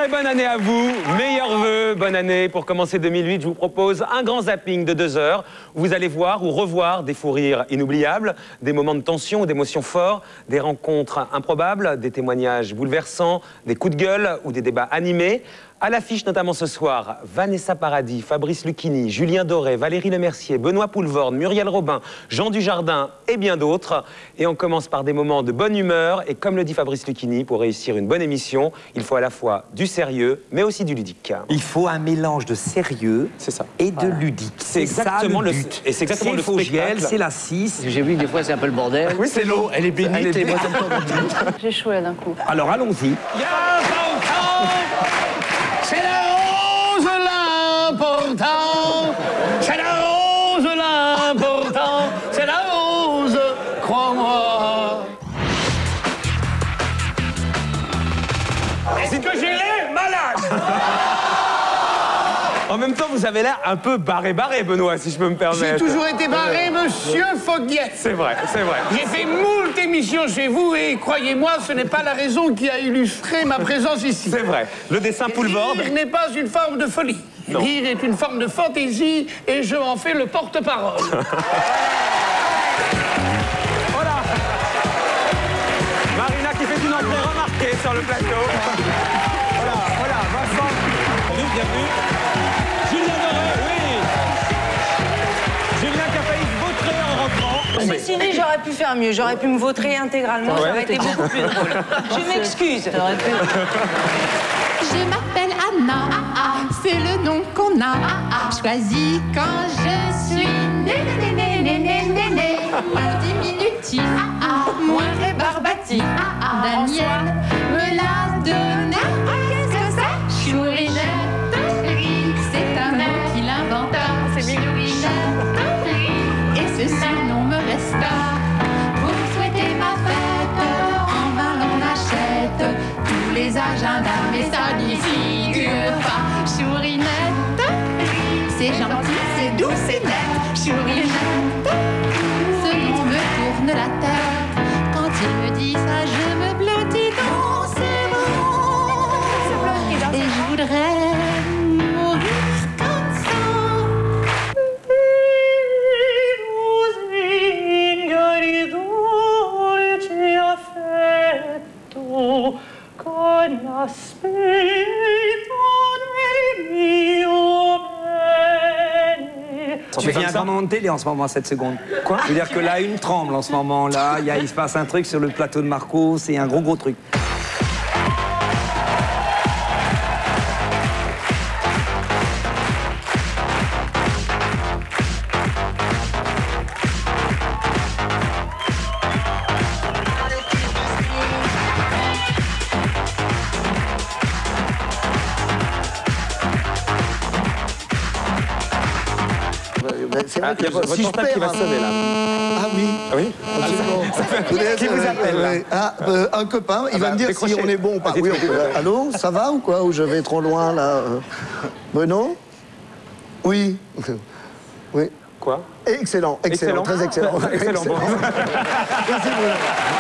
Très bonne année à vous, meilleurs vœux, bonne année. Pour commencer 2008, je vous propose un grand zapping de 2 heures où vous allez voir ou revoir des fous rires inoubliables, des moments de tension ou d'émotions forts, des rencontres improbables, des témoignages bouleversants, des coups de gueule ou des débats animés. À l'affiche notamment ce soir, Vanessa Paradis, Fabrice Lucchini, Julien Doré, Valérie Lemercier, Benoît Poulvorde, Muriel Robin, Jean Dujardin et bien d'autres. Et on commence par des moments de bonne humeur. Et comme le dit Fabrice Lucchini, pour réussir une bonne émission, il faut à la fois du sérieux, mais aussi du ludique. Il faut un mélange de sérieux et de ludique. C'est exactement le but. Et c'est exactement le spectacle. C'est la 6. J'ai vu que des fois c'est un peu le bordel. Oui, c'est l'eau. Elle est bénite. Et moi, J'ai chaud là d'un coup. Alors allons-y. C'est la rose l'important. C'est la rose l'important. C'est la rose, crois-moi. Est-ce que j'ai l'air malade? En même temps, vous avez l'air un peu barré, Benoît, si je peux me permettre. J'ai toujours été barré, monsieur Foguier. C'est vrai, c'est vrai. J'ai fait moult émissions chez vous et croyez-moi, ce n'est pas la raison qui a illustré ma présence ici. C'est vrai. Le dessin Poulvorde. Rire n'est pas une forme de folie. Non. Rire est une forme de fantaisie et je en fais le porte-parole. Voilà. Marina qui fait une entrée remarquée sur le plateau. Voilà, Vincent. Bienvenue. Julien Doré, oui. Julien qui a failli se vautrer en rentrant. Ceci dit, j'aurais pu faire mieux. J'aurais pu me vautrer intégralement. Ça aurait été beaucoup plus drôle. Je m'excuse. Je m'appelle Anna, c'est le nom qu'on a choisi quand je suis née. Mon diminutif, moins rébarbatif, Daniel me l'a donné. Qu'est-ce que c'est? Chourinette, c'est un mot qu'il inventa. C'est Chourinette, et ce surnom me resta. Pour souhaiter ma fête, en vain l'on achète tous les agendas, mais ça n'y figure pas. Chourinette, c'est gentil, c'est doux, c'est net. Chourinette, ce nom me tourne la tête. Quand il me dit ça, je me blottis dans ses bras. Et je voudrais mourir comme ça. Tu viens d'un moment de télé en ce moment, 7 secondes. Quoi? Je veux dire que là, une tremble en ce moment. Là, il se passe un truc sur le plateau de Marco. C'est un gros truc. C'est vrai que votre portable qui va sonner là. Ah oui. Ah oui? Qui vous appelle là? Un copain, il va me dire si décrochez. on est bon ou pas. Vas-y, Oui, décrochez. allô, ça va ou quoi? Ou je vais trop loin là? Bruno? Oui. Oui. Quoi? Excellent, très excellent. Excellent. Bon. Merci Bruno.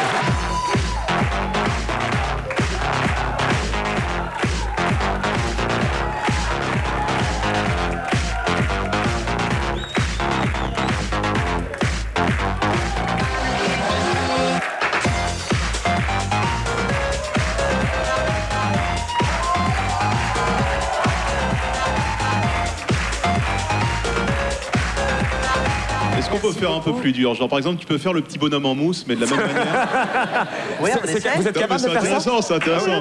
Est-ce qu'on peut faire un peu plus dur? Genre, par exemple, tu peux faire le petit bonhomme en mousse, mais de la même manière. Vous êtes capable de faire ça? C'est intéressant.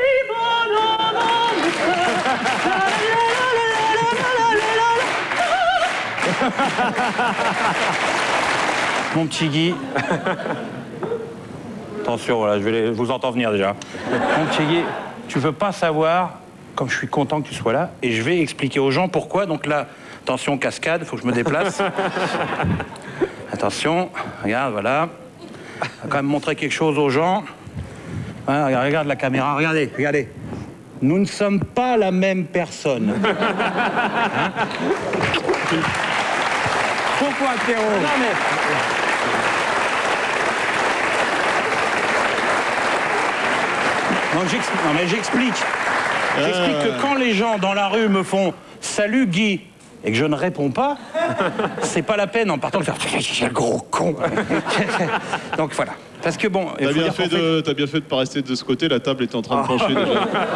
Mon petit Guy. Attention, voilà, je vous entends venir déjà. Mon petit Guy, tu veux pas savoir, comme je suis content que tu sois là, et je vais expliquer aux gens pourquoi. Donc là, attention, cascade, il faut que je me déplace. Attention, regarde, voilà. On va quand même montrer quelque chose aux gens. Voilà, regarde la caméra, regardez. Nous ne sommes pas la même personne. Hein? Pourquoi, Pierrot? Non, mais j'explique. J'explique que quand les gens dans la rue me font « Salut Guy !» et que je ne réponds pas, c'est pas la peine en partant de faire « le gros con !» Donc voilà. Parce que bon... T'as bien fait de pas rester de ce côté, la table est en train de pencher déjà.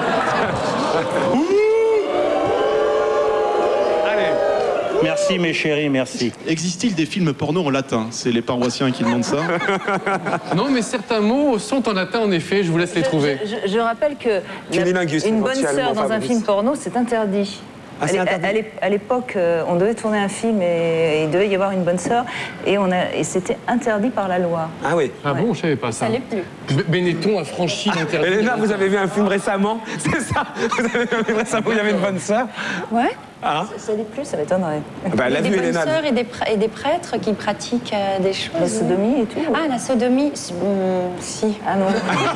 Merci mes chéris, merci. Existe-t-il des films porno en latin? C'est les paroissiens qui demandent ça. Non, mais certains mots sont en latin, en effet. Je vous laisse les trouver. Je rappelle que une bonne sœur dans un film porno, c'est interdit. Ah, à l'époque, on devait tourner un film et il devait y avoir une bonne sœur et c'était interdit par la loi. Ah oui. Ah bon, je savais pas ça. Ça l'est plus. Benetton a franchi l'interdit. Elena, vous avez vu un film récemment? C'est ça? Vous avez vu un film récemment où il y avait une bonne sœur? Ouais. Ah. Ça l'est plus, ça m'étonnerait. Bah, elle a Il y vu a des bonnes Elena. sœurs et des prêtres qui pratiquent des choses. La sodomie et tout. Ah, la sodomie, si. Ah non.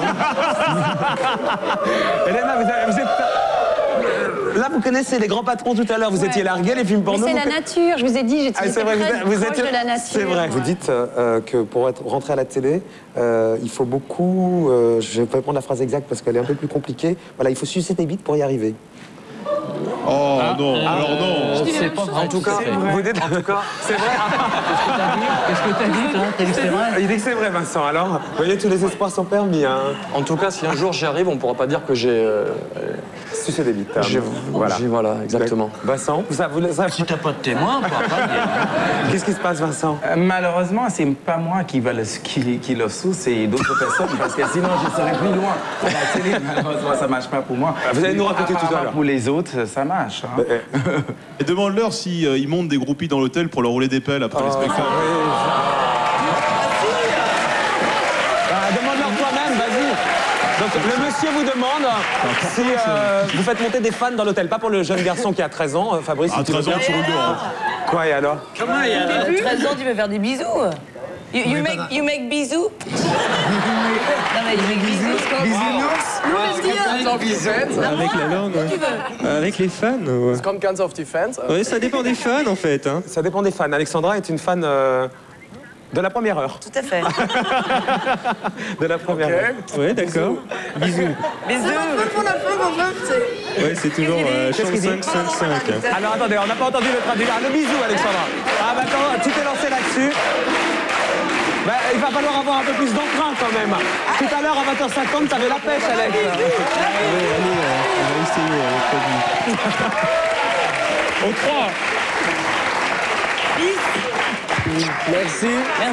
Elena, vous êtes... Là, vous connaissez les grands patrons tout à l'heure. Vous étiez largués, les films porno. Mais c'est la nature. Je vous ai dit, j'étais c'est vrai, très proche de la nature. C'est vrai. Vous dites que pour rentrer à la télé, il faut beaucoup... je vais pas prendre la phrase exacte parce qu'elle est un peu plus compliquée. Voilà, il faut sucer des bites pour y arriver. Oh non, alors non. C'est pas vrai. En tout cas, vous dites... En tout cas, c'est vrai. Qu'est-ce que t'as dit, toi? T'as dit que c'est vrai? Il dit que c'est vrai, Vincent. Alors, vous voyez, tous les espoirs sont permis. Hein. En tout cas, si un jour j'y arrive, on pourra pas dire que j'ai... Sucer des bites. Voilà, exactement. Vincent, Si t'as pas de témoin, on pourra pas dire. qu'est-ce qui se passe, Vincent? Malheureusement, c'est pas moi qui le sous, c'est d'autres personnes, parce que sinon je serais plus loin. La télé, malheureusement, ça marche pas pour moi. Vous allez nous raconter tout à l'heure. Pour les autres, ça marche. Hein. Et demande-leur si ils montent des groupies dans l'hôtel pour leur rouler des pelles après les spectacles. Demande-leur toi-même, vas-y. Donc, le monsieur vous demande si vous faites monter des fans dans l'hôtel. Pas pour le jeune garçon qui a 13 ans, Fabrice. À 13 ans, tu roules dehors. Quoi, et alors? Comment il y a 13 ans, tu veux faire des bisous? You make bisous? Non, mais you make bisous. Avec la langue, ouais. Avec les fans, ouais. Comme kinds of defense. Oui, ça dépend des fans, en fait. Hein. Ça dépend des fans. Alexandra est une fan de la première heure. Tout à fait. De la première heure. Oui, d'accord. Bisous. Bisous. Ouais, c'est toujours chant 5-5-5. Alors, attendez, on n'a pas entendu le traduire. Ah, le bisou, Alexandra. Ah, bah, attends, tu t'es lancé là-dessus. Bah, il va falloir avoir un peu plus d'emprunt quand même. Tout à l'heure, à 20h50, t'avais la pêche, Alex. Allez, on va essayer avec Fabien. Au 3. Merci.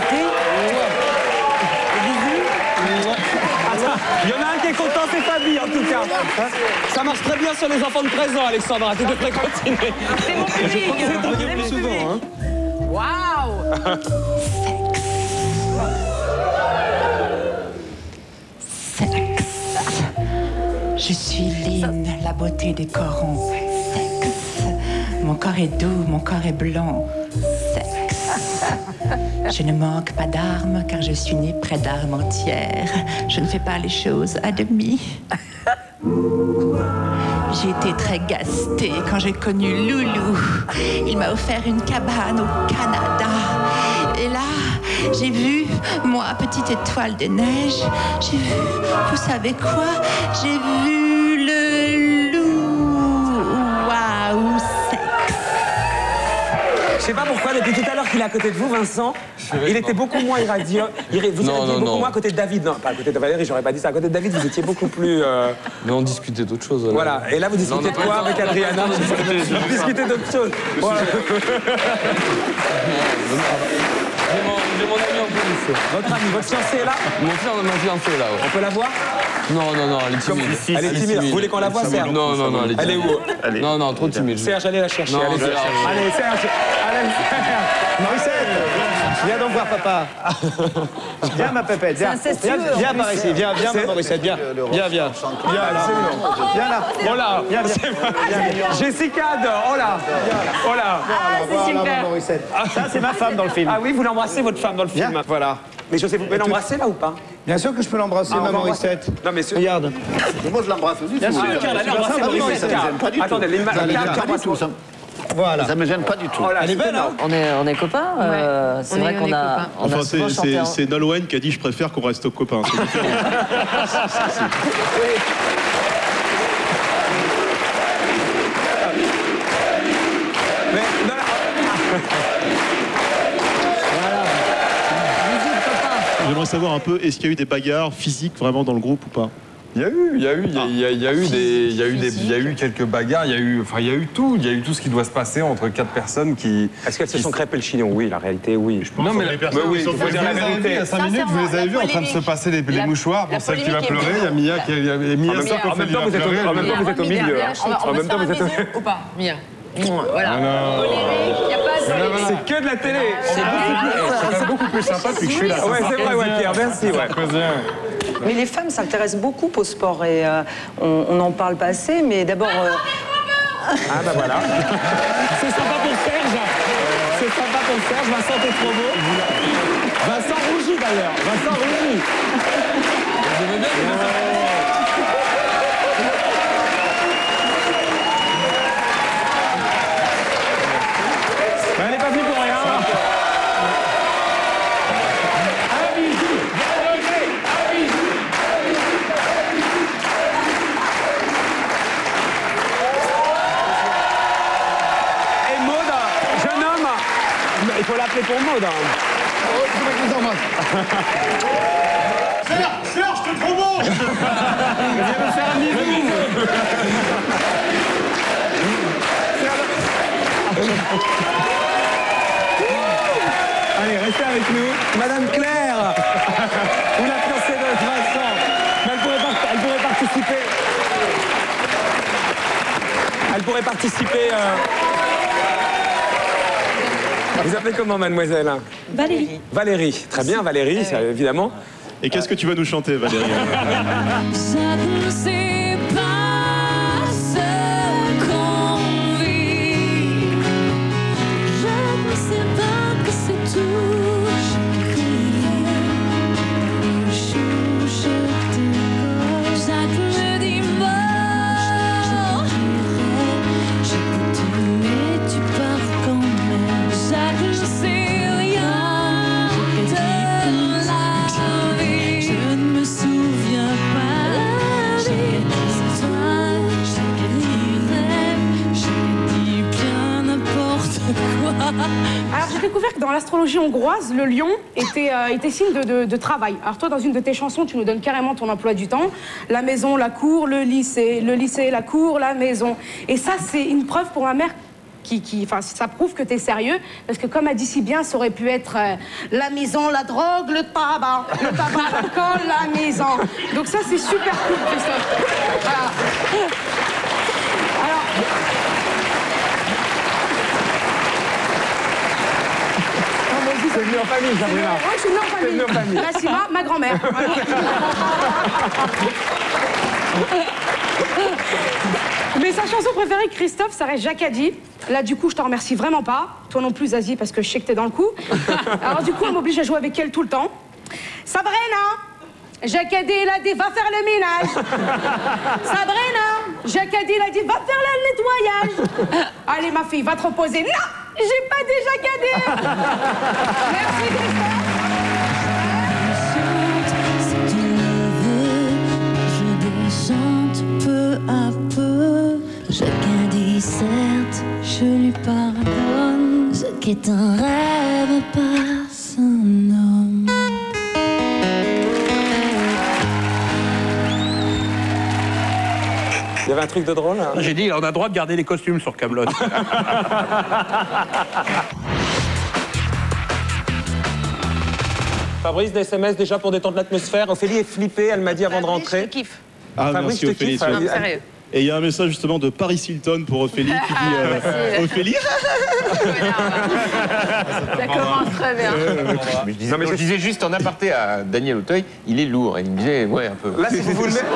Il y en a un qui est content, c'est Fabien, en tout cas. Ça marche très bien sur les enfants de 13 ans, Alexandra. Tu devrais continuer. C'est mon public. C'est plus souvent, hein. Waouh. Sexe. Je suis Lynn, la beauté des corons. Sexe. Mon corps est doux, mon corps est blanc. Sexe. Je ne manque pas d'armes car je suis née près d'armes entières. Je ne fais pas les choses à demi. J'ai été très gastée quand j'ai connu Loulou. Il m'a offert une cabane au Canada. Et là, j'ai vu, moi, petite étoile de neige, j'ai vu, vous savez quoi? J'ai vu le loup. Waouh, sexe. Je sais pas pourquoi, depuis tout à l'heure qu'il est à côté de vous, Vincent, il était beaucoup moins irradieux. Vous étiez beaucoup moins à côté de David. Non, pas à côté de Valérie, j'aurais pas dit ça. À côté de David, vous étiez beaucoup plus... Mais on discutait d'autres choses. Là. Voilà, et là, vous discutez de quoi avec Adriana? Vous discutez d'autres choses. Voilà. J'ai mon ami en police. Votre ami, votre fiancée est là? Mon fiancé est là, ouais. On peut la voir? Non, elle est timide. Elle est timide. Vous voulez qu'on la voie, Serge? Non, elle est timide. Elle est où? Non, trop timide. Serge, allez la chercher. Non, Allez, Serge. Allez, Serge. Allez, Serge. Morissette, viens donc voir papa. Viens ma pépette, viens. Viens par ici, viens ma Morissette, viens. Viens là. Viens là. Oh là. Jessica, oh là. Oh là. Ah, c'est super. Ça, c'est ma femme dans le film. Ah oui, vous l'embrassez, votre femme, dans le film. Voilà. Mais je sais, vous pouvez l'embrasser là ou pas? Bien sûr que je peux l'embrasser, ma Morissette. Non, mais regarde. Moi, je l'embrasse aussi. Bien sûr. Allez, embrassez Morissette. Attendez, Voilà. Ça me gêne pas du tout. Elle est belle, hein? On est copains. C'est vrai qu'on a. Enfin, c'est Nolwenn qui a dit je préfère qu'on reste copains. C'est différent. J'aimerais savoir un peu, est-ce qu'il y a eu des bagarres physiques vraiment dans le groupe ou pas? Il y a eu quelques bagarres, il y a eu tout ce qui doit se passer entre 4 personnes qui... Est-ce qu'elles se sont crêpées le chignon? Oui, la réalité, oui. Je pense. Non, mais les personnes oui, sont faut dire la vérité. Il y a 5 minutes, vous les avez vus en train de se passer les mouchoirs pour celle qui va pleurer. Il y a Mia qui a Mia En même temps, vous êtes au milieu. En même temps, vous êtes ou pas, Mia? Voilà. C'est que de la télé. C'est beaucoup plus sympa depuis que je suis là. Ouais, c'est vrai, ouais, Pierre, merci. Ouais. Mais les femmes s'intéressent beaucoup au sport et on n'en parle pas assez, mais d'abord... Ah bah voilà. C'est sympa pour Serge. C'est sympa pour Serge. Vincent, t'es trop beau. Vincent rougit d'ailleurs. Vincent rougit. Elle n'est pas venue pour rien. Et Maud, jeune homme, il faut l'appeler pour Maud. Serge, t'es trop beau. Viens me faire un bisou. Allez, restez avec nous. Madame Claire, ou la fiancée de Vincent. Mais elle pourrait participer. Elle pourrait participer. Vous appelez comment, mademoiselle? Valérie. Valérie. Très bien, Valérie, ça, évidemment. Et qu'est-ce que tu vas nous chanter, Valérie? Je ne sais pas ce qu'on vit. Je ne sais pas que c'est tout. Jacques me dit mort. J'écoute mais tu pars quand même. Jacques, je sais rien de la vie. Je ne me souviens pas. J'ai dit toi, j'ai dit rêve, j'ai dit bien n'importe quoi. Alors j'ai découvert que dans l'astrologie hongroise, le lion était signe de travail. Alors toi, dans une de tes chansons, tu nous donnes carrément ton emploi du temps. La maison, la cour, le lycée, la cour, la maison. Et ça, c'est une preuve pour ma mère enfin, ça prouve que t'es sérieux. Parce que comme elle dit si bien, ça aurait pu être la maison, la drogue, le tabac, l'alcool, la maison. Donc ça, c'est super cool, Christophe. Voilà. Alors... C'est venu en famille, Sabrina. Oui, je suis venue en famille. Venu en famille. La Sima, ma grand-mère. Voilà. Mais sa chanson préférée, Christophe, ça reste Jacadi. Là, du coup, je t'en remercie vraiment pas. Toi non plus, Zazie, parce que je sais que t'es dans le coup. Alors, du coup, on m'oblige à jouer avec elle tout le temps. Sabrina, Jacadi, il a dit, va faire le ménage. Sabrina, Jacadi, il a dit, va faire le nettoyage. Allez, ma fille, va te reposer. Non, j'ai pas dit Jacadi. Merci, Christophe. Chante peu à peu, chacun dit certes, je lui pardonne. Ce qui est un rêve passe un homme. Il y avait un truc de drôle, hein. J'ai dit, on a le droit de garder les costumes sur Kaamelott. Fabrice, des SMS déjà pour détendre l'atmosphère. Ophélie est flippée, elle m'a dit avant de rentrer. Je te kiffe. Ah, Fabrice, merci je te Ophélie. kiffe. Non, sérieux. Et il y a un message justement de Paris Hilton pour Ophélie qui dit Ophélie. Ça commence très bien. Je disais juste en aparté à Daniel Auteuil, il est lourd. Et il me disait, ouais, un peu. Là, si vous le mettez,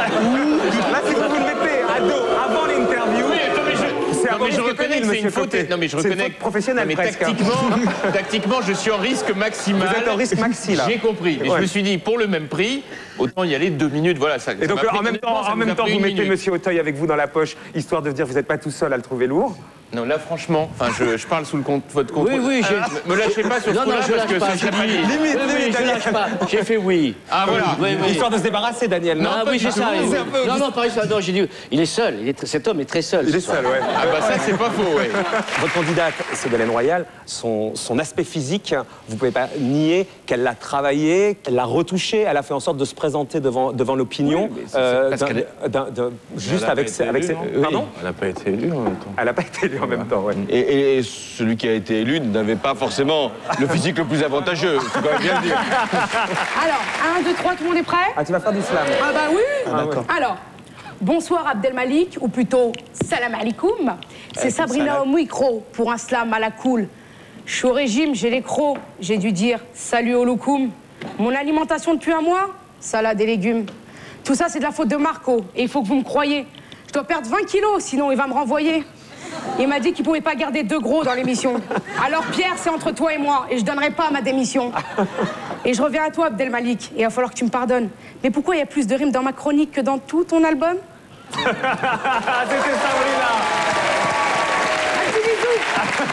à dos, avant l'interview. Non, mais je reconnais que c'est une faute. Non, mais je reconnais que professionnel. Mais tactiquement, je suis en risque maximal. Vous êtes en risque maxi là. J'ai compris. Et je me suis dit, pour le même prix, autant y aller 2 minutes. Voilà. Ça, et donc en même temps, vous mettez Monsieur Auteuil avec vous dans la poche, histoire de dire vous n'êtes pas tout seul à le trouver lourd. Non, là, franchement, je parle sous votre contrôle. Oui, me lâchez pas sur ce coup-là, parce que c'est pas limite. Limite, je lâche pas. J'ai fait oui. Ah, voilà. Histoire de se débarrasser, Daniel. Non, oui, c'est ça. Non, pas ça. Non, j'ai dit, il est seul. Cet homme est très seul. Il est seul, ouais. Ah, bah ça, c'est pas faux, ouais. Votre candidate, Ségolène Royal, son aspect physique, vous pouvez pas nier qu'elle l'a travaillé, qu'elle l'a retouché, elle a fait en sorte de se présenter devant l'opinion. Juste avec ses... Pardon ? Elle n'a pas été élue en même temps. Elle n'a pas été élue en même temps, ouais. Et celui qui a été élu n'avait pas forcément le physique le plus avantageux, il faut quand même bien le dire. Alors, 1, 2, 3, tout le monde est prêt? Ah, tu vas faire du slam? Ah bah oui. D'accord. Alors, bonsoir Abdelmalik, ou plutôt salam alaikum. C'est Sabrina au micro pour un slam à la cool. Je suis au régime, j'ai les crocs. J'ai dû dire salut au loukoum. Mon alimentation depuis un mois, salade et légumes. Tout ça, c'est de la faute de Marco. Et il faut que vous me croyiez. Je dois perdre 20 kilos, sinon il va me renvoyer. Il m'a dit qu'il pouvait pas garder 2 gros dans l'émission. Alors Pierre, c'est entre toi et moi, et je donnerai pas ma démission. Et je reviens à toi, Abdelmalik, et il va falloir que tu me pardonnes. Mais pourquoi il y a plus de rimes dans ma chronique que dans tout ton album? C'était Sabrina. Un petit bisou.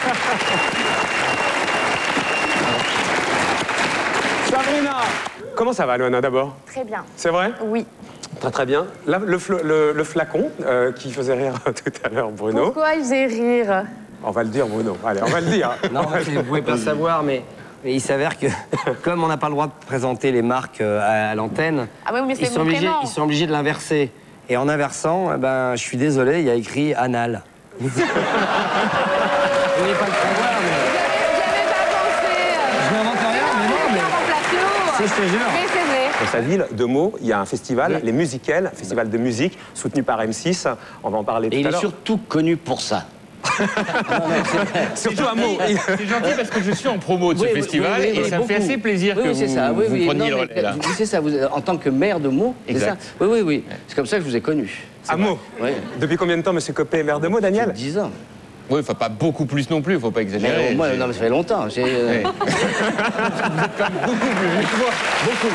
Sabrina, comment ça va, Loana, d'abord? Très bien. C'est vrai? Oui. Très très bien. Là, le flacon qui faisait rire tout à l'heure, Bruno. Pourquoi il faisait rire? On va le dire, Bruno. Allez, on va le dire. Non, vous ne pouvez pas savoir, mais il s'avère que, comme on n'a pas le droit de présenter les marques à l'antenne, ah oui, mais c'est mon prénom. Ils sont obligés de l'inverser. Et en inversant, ben, je suis désolé, il y a écrit anal. Vous ne pouvez pas le savoir, mais... J'avais pas pensé. Je n'invente rien, mais non, mais... Si, je te jure. Mais c'est vrai. Dans sa ville, de Meaux, il y a un festival, les Musicales, festival de musique, soutenu par M6. On va en parler tout à l'heure. Et il est surtout connu pour ça. Surtout à Meaux. C'est gentil parce que je suis en promo de ce festival et ça me fait assez plaisir que vous preniez le relais là. C'est ça, en tant que maire de Meaux, c'est ça. Oui. C'est comme ça que je vous ai connu. À Meaux. Depuis combien de temps, M. Copé est maire de Meaux, Daniel? 10 ans. Oui, enfin pas beaucoup plus non plus, il ne faut pas exagérer. Moi, non, mais ça fait longtemps. Vous êtes quand même beaucoup plus. Beaucoup.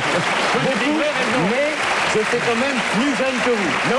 Mais j'étais quand même plus jeune que vous.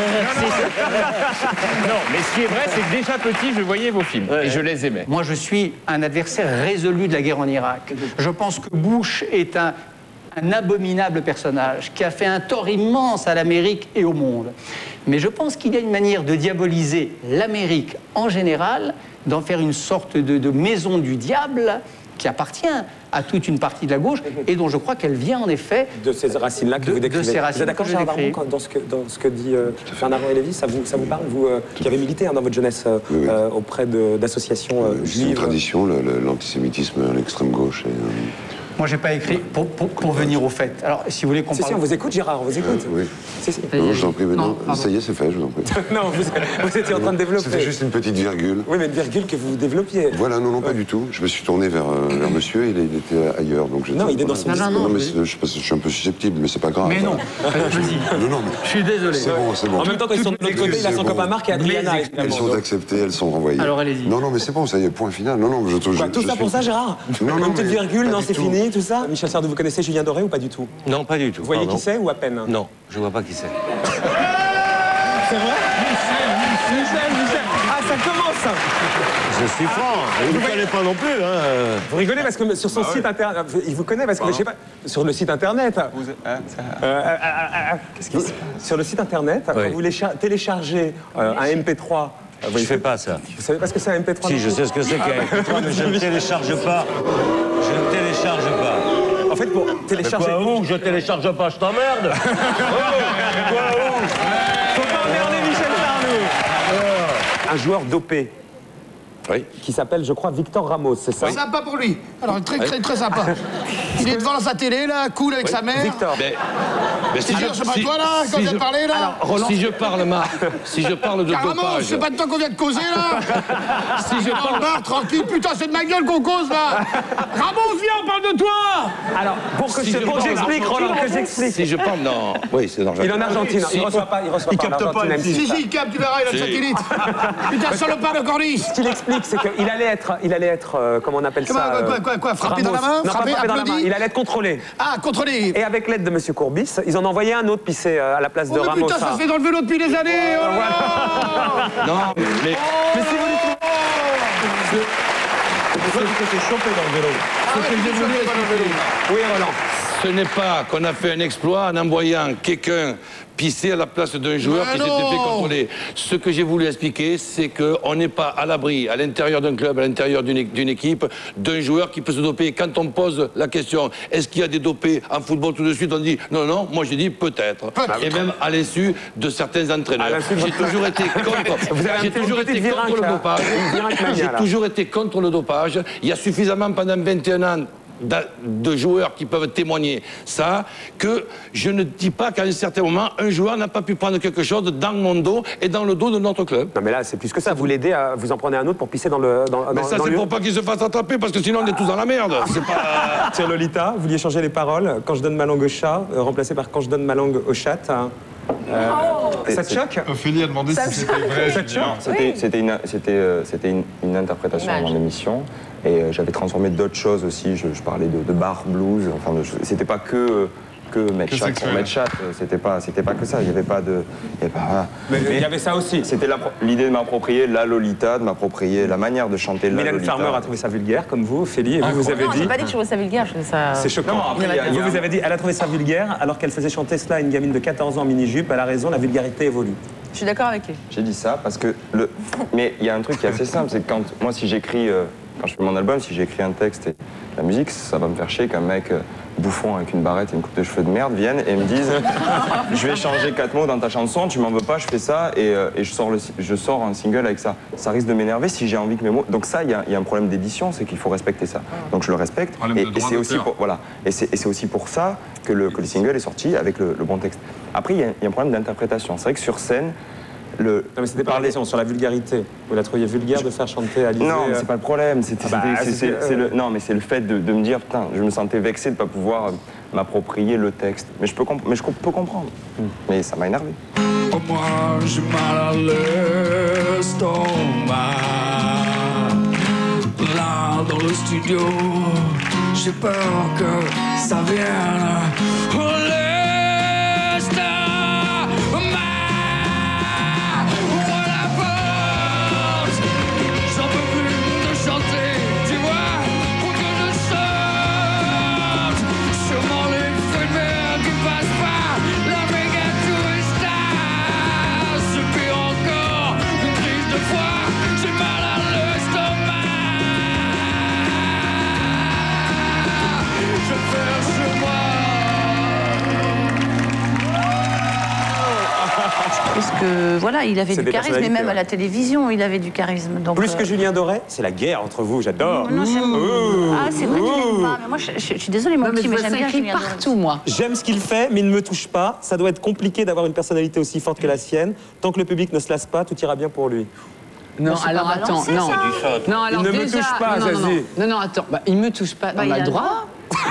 Non, mais ce qui est vrai, c'est que déjà petit, je voyais vos films et je les aimais. Moi, je suis un adversaire résolu de la guerre en Irak. Je pense que Bush est un abominable personnage qui a fait un tort immense à l'Amérique et au monde. Mais je pense qu'il y a une manière de diaboliser l'Amérique en général, d'en faire une sorte de maison du diable qui appartient à toute une partie de la gauche et dont je crois qu'elle vient en effet de ces racines-là que vous décrivez. Vous êtes d'accord, Gérard Darmon, dans ce que dit Bernard Lévy, ça vous parle, vous qui avez milité dans votre jeunesse auprès d'associations juives? C'est une tradition, l'antisémitisme à l'extrême gauche. Moi, j'ai pas écrit pour venir au fait. Alors, si vous voulez qu'on parle... on vous écoute, Gérard, on vous écoute. Oui. Non, je vous en prie, mais non, ça y est, c'est fait, je vous en prie. Non, vous étiez en train de développer. C'était juste une petite virgule. Oui, mais une virgule que vous développiez. Voilà, non, pas du tout. Je me suis tourné vers monsieur et il était ailleurs. Donc non, il est dans son... Non, mais je suis un peu susceptible, mais c'est pas grave. Mais non, vas-y. Non, je suis désolé. C'est bon. En même temps, quand ils sont de l'autre côté, il a son copain Marc et Adriana. Elles sont acceptées, elles sont renvoyées. Alors, allez-y. Non, mais c'est bon, ça y est, point final. Non, je trouve... Tout ça pour ça, Gérard? Non, une petite virgule, non, c'est fini, tout ça? Michel Sardou, vous connaissez Julien Doré ou pas du tout? Non, pas du tout. Vous voyez qui c'est ou à peine? Non, je vois pas qui c'est. C'est vrai? Michel. Ah, ça commence! Je suis franc, vous ne connaissez pas non plus. Hein. Vous rigolez parce que sur son site internet, il vous connaît parce que, je sais pas, sur le site internet. Sur le site internet, quand vous téléchargez un MP3. Je ne fais pas ça. Vous savez pas ce que c'est un MP3? Si, je sais ce que c'est qu'un MP3, mais je ne télécharge pas. Je ne télécharge pas. En fait, pour télécharger... Quoi où? Je télécharge pas, je t'emmerde. Quoi où? Faut pas emmerder Michel Sardou. Un joueur dopé. Oui. Qui s'appelle, je crois, Victor Ramos, c'est ça? Sympa pour lui. Alors, très sympa. Il est devant sa télé, là, cool avec sa mère. Victor. Mais si c'est pas toi, là, quand tu as parlé, là. Alors, Roland, si je parle de Ramos, dopage... c'est pas de temps qu'on vient de causer, là. Si je parle bar, tranquille, putain, c'est de ma gueule qu'on cause, là. Ramos, viens, on parle de toi. Alors, pour que j'explique, Roland, que j'explique. Si je parle, non. Oui, c'est dans il est en Argentine, il reçoit pas capte pas. Si, il capte, tu verras, il a le satellite. Putain, salopard de corniche. Ce qu'il explique, c'est qu'il allait être, comment on appelle ça? Quoi, frappé dans la main? Non, pas frappé dans la main, il allait être contrôlé. Ah, contrôlé. Et avec l'aide de M. Courbis, ils en ont envoyé un autre pisser à la place de Ramos. Putain, ça se fait dans le vélo depuis des années. Non, mais si vous Toi, tu t'es chopé dans le vélo. Ce que j'ai voulu expliquer. Oui, Roland. Ce n'est pas qu'on a fait un exploit en envoyant quelqu'un pisser à la place d'un joueur qui s'était fait contrôler. Ce que j'ai voulu expliquer, c'est qu'on n'est pas à l'abri, à l'intérieur d'un club, à l'intérieur d'une équipe, d'un joueur qui peut se doper. Quand on pose la question, est-ce qu'il y a des dopés en football, tout de suite, on dit non, non, moi j'ai dit peut-être. Et même à l'insu de certains entraîneurs. J'ai toujours été contre. J'ai toujours été contre le dopage. J'ai toujours été contre le dopage. Il y a suffisamment pendant 21 ans de joueurs qui peuvent témoigner ça, que je ne dis pas qu'à un certain moment, un joueur n'a pas pu prendre quelque chose dans mon dos et dans le dos de notre club. Non mais là, c'est plus que ça. Vous l'aidez à... Vous en prenez un autre pour pisser dans le... mais ça, c'est pour pas qu'il se fasse attraper, parce que sinon, on est tous dans la merde. C'est pas... Tiens, Lolita, vous vouliez changer les paroles. Quand je donne ma langue au chat, remplacé par quand je donne ma langue au chat. Ça te choque? Ophélie a demandé si c'était vrai. Ça te choque? C'était une interprétation de mon émission. Et j'avais transformé d'autres choses aussi. Je parlais de bar blues. Enfin, c'était pas que mettre chat pour mettre chat. C'était pas que ça. Il y avait pas de. Mais il y avait ça aussi. C'était l'idée de m'approprier la Lolita, de m'approprier la manière de chanter la Lolita. Mylène Farmer a trouvé ça vulgaire, comme vous, Ophélie. Et vous avez dit. Non, j'ai pas dit que je trouvais ça vulgaire. Je trouvais ça. C'est choquant. Vous avez dit, elle a trouvé ça vulgaire, alors qu'elle faisait chanter cela à une gamine de 14 ans en mini-jupe. Elle a raison, la vulgarité évolue. Je suis d'accord avec lui. J'ai dit ça parce que mais il y a un truc qui est assez simple, c'est que moi, si j'écris. Quand je fais mon album, si j'écris un texte et la musique, ça va me faire chier qu'un mec bouffon avec une barrette et une coupe de cheveux de merde vienne et me dise je vais changer 4 mots dans ta chanson, tu m'en veux pas, je fais ça et je sors un single avec ça. Ça risque de m'énerver si j'ai envie que mes mots... Donc ça, il y a un problème d'édition, c'est qu'il faut respecter ça. Donc je le respecte et c'est aussi pour, voilà. Et c'est aussi pour ça que le single est sorti avec le bon texte. Après, il y a un problème d'interprétation. C'est vrai que sur scène, non mais c'était pas la question, sur la vulgarité. Vous la trouviez vulgaire de faire chanter Alizée? Non, c'est pas le problème. Non, mais c'est le fait de me dire, putain, je me sentais vexé de pas pouvoir m'approprier le texte. Mais je peux comprendre. Mais ça m'a énervé. Oh, moi, j'ai mal à l'estomac. Là, dans le studio, j'ai peur que ça vienne. Oh, Parce que voilà, il avait du charisme, et même à la télévision, il avait du charisme. Donc, plus que Julien Doré, c'est la guerre entre vous, j'adore. Non, ah, c'est vrai qu'il n'aime pas, mais moi je suis désolée, mon petit, mais j'aime bien Julien Doré. Partout, moi. J'aime ce qu'il fait, mais il ne me touche pas. Ça doit être compliqué d'avoir une personnalité aussi forte que la sienne. Tant que le public ne se lasse pas, tout ira bien pour lui. Non, alors attends, non. Non, alors il ne me touche pas, Zazie. Non, attends, il me touche pas. On a le droit.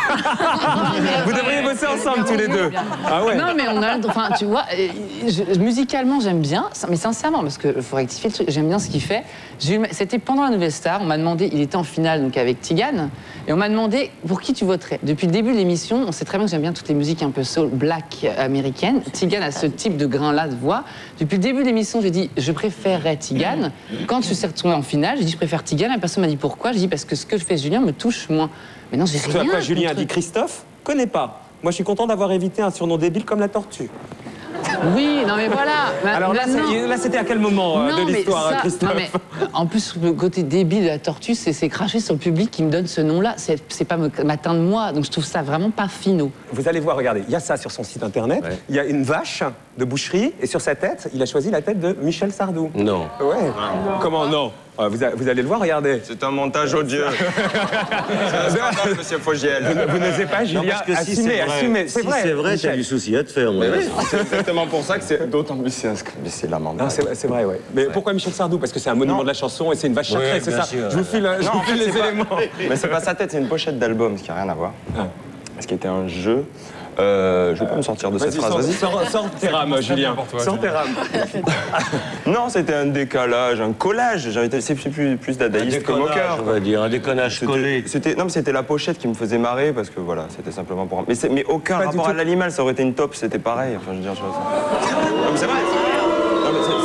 Vous devriez bosser ensemble tous les deux. Ah ouais. Non, mais on a, enfin, tu vois, musicalement j'aime bien, mais sincèrement, parce qu'il faut rectifier le truc, j'aime bien ce qu'il fait. C'était pendant la Nouvelle Star, on m'a demandé, il était en finale donc avec Tigane, et on m'a demandé pour qui tu voterais. Depuis le début de l'émission, on sait très bien que j'aime bien toutes les musiques un peu soul, black américaines. Tigane a ce type de grain-là de voix. Depuis le début de l'émission, j'ai dit je préférerais Tigane. Quand je suis retournée en finale, j'ai dit je préfère Tigane. La personne m'a dit pourquoi. J'ai dit parce que ce que je fais Julien me touche moins. Mais non, j'ai rien. Après, Julien a dit Christophe, connais pas. Moi, je suis content d'avoir évité un surnom débile comme la tortue. Oui, non mais voilà. Alors là, c'était à quel moment de l'histoire, Christophe? Non mais en plus, le côté débile de la tortue, c'est cracher sur le public qui me donne ce nom-là. C'est pas m'atteindre moi, donc je trouve ça vraiment pas finaux. Vous allez voir, regardez, il y a ça sur son site internet. Ouais. Il y a une vache de boucherie et sur sa tête, il a choisi la tête de Michel Sardou. Non. Ouais. Non. Comment non? Vous allez le voir, regardez. C'est un montage odieux. C'est un scandale, monsieur Fogiel. Vous n'osez pas, Julien, assumer. C'est vrai. C'est vrai, t'as du souci à te faire. Oui, c'est exactement pour ça que c'est d'autant plus c'est lamentable. C'est vrai, oui. Mais pourquoi Michel Sardou? Parce que c'est un monument de la chanson et c'est une vache sacrée, c'est ça? Sûr. Je vous file les éléments. Mais c'est pas sa tête, c'est une pochette d'album, ce qui n'a rien à voir. Ce qui était un jeu. Je vais pas me sortir de cette phrase. Vas-y. Sors tes rames, Julien. Sors tes rames. Non, c'était un décalage, un collage. C'est plus dadaïste que moqueur. On va dire, un déconnage collé. Non, mais c'était la pochette qui me faisait marrer parce que voilà, c'était simplement pour. Mais aucun rapport à l'animal, ça aurait été une top, c'était pareil. Enfin, je veux dire, c'est vrai.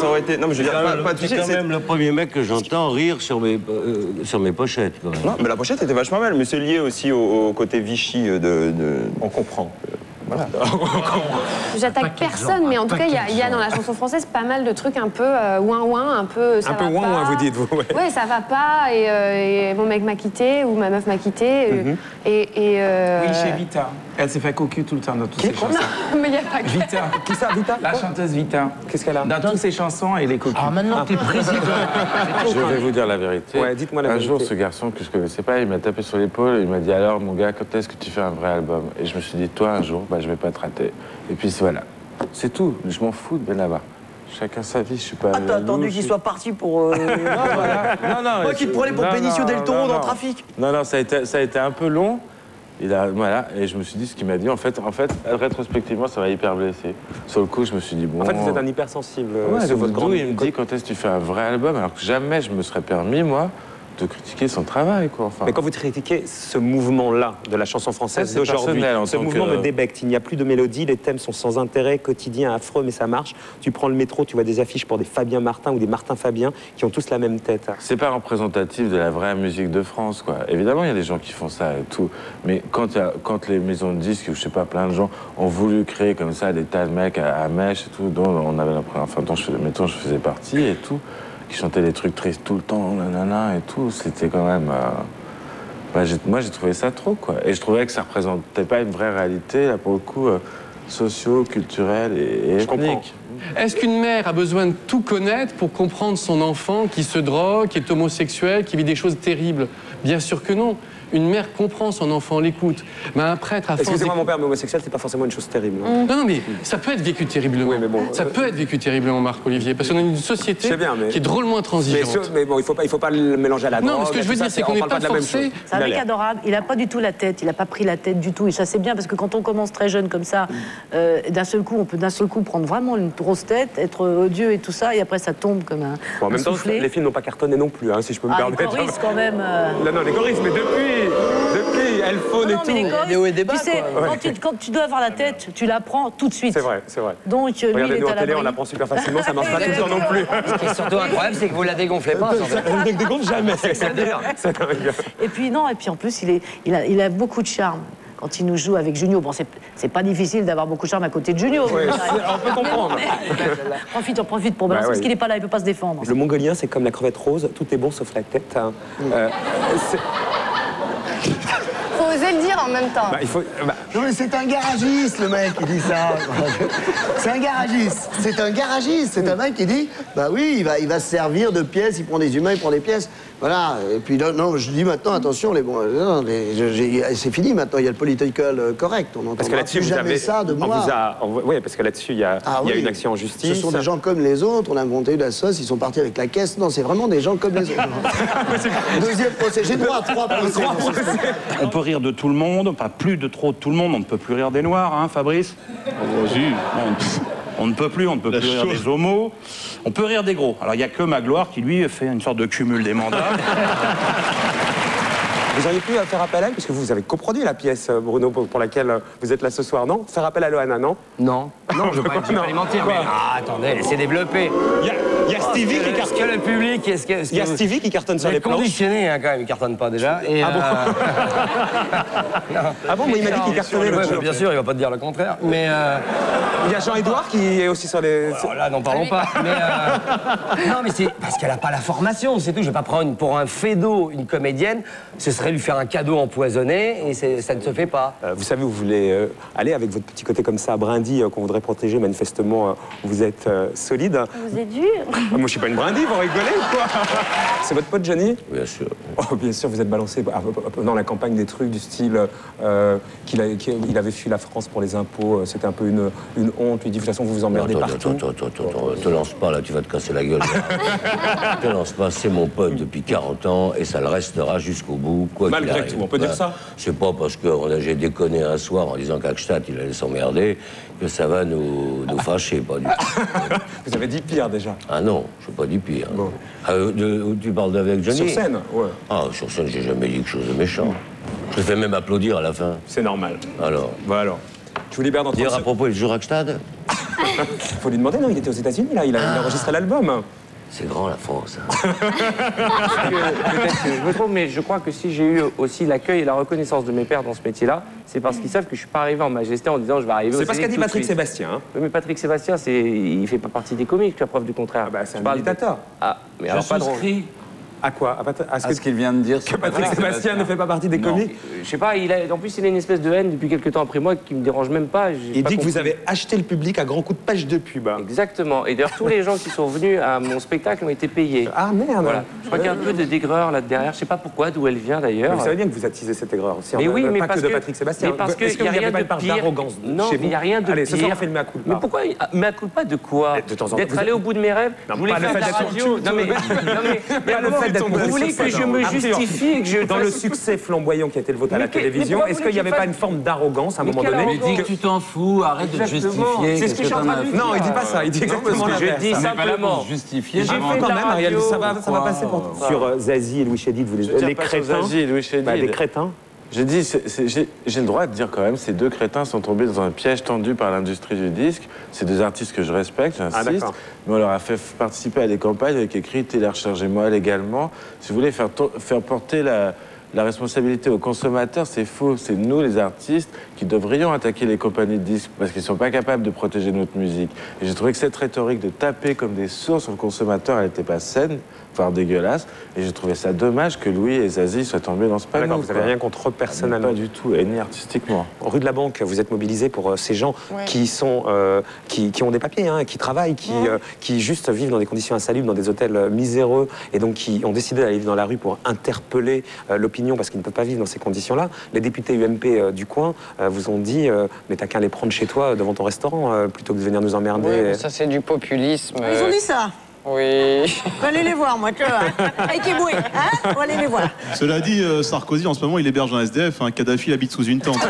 ça aurait été. Non, mais je veux dire, pas de C'est quand même le premier mec que j'entends rire sur mes pochettes. Quand même. Non, mais la pochette était vachement belle, mais c'est lié aussi au côté Vichy de. On comprend. Voilà. J'attaque personne, mais en tout cas, il y a dans la chanson française pas mal de trucs un peu ouin-ouin, un peu. Un peu ouin-ouin, vous dites, vous. Ouais, ça va pas, et mon mec m'a quitté, ou ma meuf m'a quitté. Oui, chez Vita. Elle s'est fait cocu tout le temps dans toutes ses chansons. Non, mais il n'y a pas que Vita. Qui ça, Vita? La chanteuse Vita. Qu'est-ce qu'elle a? Dans toutes ses chansons, elle est cocu. Ah, maintenant t'es président. Je vais vous dire la vérité. Ouais, dites-moi la vérité. Un jour, ce garçon que je connaissais pas, il m'a tapé sur l'épaule et il m'a dit alors, mon gars, quand est-ce que tu fais un vrai album? Et je me suis dit, toi, un jour, bah, je vais pas te rater. Et puis voilà. C'est tout. Je m'en fous de Benabar. Chacun sa vie, je suis pas. Ah, t'as attendu qu'il soit parti pour. Non, voilà. Non. Moi qui te prenais pour Benicio del Toro dans le trafic. Non, ça a été un peu long. Voilà, et je me suis dit ce qu'il m'a dit. En fait, rétrospectivement, ça m'a hyper blessé. Sur le coup, je me suis dit, bon. En fait, vous êtes un hypersensible. Ouais, de votre grand. Il me dit quand est-ce que tu fais un vrai album, alors que jamais je me serais permis, moi, de critiquer son travail, quoi. Enfin. Mais quand vous critiquez ce mouvement-là de la chanson française d'aujourd'hui, ce mouvement me débecte. Il n'y a plus de mélodie, les thèmes sont sans intérêt, quotidiens, affreux, mais ça marche. Tu prends le métro, tu vois des affiches pour des Fabien Martin ou des Martin Fabien qui ont tous la même tête. C'est pas représentatif de la vraie musique de France, quoi. Évidemment, il y a des gens qui font ça et tout, mais quand les maisons de disques, ou je sais pas, plein de gens ont voulu créer comme ça des tas de mecs à mèche et tout, dont on avait l'impression, enfin, je faisais partie et tout, qui chantaient des trucs tristes tout le temps, nanana et tout, c'était quand même... moi, j'ai trouvé ça trop, quoi. Et je trouvais que ça représentait pas une vraie réalité, là, pour le coup, socio-culturelle et ethnique. Est-ce qu'une mère a besoin de tout connaître pour comprendre son enfant qui se drogue, qui est homosexuel, qui vit des choses terribles? Bien sûr que non. Une mère comprend son enfant, l'écoute. Mais un prêtre a... Excusez-moi, mon père, mais homosexuel, c'est pas forcément une chose terrible. Non, mais ça peut être vécu terriblement. Oui, mais bon, ça peut être vécu terriblement, Marc-Olivier, parce qu'on a une société qui est drôlement intransigeante. Mais bon, il faut pas le mélanger à la drogue. Non, mais ce que je veux dire, c'est qu'on n'est pas forcé... C'est un mec adorable. Il n'a pas du tout la tête. Il n'a pas pris la tête du tout. Et ça, c'est bien, parce que quand on commence très jeune comme ça, d'un seul coup, on peut d'un seul coup prendre vraiment une grosse tête, être odieux et tout ça, et après, ça tombe comme un en même temps, les films n'ont pas cartonné non plus, hein, si je peux me permettre. Les choristes, quand même. Non, les choristes, mais depuis Elphone et tout. Tu sais, quand tu dois avoir la tête, tu la prends tout de suite. C'est vrai, c'est vrai. Donc, lui, il est à la télé, on la prend super facilement, ça marche pas tout le temps non plus. Ce qui est surtout incroyable, c'est que vous la dégonflez pas. On ne dégonfle jamais. Et puis non, et puis en plus, il a beaucoup de charme. Quand il nous joue avec Junio, bon, c'est pas difficile d'avoir beaucoup de charme à côté de Junio. Oui, on peut comprendre. On profite pour balancer, parce qu'il n'est pas là, il peut pas se défendre. Le mongolien, c'est comme la crevette rose, tout est bon sauf la tête. Faut oser le dire en même temps. Non mais c'est un garagiste le mec qui dit ça. C'est un garagiste. C'est un garagiste. C'est un mec qui dit bah oui, il va se servir de pièces, il prend des humains, il prend des pièces. Voilà. Et puis non, je dis maintenant attention, c'est fini maintenant, il y a le political correct. On n'entend plus jamais ça de moi. Oui, parce que là-dessus, il y a une action en justice. Ce sont des gens comme les autres, on a inventé la sauce, ils sont partis avec la caisse. Non, c'est vraiment des gens comme les autres. Deuxième procès, j'ai droit à 3 procès. On peut rire de tout le monde, enfin plus de trop de tout le monde, on ne peut plus rire des Noirs, hein, Fabrice? On ne peut plus rire des homos, on peut rire des gros. Alors il n'y a que Magloire qui lui fait une sorte de cumul des mandats. Vous auriez pu faire appel à elle, parce que vous avez coproduit la pièce, Bruno, pour laquelle vous êtes là ce soir, non? Faire appel à Loana, non? Non, je ne vais pas mentir, mais attendez, laissez développer. Il y a Stevie qui cartonne. Est-ce que le public, il y a Stevie qui cartonne sur les planches. Conditionné, hein, quand même, il cartonne pas déjà. Et, ah bon, mais il m'a dit qu'il cartonnait le jour. Bien sûr, il va pas te dire le contraire. Mais il y a Jean-Édouard qui est aussi sur les. Alors là, n'en parlons pas. Mais non, mais c'est parce qu'elle a pas la formation, c'est tout. Je vais pas prendre pour un fédo une comédienne. Ce serait lui faire un cadeau empoisonné et ça ne se fait pas. Vous savez où vous voulez aller avec votre petit côté comme ça, brindille, qu'on voudrait protéger. Manifestement, vous êtes solide. Vous êtes dur. Moi, je suis pas une brindille, vous rigolez ou quoi? C'est votre pote Johnny? Bien sûr. Oh, bien sûr, vous êtes balancé dans la campagne des trucs du style qu'il avait fui la France pour les impôts. C'était un peu une honte. Lui dit, de toute façon, vous vous emmerdez partout. Attends, te lance pas, là, tu vas te casser la gueule. Te lance pas, c'est mon pote depuis 40 ans et ça le restera jusqu'au bout, quoi qu'il arrive. Malgré tout, on peut dire ça? C'est pas parce que j'ai déconné un soir en disant qu'Ackstadt, il allait s'emmerder, que ça va nous fâcher, pas du tout. Vous avez dit pire, déjà? Ah non, je n'ai pas dit pire. Bon. Tu parles d'avec Johnny? Sur scène, ouais. Ah, sur scène, j'ai jamais dit quelque chose de méchant. Je te fais même applaudir à la fin. C'est normal. Alors? Bah alors. Je vous libère dans 30 secondes. Dire à propos du jour Ackstadt? Faut lui demander, non, il était aux États-Unis, là, il a enregistré l'album. C'est grand la France. Hein. Peut-être que je me trompe, mais je crois que si j'ai eu aussi l'accueil et la reconnaissance de mes pères dans ce métier-là, c'est parce qu'ils savent que je suis pas arrivé en majesté en disant je vais arriver. C'est pas ce qu'a dit Patrick Sébastien. Hein. Oui, mais Patrick Sébastien, il fait pas partie des comiques, tu as preuve du contraire. Bah, c'est un dictateur. Ah, mais alors pas drôle. À quoi? À ce qu'il vient de dire. Que Patrick Sébastien ne fait pas partie des comiques? Je sais pas, en plus il a une espèce de haine depuis quelques temps après moi qui me dérange même pas. Il dit que vous avez acheté le public à grands coups de page de pub. Exactement. Et d'ailleurs tous les gens qui sont venus à mon spectacle ont été payés. Ah merde. Voilà. Je crois qu'il y a un peu de d'aigreur là derrière. Je sais pas pourquoi, d'où elle vient d'ailleurs. Vous savez bien que vous attisez cette aigreur aussi. Mais oui, mais pas parce que de Patrick Sébastien. Mais parce Est-ce que vous n'avez pas une part d'arrogance Non, mais il n'y a rien de pire. Allez, ce soir on fait le mea culpa. Mais pourquoi mea culpa de quoi? D'être allé au bout de mes rêves. Non, je voulais faire de la radio. Non mais le fait d'être. Vous voulez que je me justifie et que je dans le succès flamboyant qui a été le vôtre à la télévision, est-ce qu'il n'y avait pas une forme d'arrogance à un moment donné? Mais dis que tu t'en fous, arrête de te justifier. C'est ce que je suis en train de dire. Non, il dit pas ça, il dit exactement l'inverse. Je dis simplement. Justifier. J'ai fait quand même, Ariel, ça va passer sur Zazie et Louis Chédid, vous les crétins. Zazie et Louis Chédid. Des crétins. J'ai dit, j'ai le droit de dire quand même, ces deux crétins sont tombés dans un piège tendu par l'industrie du disque. C'est deux artistes que je respecte, j'insiste, mais on leur a fait participer à des campagnes avec écrit téléchargez-moi légalement. Si vous voulez faire porter la responsabilité aux consommateurs, c'est faux. C'est nous, les artistes, qui devrions attaquer les compagnies de disques parce qu'ils ne sont pas capables de protéger notre musique. Et j'ai trouvé que cette rhétorique de taper comme des sourds sur le consommateur, elle n'était pas saine, voire dégueulasse. Et j'ai trouvé ça dommage que Louis et Zazie soient tombés dans ce panneau. Vous n'avez rien contre eux personnellement? Pas du tout, et ni artistiquement. Rue de la Banque, vous êtes mobilisés pour ces gens qui ont des papiers, hein, qui travaillent, qui juste vivent dans des conditions insalubres, dans des hôtels miséreux, et donc qui ont décidé d'aller vivre dans la rue pour interpeller l'opinion parce qu'ils ne peuvent pas vivre dans ces conditions-là. Les députés UMP du coin vous ont dit mais t'as qu'à les prendre chez toi devant ton restaurant plutôt que de venir nous emmerder. Oui, ça c'est du populisme. Ils ont dit ça? Oui. On va aller les voir, moi, tu vois. Avec Eboué, hein? On va aller les voir. Cela dit, Sarkozy, en ce moment, il héberge un SDF. Hein. Kadhafi, il habite sous une tente.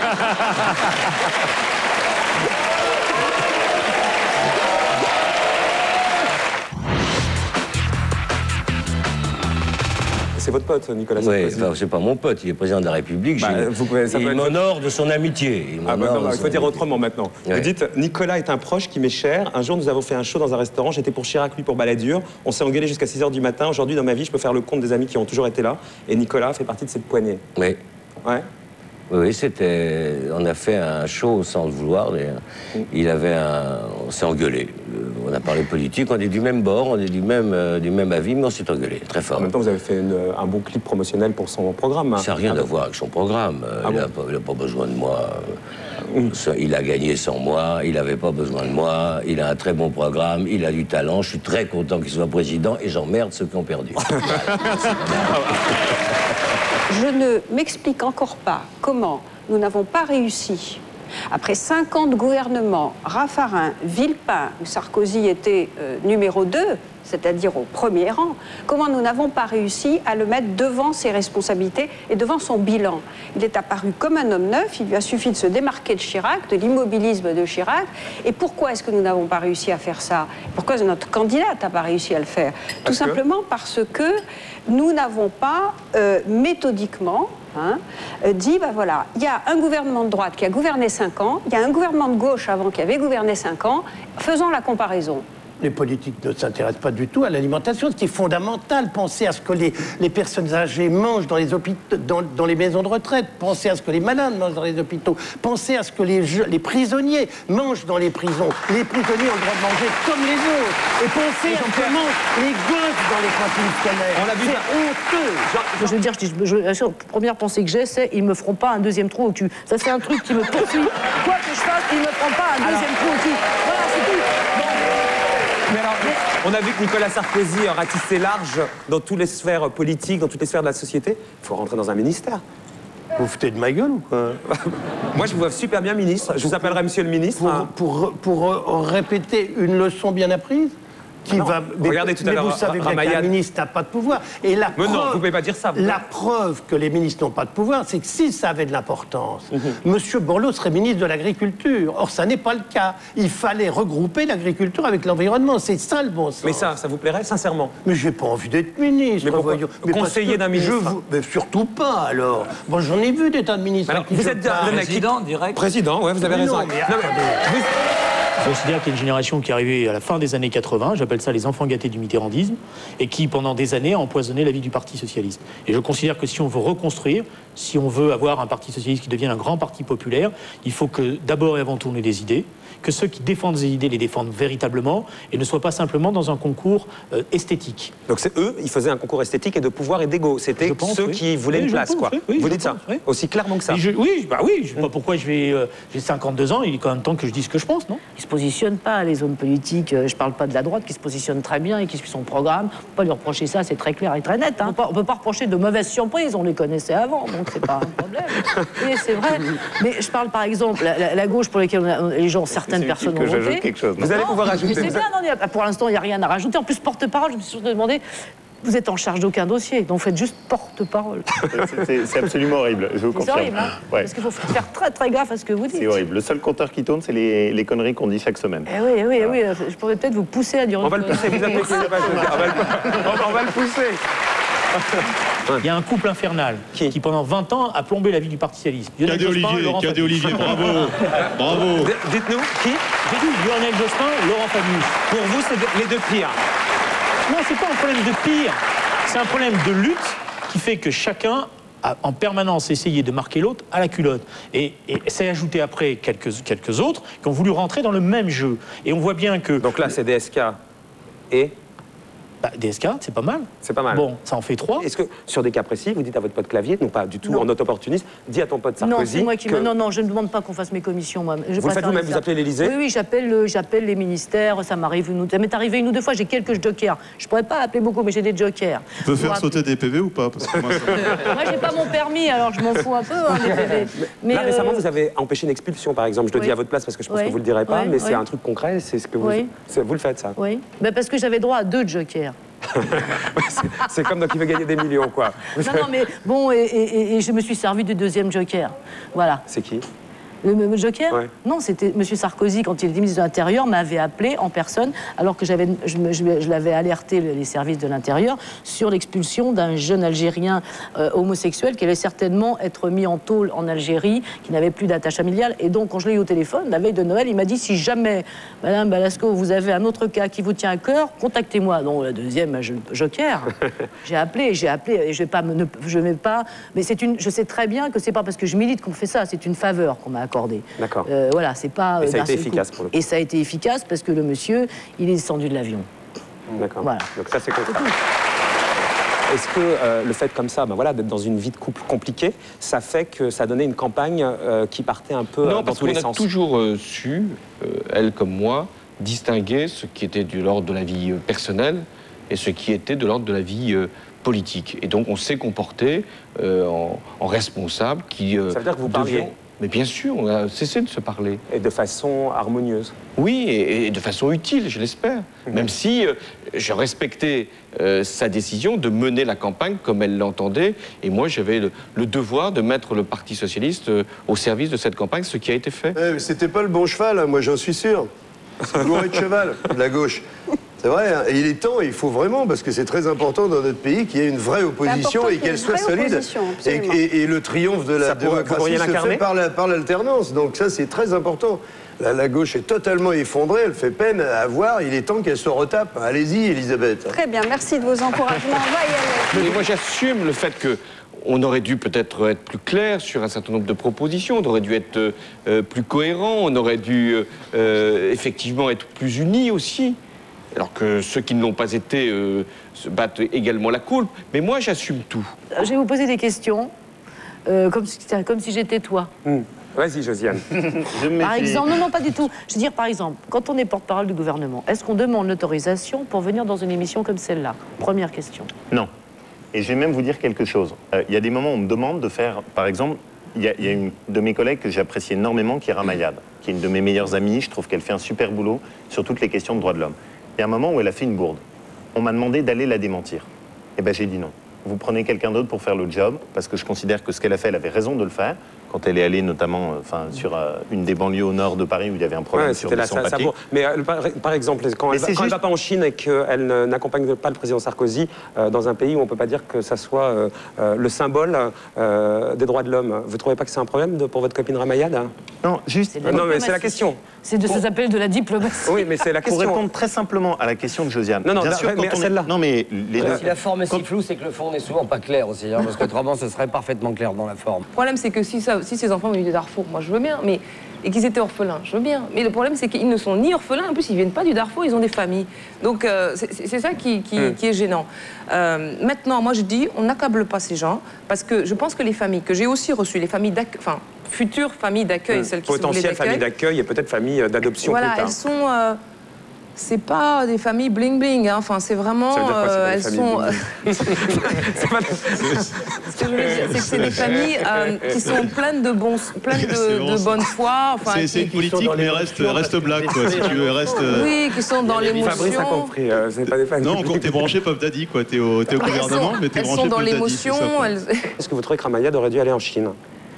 C'est votre pote, Nicolas Sarkozy. Oui, enfin, c'est pas mon pote, il est président de la République. Il m'honore de son amitié. Il faut dire autrement maintenant. Vous dites, Nicolas est un proche qui m'est cher. Un jour, nous avons fait un show dans un restaurant. J'étais pour Chirac, lui pour Balladur. On s'est engueulé jusqu'à 6h du matin. Aujourd'hui, dans ma vie, je peux faire le compte des amis qui ont toujours été là. Et Nicolas fait partie de cette poignée. Oui. Ouais. Oui, c'était. On a fait un show sans le vouloir. On s'est engueulé. On a parlé politique, on est du même bord, on est du même avis, mais on s'est engueulé très fort. En même temps, vous avez fait un bon clip promotionnel pour son programme. Ça n'a rien à voir avec son programme. Il n'a pas besoin de moi. Il a gagné sans moi, il n'avait pas besoin de moi, il a un très bon programme, il a du talent, je suis très content qu'il soit président et j'emmerde ceux qui ont perdu. Je ne m'explique encore pas comment nous n'avons pas réussi, après 5 ans de gouvernement, Raffarin, Villepin, où Sarkozy était numéro 2, c'est-à-dire au premier rang, comment nous n'avons pas réussi à le mettre devant ses responsabilités et devant son bilan. Il est apparu comme un homme neuf, il lui a suffi de se démarquer de Chirac, de l'immobilisme de Chirac. Et pourquoi est-ce que nous n'avons pas réussi à faire ça? Pourquoi notre candidate n'a pas réussi à le faire? Tout simplement parce que nous n'avons pas méthodiquement dit, ben voilà, il y a un gouvernement de droite qui a gouverné 5 ans, il y a un gouvernement de gauche avant qui avait gouverné 5 ans, faisons la comparaison. Les politiques ne s'intéressent pas du tout à l'alimentation, ce qui est fondamental. Pensez à ce que les personnes âgées mangent dans les hôpitaux, dans les maisons de retraite. Pensez à ce que les malades mangent dans les hôpitaux. Pensez à ce que les prisonniers mangent dans les prisons. Les prisonniers ont le droit de manger comme les autres. Et pensez à ce que mangent les gosses dans les cantines scolaires. C'est honteux. Je veux dire, la première pensée que j'ai, c'est ils me feront pas un deuxième trou au cul. Ça, c'est un truc qui me poursuit. Quoi que je fasse, ils me feront pas un deuxième trou au cul. Voilà, c'est tout. Mais alors, on a vu que Nicolas Sarkozy a ratissé large dans toutes les sphères politiques, dans toutes les sphères de la société. Il faut rentrer dans un ministère. Vous vous foutez de ma gueule ou quoi? Moi, je vous vois super bien ministre. Je vous appellerai monsieur le ministre. Pour répéter une leçon bien apprise regardez tout à l'heure. Mais vous savez bien qu'un ministre n'a pas de pouvoir. Et la preuve, non, vous ne pouvez pas dire ça. La preuve que les ministres n'ont pas de pouvoir, c'est que si ça avait de l'importance, Monsieur Borloo serait ministre de l'Agriculture. Or, ça n'est pas le cas. Il fallait regrouper l'agriculture avec l'environnement. C'est ça le bon sens. Mais ça vous plairait, sincèrement? Mais j'ai pas envie d'être ministre. Mais conseiller d'un ministre? Mais surtout pas, alors. Bon, j'en ai vu des tas de ministres. Alors, vous êtes président direct? Président, ouais, vous avez raison. Je considère qu'il y a une génération qui est arrivée à la fin des années 80, j'appelle ça les enfants gâtés du mitterrandisme, et qui, pendant des années, a empoisonné la vie du Parti socialiste. Et je considère que si on veut reconstruire, si on veut avoir un Parti socialiste qui devienne un grand parti populaire, il faut que, d'abord et avant tout, on ait des idées, que ceux qui défendent ces idées les défendent véritablement, et ne soient pas simplement dans un concours esthétique. Donc c'est eux, ils faisaient un concours esthétique et de pouvoir et d'ego. C'était ceux qui voulaient une place, quoi. Vous dites ça aussi clairement que ça. Oui, bah oui, je sais pas pourquoi j'ai 52 ans, il est quand même temps que je dise ce que je pense, non? Ils se positionnent pas, les hommes politiques, je parle pas de la droite, qui se positionne très bien et qui suit son programme. On peut pas lui reprocher ça, c'est très clair et très net. Hein. On peut pas reprocher de mauvaises surprises, on les connaissait avant, donc c'est pas un problème. Oui, c'est vrai. Mais je parle par exemple, la gauche pour laquelle les gens, certaines personnes ont voté. Quelque chose. Vous allez pouvoir ajouter. C'est bien, non, pour l'instant, il n'y a rien à rajouter. En plus, porte-parole, je me suis surtout demandé. Vous êtes en charge d'aucun dossier, donc faites juste porte-parole. C'est absolument horrible, je vous confirme. C'est horrible, hein, parce qu'il faut faire très très gaffe à ce que vous dites. C'est horrible. Le seul compteur qui tourne, c'est les conneries qu'on dit chaque semaine. Eh oui, oui, oui. Je pourrais peut-être vous pousser à dire. On va le pousser, vous inquiétez pas. On va le pousser. Il y a un couple infernal qui pendant 20 ans a plombé la vie du Parti socialiste. Cadet Olivier, bravo. Bravo. Dites-nous, qui? J'ai dit Lionel Jospin, Laurent Fabius. Pour vous, c'est les deux pires. Non, c'est pas un problème de pire. C'est un problème de lutte qui fait que chacun a en permanence essayé de marquer l'autre à la culotte. Et c'est ajouté après quelques autres qui ont voulu rentrer dans le même jeu. Et on voit bien que... Donc là, c'est DSK et... Bah, DSK, c'est pas mal. C'est pas mal. Bon, ça en fait 3. Est-ce que, sur des cas précis, vous dites à votre pote Clavier, non pas du tout en auto-opportuniste, dis à ton pote Sarkozy... Non, c'est moi qui... Non, je ne demande pas qu'on fasse mes commissions, moi. Vous le faites vous-même, vous appelez l'Élysée? Oui, j'appelle les ministères, ça m'arrive ça m'est arrivé une ou deux fois, j'ai quelques jokers. Je pourrais pas appeler beaucoup, mais j'ai des jokers. Tu peux faire sauter des PV ou pas? Parce que moi, j'ai pas mon permis, alors je m'en fous un peu, des PV. Mais là, récemment, vous avez empêché une expulsion, par exemple. Je le dis à votre place parce que je pense que vous le direz pas, mais c'est un truc concret, c'est ce que vous... Vous le faites, ça? Oui, parce que j'avais droit à 2 jokers. C'est comme dans Qui veut gagner des millions, quoi. Non, mais bon, et je me suis servi du 2e joker. Voilà. C'est qui? Le joker? Non, c'était M. Sarkozy, quand il était ministre de l'Intérieur, m'avait appelé en personne, alors que je l'avais alerté, les services de l'Intérieur, sur l'expulsion d'un jeune Algérien homosexuel qui allait certainement être mis en tôle en Algérie, qui n'avait plus d'attache familiale. Et donc, quand je l'ai eu au téléphone, la veille de Noël, il m'a dit, si jamais, Madame Balasco, vous avez un autre cas qui vous tient à cœur, contactez-moi. Donc, le 2e joker. J'ai appelé, et je vais pas, mais je sais très bien que c'est pas parce que je milite qu'on fait ça, c'est une faveur qu'on m'a accordé. D'accord. Voilà, c'est pas... Et ça a été efficace pour le coup. Et ça a été efficace parce que le monsieur, il est descendu de l'avion. D'accord. Voilà. Donc ça, c'est concret. Est-ce que le fait comme ça, d'être dans une vie de couple compliquée, ça fait que ça donnait une campagne qui partait un peu dans tous les sens? Non, parce qu'on a toujours su, elle comme moi, distinguer ce qui était de l'ordre de la vie personnelle et ce qui était de l'ordre de la vie politique. Et donc on s'est comporté en responsable qui... ça veut dire que vous parliez? Mais bien sûr, on a cessé de se parler. Et de façon harmonieuse? Oui, et de façon utile, je l'espère. Même si je respectais sa décision de mener la campagne comme elle l'entendait. Et moi, j'avais le devoir de mettre le Parti socialiste au service de cette campagne, ce qui a été fait. C'était pas le bon cheval, hein, moi j'en suis sûr. C'est bourré de cheval, de la gauche. C'est vrai, hein, et il est temps, il faut vraiment, parce que c'est très important dans notre pays qu'il y ait une vraie opposition et qu'elle soit solide. Et le triomphe de la démocratie se fait par l'alternance. Donc ça, c'est très important. La gauche est totalement effondrée, elle fait peine à voir. Il est temps qu'elle se retape. Allez-y, Elisabeth. Très bien, merci de vos encouragements. On va y aller. Mais moi, j'assume le fait que on aurait dû peut-être être plus clair sur un certain nombre de propositions, on aurait dû être plus cohérent, on aurait dû effectivement être plus unis aussi. Alors que ceux qui ne l'ont pas été se battent également la coulpe. Mais moi, j'assume tout. Je vais vous poser des questions, comme si j'étais toi. Vas-y, Josiane. Par exemple, non, pas du tout. Je veux dire, par exemple, quand on est porte-parole du gouvernement, est-ce qu'on demande l'autorisation pour venir dans une émission comme celle-là? Première question. Non. Et je vais même vous dire quelque chose. Il y a des moments où on me demande de faire, par exemple, il y a une de mes collègues que j'apprécie énormément, qui est Ramayad, qui est une de mes meilleures amies. Je trouve qu'elle fait un super boulot sur toutes les questions de droits de l'homme. Il y a un moment où elle a fait une bourde. On m'a demandé d'aller la démentir. Eh bien, j'ai dit non. Vous prenez quelqu'un d'autre pour faire le job, parce que je considère que ce qu'elle a fait, elle avait raison de le faire. Quand elle est allée notamment sur une des banlieues au nord de Paris où il y avait un problème sur le sans-papier. Mais par exemple, quand elle ne va pas en Chine et qu'elle n'accompagne pas le président Sarkozy dans un pays où on ne peut pas dire que ça soit le symbole des droits de l'homme, vous ne trouvez pas que c'est un problème pour votre copine Ramayad? Non, juste... Non, mais c'est la question. Ça s'appelle de la diplomatie. Oui, mais c'est la question. Pour répondre très simplement à la question de Josiane. Non, bien sûr, mais celle-là. Non, mais les deux. Si la forme est si floue, c'est que le fond n'est souvent pas clair aussi, hein, parce qu'autrement, ce serait parfaitement clair dans la forme. Le problème, c'est que si ces enfants venaient du Darfour, moi je veux bien, mais et qu'ils étaient orphelins, je veux bien. Mais le problème, c'est qu'ils ne sont ni orphelins, en plus, ils viennent pas du Darfour, ils ont des familles. Donc, c'est ça qui est gênant. Maintenant, moi, je dis, on n'accable pas ces gens, parce que je pense que les familles que j'ai aussi reçues, les familles d'accueil, enfin, futures familles d'accueil, celles qui potentielles familles d'accueil et peut-être familles d'adoption voilà, plus tard. Elles sont... c'est pas des familles bling-bling, hein. Enfin, c'est vraiment... elles sont... Ce que je veux dire, c'est que c'est des familles qui sont pleines de bonne foi. Enfin, c'est une politique, mais reste blague, quoi, si tu veux, reste... Oui, qui sont dans l'émotion. Fabrice a compris, c'est pas des familles... Non, encore t'es branché Puff Daddy, quoi, t'es au gouvernement, mais t'es branché Puff Daddy. Elles sont dans l'émotion. Est-ce que vous trouvez que Ramayad aurait dû aller en Chine ?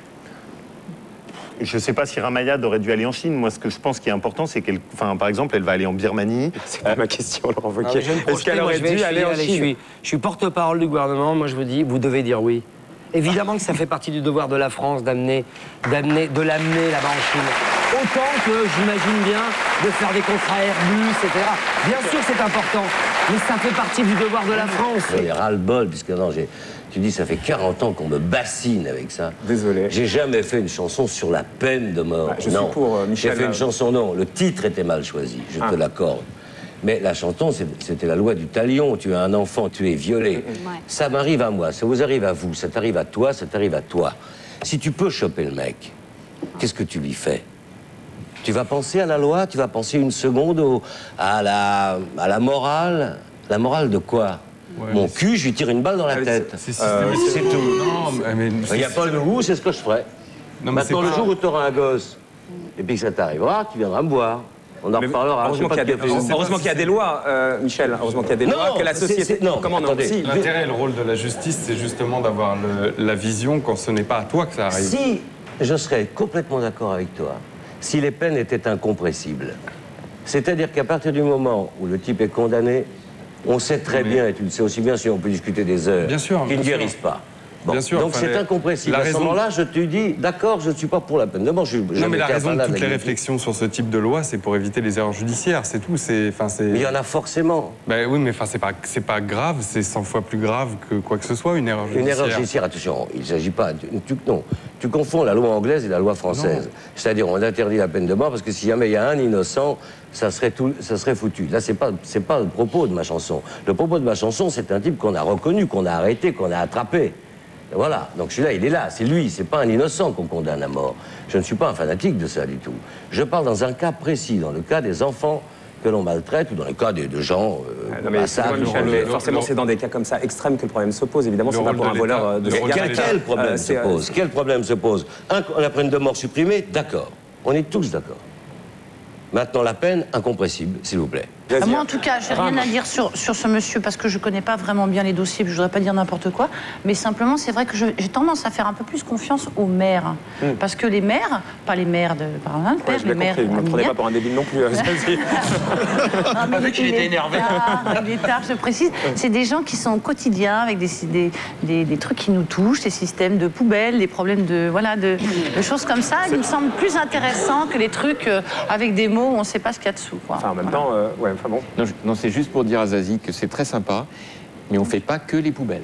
Je ne sais pas si Ramayad aurait dû aller en Chine. Moi, ce que je pense qui est important, c'est qu'elle, par exemple, elle va aller en Birmanie. C'est pas ma question, Laurent Wauquiez. Est-ce qu'elle aurait dû aller en Chine ? Je suis porte-parole du gouvernement. Moi, je vous dis, vous devez dire oui. Évidemment que ça fait partie du devoir de la France de l'amener là-bas en Chine. Autant que j'imagine bien de faire des contrats Airbus, etc. Bien sûr, c'est important, mais ça fait partie du devoir de la France. J'ai ras-le-bol, puisque non, tu dis, ça fait 40 ans qu'on me bassine avec ça. Désolé. J'ai jamais fait une chanson sur la peine de mort. Je suis pour Michel. J'ai fait une chanson, non, le titre était mal choisi, je te l'accorde. Mais la chanson, c'était la loi du talion. Tu as un enfant, tu es violé. Ouais. Ça m'arrive à moi, ça vous arrive à vous, ça t'arrive à toi, ça t'arrive à toi. Si tu peux choper le mec, qu'est-ce que tu lui fais? Tu vas penser à la loi, tu vas penser une seconde à la morale. La morale de quoi? Ouais, mon cul, je lui tire une balle dans la tête. C'est tout. Il n'y a pas de goût, c'est ce que je ferais. Non, maintenant, le jour où tu auras un gosse, et puis que ça t'arrivera, tu viendras me voir. On en reparlera. Heureusement qu'il y a des lois, Michel. Heureusement qu'il y a des lois, que la société... Non, l'intérêt et le rôle de la justice, c'est justement d'avoir la vision quand ce n'est pas à toi que ça arrive. Si je serais complètement d'accord avec toi, si les peines étaient incompressibles, c'est-à-dire qu'à partir du moment où le type est condamné, on sait très bien, et tu le sais aussi bien, si on peut discuter des heures, qu'ils ne guérissent pas. Bon, bien sûr, donc c'est incompressible. À ce moment-là, je te dis, d'accord, je ne suis pas pour la peine de mort. Non, mais la raison de toutes les réflexions sur ce type de loi, c'est pour éviter les erreurs judiciaires, c'est tout. Mais il y en a forcément. Ben oui, mais c'est pas grave, c'est 100 fois plus grave que quoi que ce soit, une erreur judiciaire. Une erreur judiciaire, attention, il ne s'agit pas... Non, tu confonds la loi anglaise et la loi française. C'est-à-dire, on interdit la peine de mort parce que si jamais il y a un innocent, ça serait foutu. Là, c'est pas le propos de ma chanson. Le propos de ma chanson, c'est un type qu'on a reconnu, qu'on a arrêté, qu'on a attrapé. Voilà, donc celui-là, il est là, c'est lui, c'est pas un innocent qu'on condamne à mort. Je ne suis pas un fanatique de ça du tout. Je parle dans un cas précis, dans le cas des enfants que l'on maltraite ou dans le cas de gens Michel, forcément, c'est dans des cas comme ça extrêmes que le problème se pose. Évidemment, c'est pas pour un voleur de Quel problème se pose? Quel problème se pose? La peine de mort supprimée, d'accord. On est tous d'accord. Maintenant, la peine incompressible, s'il vous plaît. Moi, en tout cas, j'ai rien à dire sur ce monsieur parce que je connais pas vraiment bien les dossiers, je voudrais pas dire n'importe quoi, mais simplement, c'est vrai que j'ai tendance à faire un peu plus confiance aux maires. Parce que les maires, pas les maires de par exemple, les maires... Vous ne me prenez pas pour un débile non plus. Avec qu'il était énervé. Les tard, je précise, c'est des gens qui sont au quotidien avec des trucs qui nous touchent, des systèmes de poubelles, des problèmes de choses comme ça. Il me semble plus intéressant que les trucs avec des mots où on ne sait pas ce qu'il y a dessous. Quoi. Enfin, en même temps, ouais. Enfin bon. Non, c'est juste pour dire à Zazie que c'est très sympa, mais on ne fait pas que les poubelles.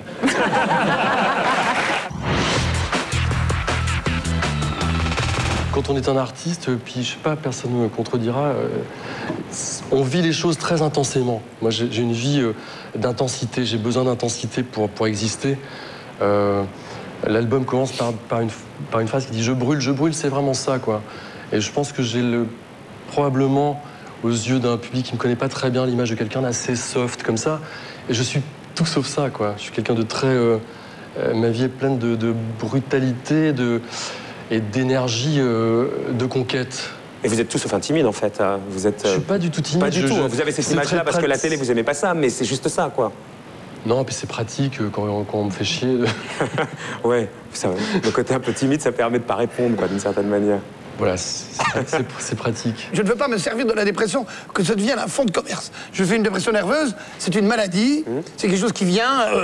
Quand on est un artiste, puis je sais pas, personne ne me contredira, on vit les choses très intensément. Moi, j'ai une vie d'intensité, j'ai besoin d'intensité pour exister. L'album commence par une phrase qui dit « je brûle », c'est vraiment ça, quoi. Et je pense que j'ai probablement, aux yeux d'un public qui ne me connaît pas très bien, l'image de quelqu'un d'assez soft comme ça. Et je suis tout sauf ça, quoi. Je suis quelqu'un de très... ma vie est pleine de brutalité et d'énergie de conquête. Et vous êtes tout sauf un timide, en fait. Vous êtes... Je suis pas du tout timide. Pas du tout. Vous avez cette image-là parce que la télé, vous aimez pas ça, mais c'est juste ça, quoi. Non, puis c'est pratique quand on me fait chier. Ouais, le côté un peu timide, ça permet de pas répondre, quoi, d'une certaine manière. Voilà, c'est pratique. Je ne veux pas me servir de la dépression, que ça devienne un fonds de commerce. Je fais une dépression nerveuse, c'est une maladie, c'est quelque chose qui vient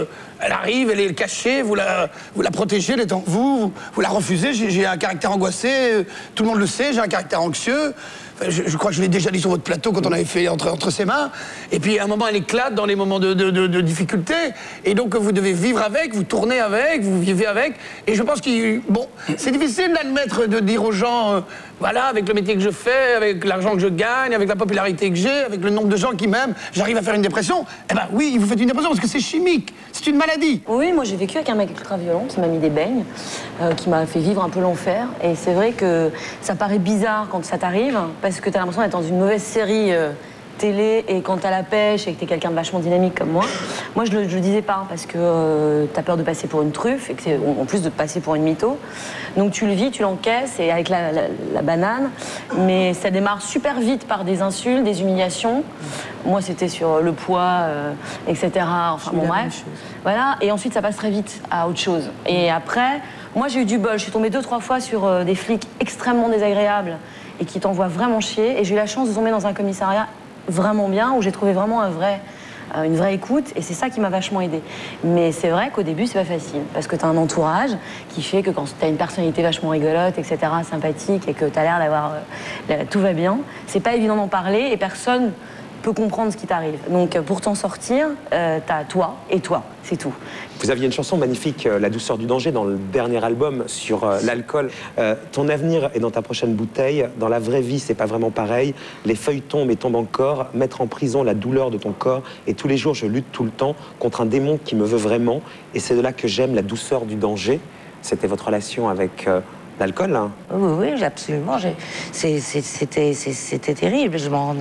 Elle arrive, elle est cachée, vous la protégez, elle est en vous, vous la refusez. J'ai un caractère angoissé, tout le monde le sait, j'ai un caractère anxieux. Je crois que je l'ai déjà dit sur votre plateau quand on avait fait entre ses mains. Et puis à un moment, elle éclate dans les moments de difficulté. Et donc vous devez vivre avec, vous tournez avec, vous vivez avec. Et je pense que, bon, c'est difficile d'admettre, de dire aux gens, voilà, avec le métier que je fais, avec l'argent que je gagne, avec la popularité que j'ai, avec le nombre de gens qui m'aiment, j'arrive à faire une dépression. Eh ben oui, vous faites une dépression parce que c'est chimique, c'est une maladie. Oui, moi j'ai vécu avec un mec ultra violent qui m'a mis des beignes, qui m'a fait vivre un peu l'enfer. Et c'est vrai que ça paraît bizarre quand ça t'arrive, parce que t'as l'impression d'être dans une mauvaise série télé, et quand t'as la pêche et que t'es quelqu'un de vachement dynamique comme moi je le disais pas, parce que t'as peur de passer pour une truffe, et que c'est en plus de passer pour une mytho. Donc tu le vis, tu l'encaisses, et avec la banane, mais ça démarre super vite par des insultes, des humiliations. Moi c'était sur le poids, etc. Enfin bon bref, voilà, et ensuite ça passe très vite à autre chose. Et après, moi j'ai eu du bol, je suis tombée 2-3 fois sur des flics extrêmement désagréables et qui t'envoient vraiment chier, et j'ai eu la chance de tomber dans un commissariat vraiment bien, où j'ai trouvé vraiment une vraie écoute, et c'est ça qui m'a vachement aidée. Mais c'est vrai qu'au début, c'est pas facile, parce que t'as un entourage qui fait que quand t'as une personnalité vachement rigolote, etc., sympathique, et que t'as l'air d'avoir... tout va bien, c'est pas évident d'en parler, et personne peut comprendre ce qui t'arrive. Donc pour t'en sortir, t'as toi et toi, c'est tout. Vous aviez une chanson magnifique, La douceur du danger, dans le dernier album sur l'alcool. Ton avenir est dans ta prochaine bouteille. Dans la vraie vie, c'est pas vraiment pareil. Les feuilles tombent et tombent encore. Mettre en prison la douleur de ton corps. Et tous les jours, je lutte tout le temps contre un démon qui me veut vraiment. Et c'est de là que j'aime la douceur du danger. C'était votre relation avec l'alcool, hein? Oui, absolument. C'était terrible. Je m'en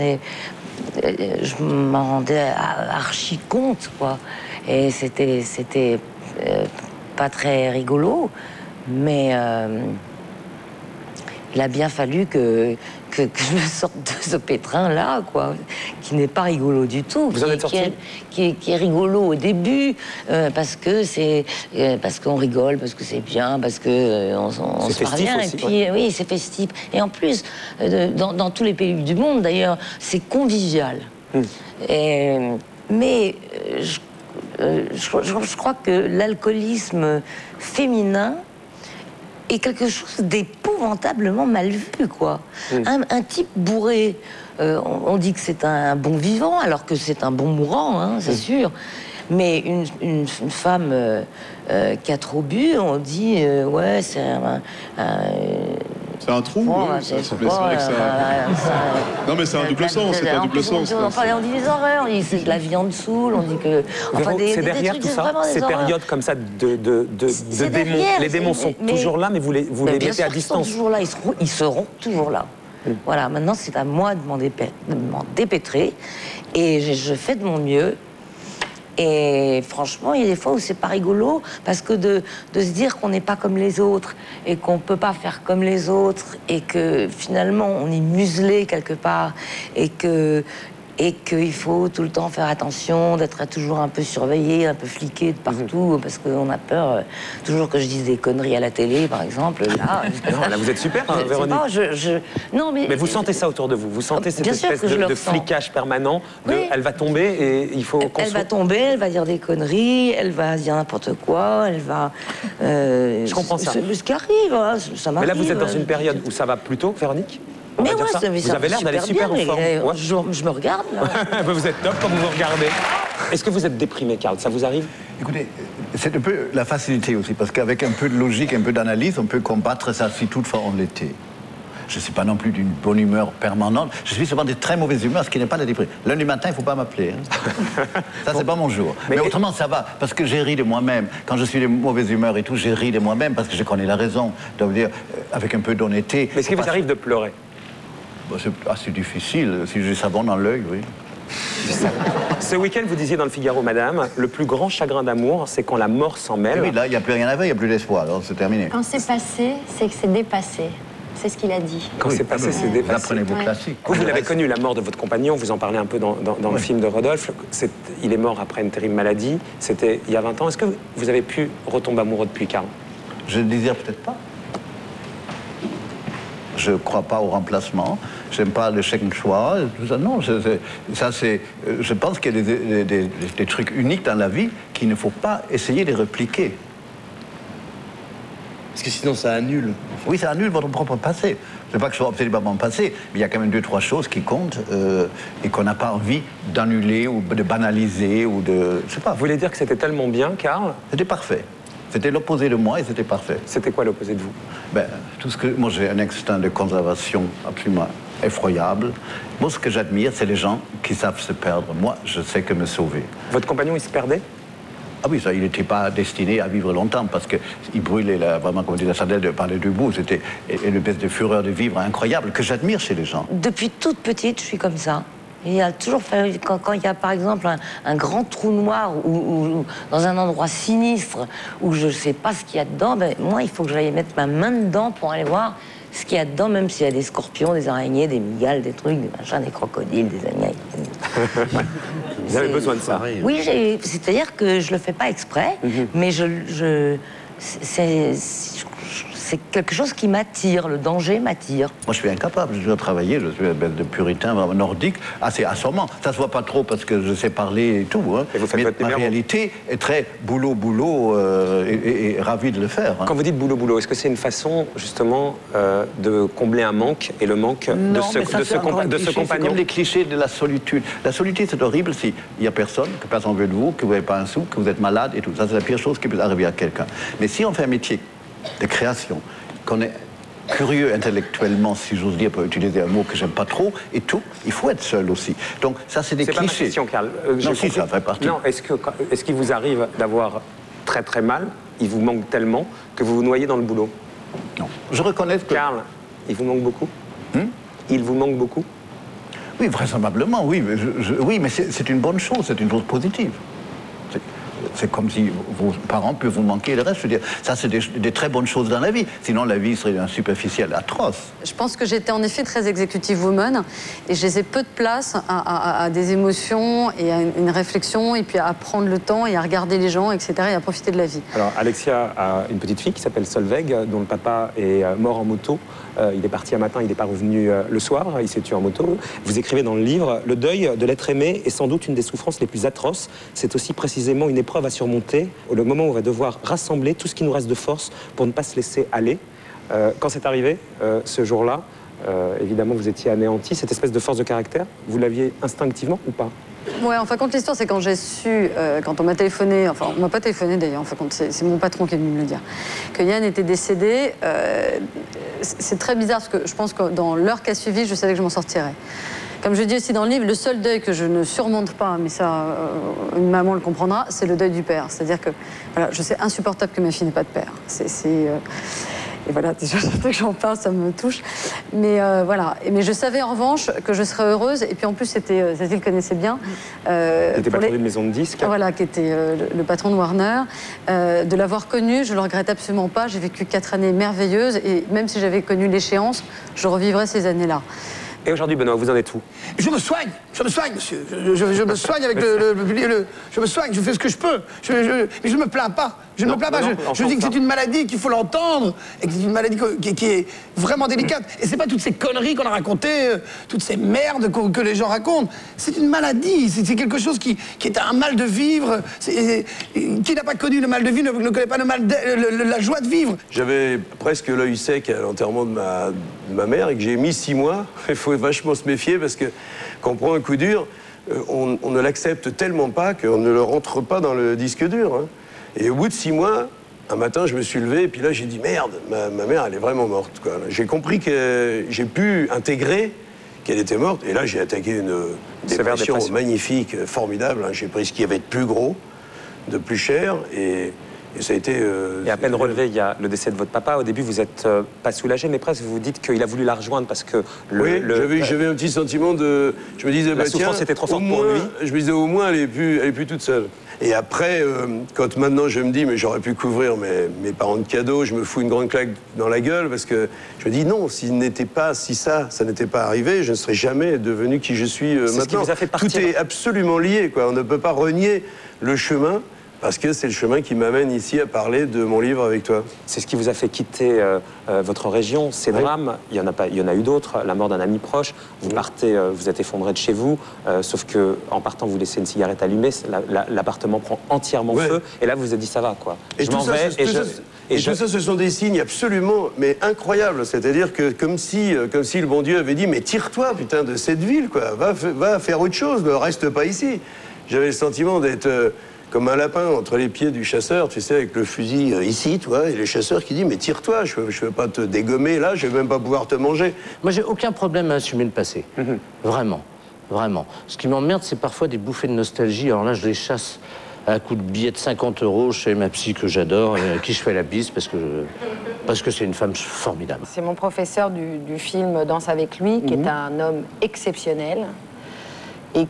rendais archi compte, quoi. Et c'était pas très rigolo, mais il a bien fallu que je me sorte de ce pétrin-là, quoi, qui n'est pas rigolo du tout. Vous en êtes sorti ? Qui est rigolo au début, parce qu'on rigole, parce que c'est bien, parce que on se parle bien, et puis oui, c'est festif. Et en plus, dans tous les pays du monde, d'ailleurs, c'est convivial. Mais je crois que l'alcoolisme féminin est quelque chose d'épouvantablement mal vu, quoi. Un type bourré, on dit que c'est un bon vivant, alors que c'est un bon mourant, hein, c'est sûr. Mais une femme qui a trop bu, on dit, ouais, c'est c'est un trou, non mais c'est un double sens, c'est un double sens. On dit des horreurs, c'est de la viande saoule, on dit que... C'est derrière tout ça, ces périodes comme ça de démons. Les démons sont toujours là, mais vous les mettez à distance. Ils sont toujours là, ils seront toujours là. Voilà, maintenant c'est à moi de m'en dépêtrer, et je fais de mon mieux. Et franchement, il y a des fois où c'est pas rigolo, parce que de se dire qu'on n'est pas comme les autres, et qu'on peut pas faire comme les autres, et que finalement on est muselé quelque part, et qu'il faut tout le temps faire attention, d'être toujours un peu surveillé, un peu fliqué de partout, parce qu'on a peur toujours que je dise des conneries à la télé, par exemple. Là, non, là vous êtes super, hein, Véronique. Non, mais vous sentez ça autour de vous, vous sentez cette espèce de flicage permanent, elle va tomber et il faut qu'on Elle va tomber, elle va dire des conneries, elle va dire n'importe quoi, elle va... je comprends ça. C'est ce qui arrive, hein, ça m'arrive. Mais là, vous êtes dans une période où ça va plutôt, Véronique? Mais ouais, vous avez l'air d'aller super en forme. Je me regarde, là. Vous êtes top quand vous vous regardez. Est-ce que vous êtes déprimé, Karl? Ça vous arrive? Écoutez, c'est un peu la facilité aussi, parce qu'avec un peu de logique, un peu d'analyse, on peut combattre ça si toutefois on l'était. Je ne suis pas non plus d'une bonne humeur permanente. Je suis souvent de très mauvaise humeur, ce qui n'est pas la dépression. Lundi matin, il ne faut pas m'appeler. Hein. Ça, c'est pas mon jour. Mais autrement, ça va, parce que j'ai ri de moi-même. Quand je suis de mauvaise humeur et tout, j'ai ri de moi-même, parce que je connais la raison. Je dois dire, avec un peu d'honnêteté. Mais est-ce qu'il vous arrive de pleurer? C'est assez difficile. Si j'ai du savon dans l'œil, oui. Ce week-end, vous disiez dans le Figaro, madame, le plus grand chagrin d'amour, c'est quand la mort s'en mêle. Oui, là, il n'y a plus rien à faire, il n'y a plus d'espoir, alors c'est terminé. Quand c'est passé, c'est que c'est dépassé. C'est ce qu'il a dit. Quand c'est passé, c'est dépassé. Vous apprenez vos classiques. Vous l'avez connu, la mort de votre compagnon, vous en parlez un peu dans le film de Rodolphe. Il est mort après une terrible maladie, c'était il y a 20 ans. Est-ce que vous avez pu retomber amoureux depuis, Karl? Je ne désire peut-être pas. Je ne crois pas au remplacement. Je n'aime pas le chèque choix. Tout ça, non, je pense qu'il y a des trucs uniques dans la vie qu'il ne faut pas essayer de répliquer. Parce que sinon, ça annule. Oui, ça annule votre propre passé. Je ne veux pas que ce soit absolument mon passé, mais il y a quand même 2-3 choses qui comptent et qu'on n'a pas envie d'annuler ou de banaliser ou de... Je sais pas. Vous voulez dire que c'était tellement bien, Karl? C'était parfait. C'était l'opposé de moi et c'était parfait. C'était quoi l'opposé de vous? Ben, tout ce que... Moi, j'ai un instinct de conservation absolument effroyable. Moi, ce que j'admire, c'est les gens qui savent se perdre. Moi, je sais que me sauver. Votre compagnon, il se perdait? Ah oui, ça, il n'était pas destiné à vivre longtemps parce qu'il brûlait vraiment, comme on dit, la chandelle par les deux bouts. C'était une espèce de fureur de vivre incroyable que j'admire chez les gens. Depuis toute petite, je suis comme ça. Il y a toujours fallu, quand il y a par exemple un grand trou noir ou dans un endroit sinistre où je ne sais pas ce qu'il y a dedans, ben, moi, il faut que j'aille mettre ma main dedans pour aller voir ce qu'il y a dedans, même s'il y a des scorpions, des araignées, des migales, des trucs, des machins, des crocodiles, des animaux. Vous avez besoin de ça? Oui, c'est-à-dire que je le fais pas exprès, mais c'est quelque chose qui m'attire, le danger m'attire. Moi, je suis incapable, je dois travailler, je suis un espèce de puritain vraiment nordique, assez assommant. Ça se voit pas trop parce que je sais parler et tout, hein. Mais ma réalité est très boulot, et ravi de le faire. Hein. Quand vous dites boulot, est-ce que c'est une façon, justement, de combler un manque, et le manque de ce compagnon? C'est comme les clichés de la solitude. La solitude, c'est horrible s'il n'y a personne, que personne veut de vous, que vous n'avez pas un sou, que vous êtes malade et tout. Ça, c'est la pire chose qui peut arriver à quelqu'un. Mais si on fait un métier de création, qu'on est curieux intellectuellement, si j'ose dire, pour utiliser un mot que j'aime pas trop, et tout, il faut être seul aussi. Donc ça, c'est des clichés. C'est pas ma question, Karl. Non, si, ça fait partie. Non, est-ce qu'il vous arrive d'avoir très très mal, il vous manque tellement, que vous vous noyez dans le boulot? Non. Je reconnais que... Karl, il vous manque beaucoup? Il vous manque beaucoup? Oui, vraisemblablement, oui. Oui, mais c'est une bonne chose, c'est une chose positive. C'est comme si vos parents peuvent vous manquer le reste. Je veux dire, ça, c'est des très bonnes choses dans la vie. Sinon, la vie serait un superficiel atroce. Je pense que j'étais en effet très executive woman et je laissais peu de place à des émotions et à une réflexion et puis à prendre le temps et à regarder les gens, etc. et à profiter de la vie. Alors, Alexia a une petite fille qui s'appelle Solveig, dont le papa est mort en moto. Il est parti un matin, il n'est pas revenu le soir, il s'est tué en moto. Vous écrivez dans le livre, le deuil de l'être aimé est sans doute une des souffrances les plus atroces. C'est aussi précisément une épreuve à surmonter, le moment où on va devoir rassembler tout ce qui nous reste de force pour ne pas se laisser aller. Quand c'est arrivé, ce jour-là, évidemment vous étiez anéanti, cette espèce de force de caractère, vous l'aviez instinctivement ou pas? Ouais, enfin, quand l'histoire, c'est quand j'ai su, quand on m'a téléphoné, enfin, on m'a pas téléphoné d'ailleurs, enfin, c'est mon patron qui est venu me le dire, que Yann était décédé. C'est très bizarre parce que je pense que dans l'heure qui a suivi, je savais que je m'en sortirais. Comme je dis aussi dans le livre, le seul deuil que je ne surmonte pas, mais ça, une maman le comprendra, c'est le deuil du père. C'est-à-dire que, voilà, je sais insupportable que ma fille n'ait pas de père. Et voilà, déjà, que j'en parle, ça me touche. Mais voilà. Mais je savais en revanche que je serais heureuse. Et puis en plus, c'était, Cécile connaissait bien. Qui était patron d'une maison de disques. Voilà, qui était le patron de Warner. De l'avoir connu, je le regrette absolument pas. J'ai vécu 4 années merveilleuses. Et même si j'avais connu l'échéance, je revivrais ces années-là. Et aujourd'hui, Benoît, vous en êtes où? Je me soigne, monsieur. Je me soigne avec je me soigne, je fais ce que je peux. Mais je ne me plains pas. Je ne me plains pas. Je dis que c'est une maladie qu'il faut l'entendre et que c'est une maladie qui est vraiment délicate. Et c'est pas toutes ces conneries qu'on a racontées, toutes ces merdes que les gens racontent. C'est une maladie. C'est quelque chose qui est un mal de vivre. Qui n'a pas connu le mal de vivre ne connaît pas la joie de vivre. J'avais presque l'œil sec à l'enterrement de ma mère et que j'ai mis 6 mois. Il faut vachement se méfier parce que quand on prend un coup dur, on ne l'accepte tellement pas qu'on ne le rentre pas dans le disque dur. Hein. Et au bout de 6 mois, un matin, je me suis levé et puis là, j'ai dit merde, ma mère, elle est vraiment morte. J'ai compris que j'ai pu intégrer qu'elle était morte. Et là, j'ai attaqué une dépression magnifique, formidable. Hein. J'ai pris ce qu'il y avait de plus gros, de plus cher et ça a été... Et à peine relevé, il y a le décès de votre papa. Au début, vous n'êtes pas soulagé, mais presque vous vous dites qu'il a voulu la rejoindre parce que... Oui, j'avais un petit sentiment de... Je me disais, la souffrance était trop forte pour lui. Je me disais, au moins, elle est plus toute seule. Et après, quand maintenant je me dis, mais j'aurais pu couvrir mes parents de cadeaux, je me fous une grande claque dans la gueule parce que je me dis, non, si ça n'était pas arrivé, je ne serais jamais devenu qui je suis maintenant. Ce qui vous a fait partir. Tout est absolument lié, quoi. On ne peut pas renier le chemin parce que c'est le chemin qui m'amène ici à parler de mon livre avec toi. C'est ce qui vous a fait quitter votre région, ces drames. Il y en a eu d'autres, la mort d'un ami proche. Vous partez, vous êtes effondré de chez vous, sauf que en partant, vous laissez une cigarette allumée, l'appartement prend entièrement feu, et là, vous vous êtes dit, ça va, quoi. Et tout ça, ce sont des signes absolument, mais incroyables. C'est-à-dire que comme si le bon Dieu avait dit, mais tire-toi, putain, de cette ville, quoi. Va faire autre chose, ne reste pas ici. J'avais le sentiment d'être comme un lapin entre les pieds du chasseur, tu sais, avec le fusil ici, toi, et le chasseur qui dit, mais tire-toi, je veux pas te dégommer là, je vais même pas pouvoir te manger. Moi, j'ai aucun problème à assumer le passé. Vraiment, vraiment. Ce qui m'emmerde, c'est parfois des bouffées de nostalgie. Alors là, je les chasse à coup de billets de 50 € chez ma psy que j'adore, et à qui je fais la bise parce que c'est une femme formidable. C'est mon professeur du film Danse avec lui, qui est un homme exceptionnel. Et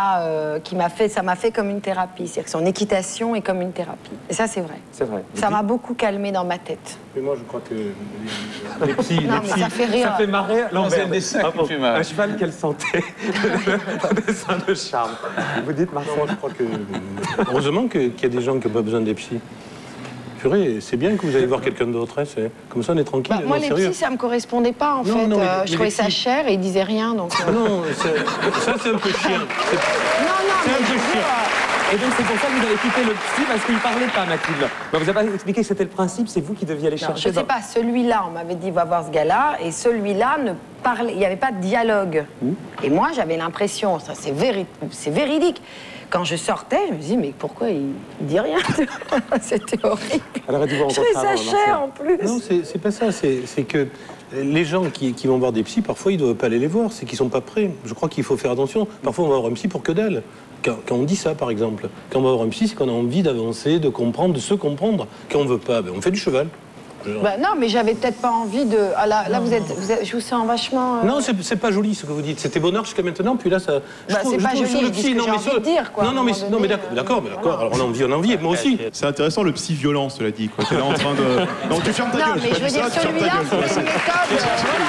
ça m'a fait comme une thérapie. C'est-à-dire que son équitation est comme une thérapie. Et ça, c'est vrai. C'est vrai. Ça m'a beaucoup calmé dans ma tête. Mais moi, je crois que les psy... Non, mais ça fait rire. Ça fait marrer. Non, c'est un dessin qui fait marrer. Un cheval qu'elle sentait. Un dessin de charme. Vous dites, Marcel? Non, moi, je crois que... Heureusement qu'il y a des gens qui n'ont pas besoin des psys. Purée, c'est bien que vous allez voir quelqu'un d'autre. Hein, comme ça, on est tranquille. Moi, les psys, ça me correspondait pas, en fait. Je trouvais ça cher et ils disaient rien, donc... Non, ça, c'est un peu chiant. C'est un peu chiant. Et donc, c'est pour ça que vous avez quitté le psy, parce qu'il ne parlait pas, Mathilde. Vous n'avez pas expliqué que c'était le principe, c'est vous qui deviez aller chercher... Je ne sais pas, celui-là, on m'avait dit, va voir ce gars-là, et celui-là ne parlait... Il n'y avait pas de dialogue. Et moi, j'avais l'impression, ça, c'est véridique. Quand je sortais, je me dis, mais pourquoi il dit rien? C'était horrible. Je trouvais ça cher, en plus. Non, c'est pas ça. C'est que les gens qui vont voir des psys, parfois, ils ne doivent pas aller les voir. C'est qu'ils ne sont pas prêts. Je crois qu'il faut faire attention. Parfois, on va voir un psy pour que dalle. Quand on dit ça, par exemple, quand on va voir un psy, c'est qu'on a envie d'avancer, de comprendre, de se comprendre. Quand on ne veut pas, on fait du cheval. Bah non, mais j'avais peut-être pas envie de... Ah là, je vous sens vachement... Non, c'est pas joli ce que vous dites. C'était bonheur jusqu'à maintenant, puis là, ça... Bah, c'est pas joli, je dis ce que j'ai envie de dire, quoi. Non, mais d'accord, alors on a envie, moi aussi. C'est intéressant, le psy violent, cela dit, quoi. T'es là en train de... Non, tu fermes ta gueule. Non, mais je veux dire, celui-là, c'est une méthode,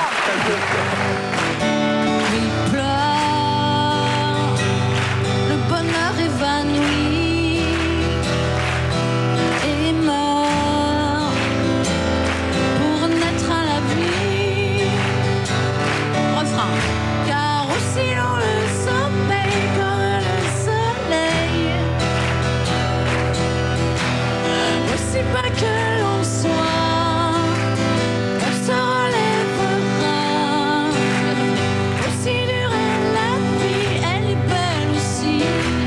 Il pleure, le bonheur évanoui et meurt pour naître à la vie. Refrain. Car aussi l'on le sommeil comme le soleil, aussi pas que l'on soit, on se relèvera. Aussi durant la vie, elle est belle aussi.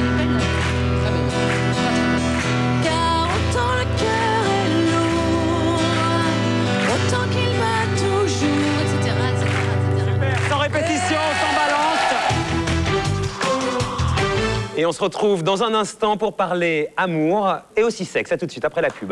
Car autant le cœur est lourd, autant qu'il bat toujours, etc. Super, sans répétition, sans balance. Et on se retrouve dans un instant pour parler amour et aussi sexe. À tout de suite, après la pub.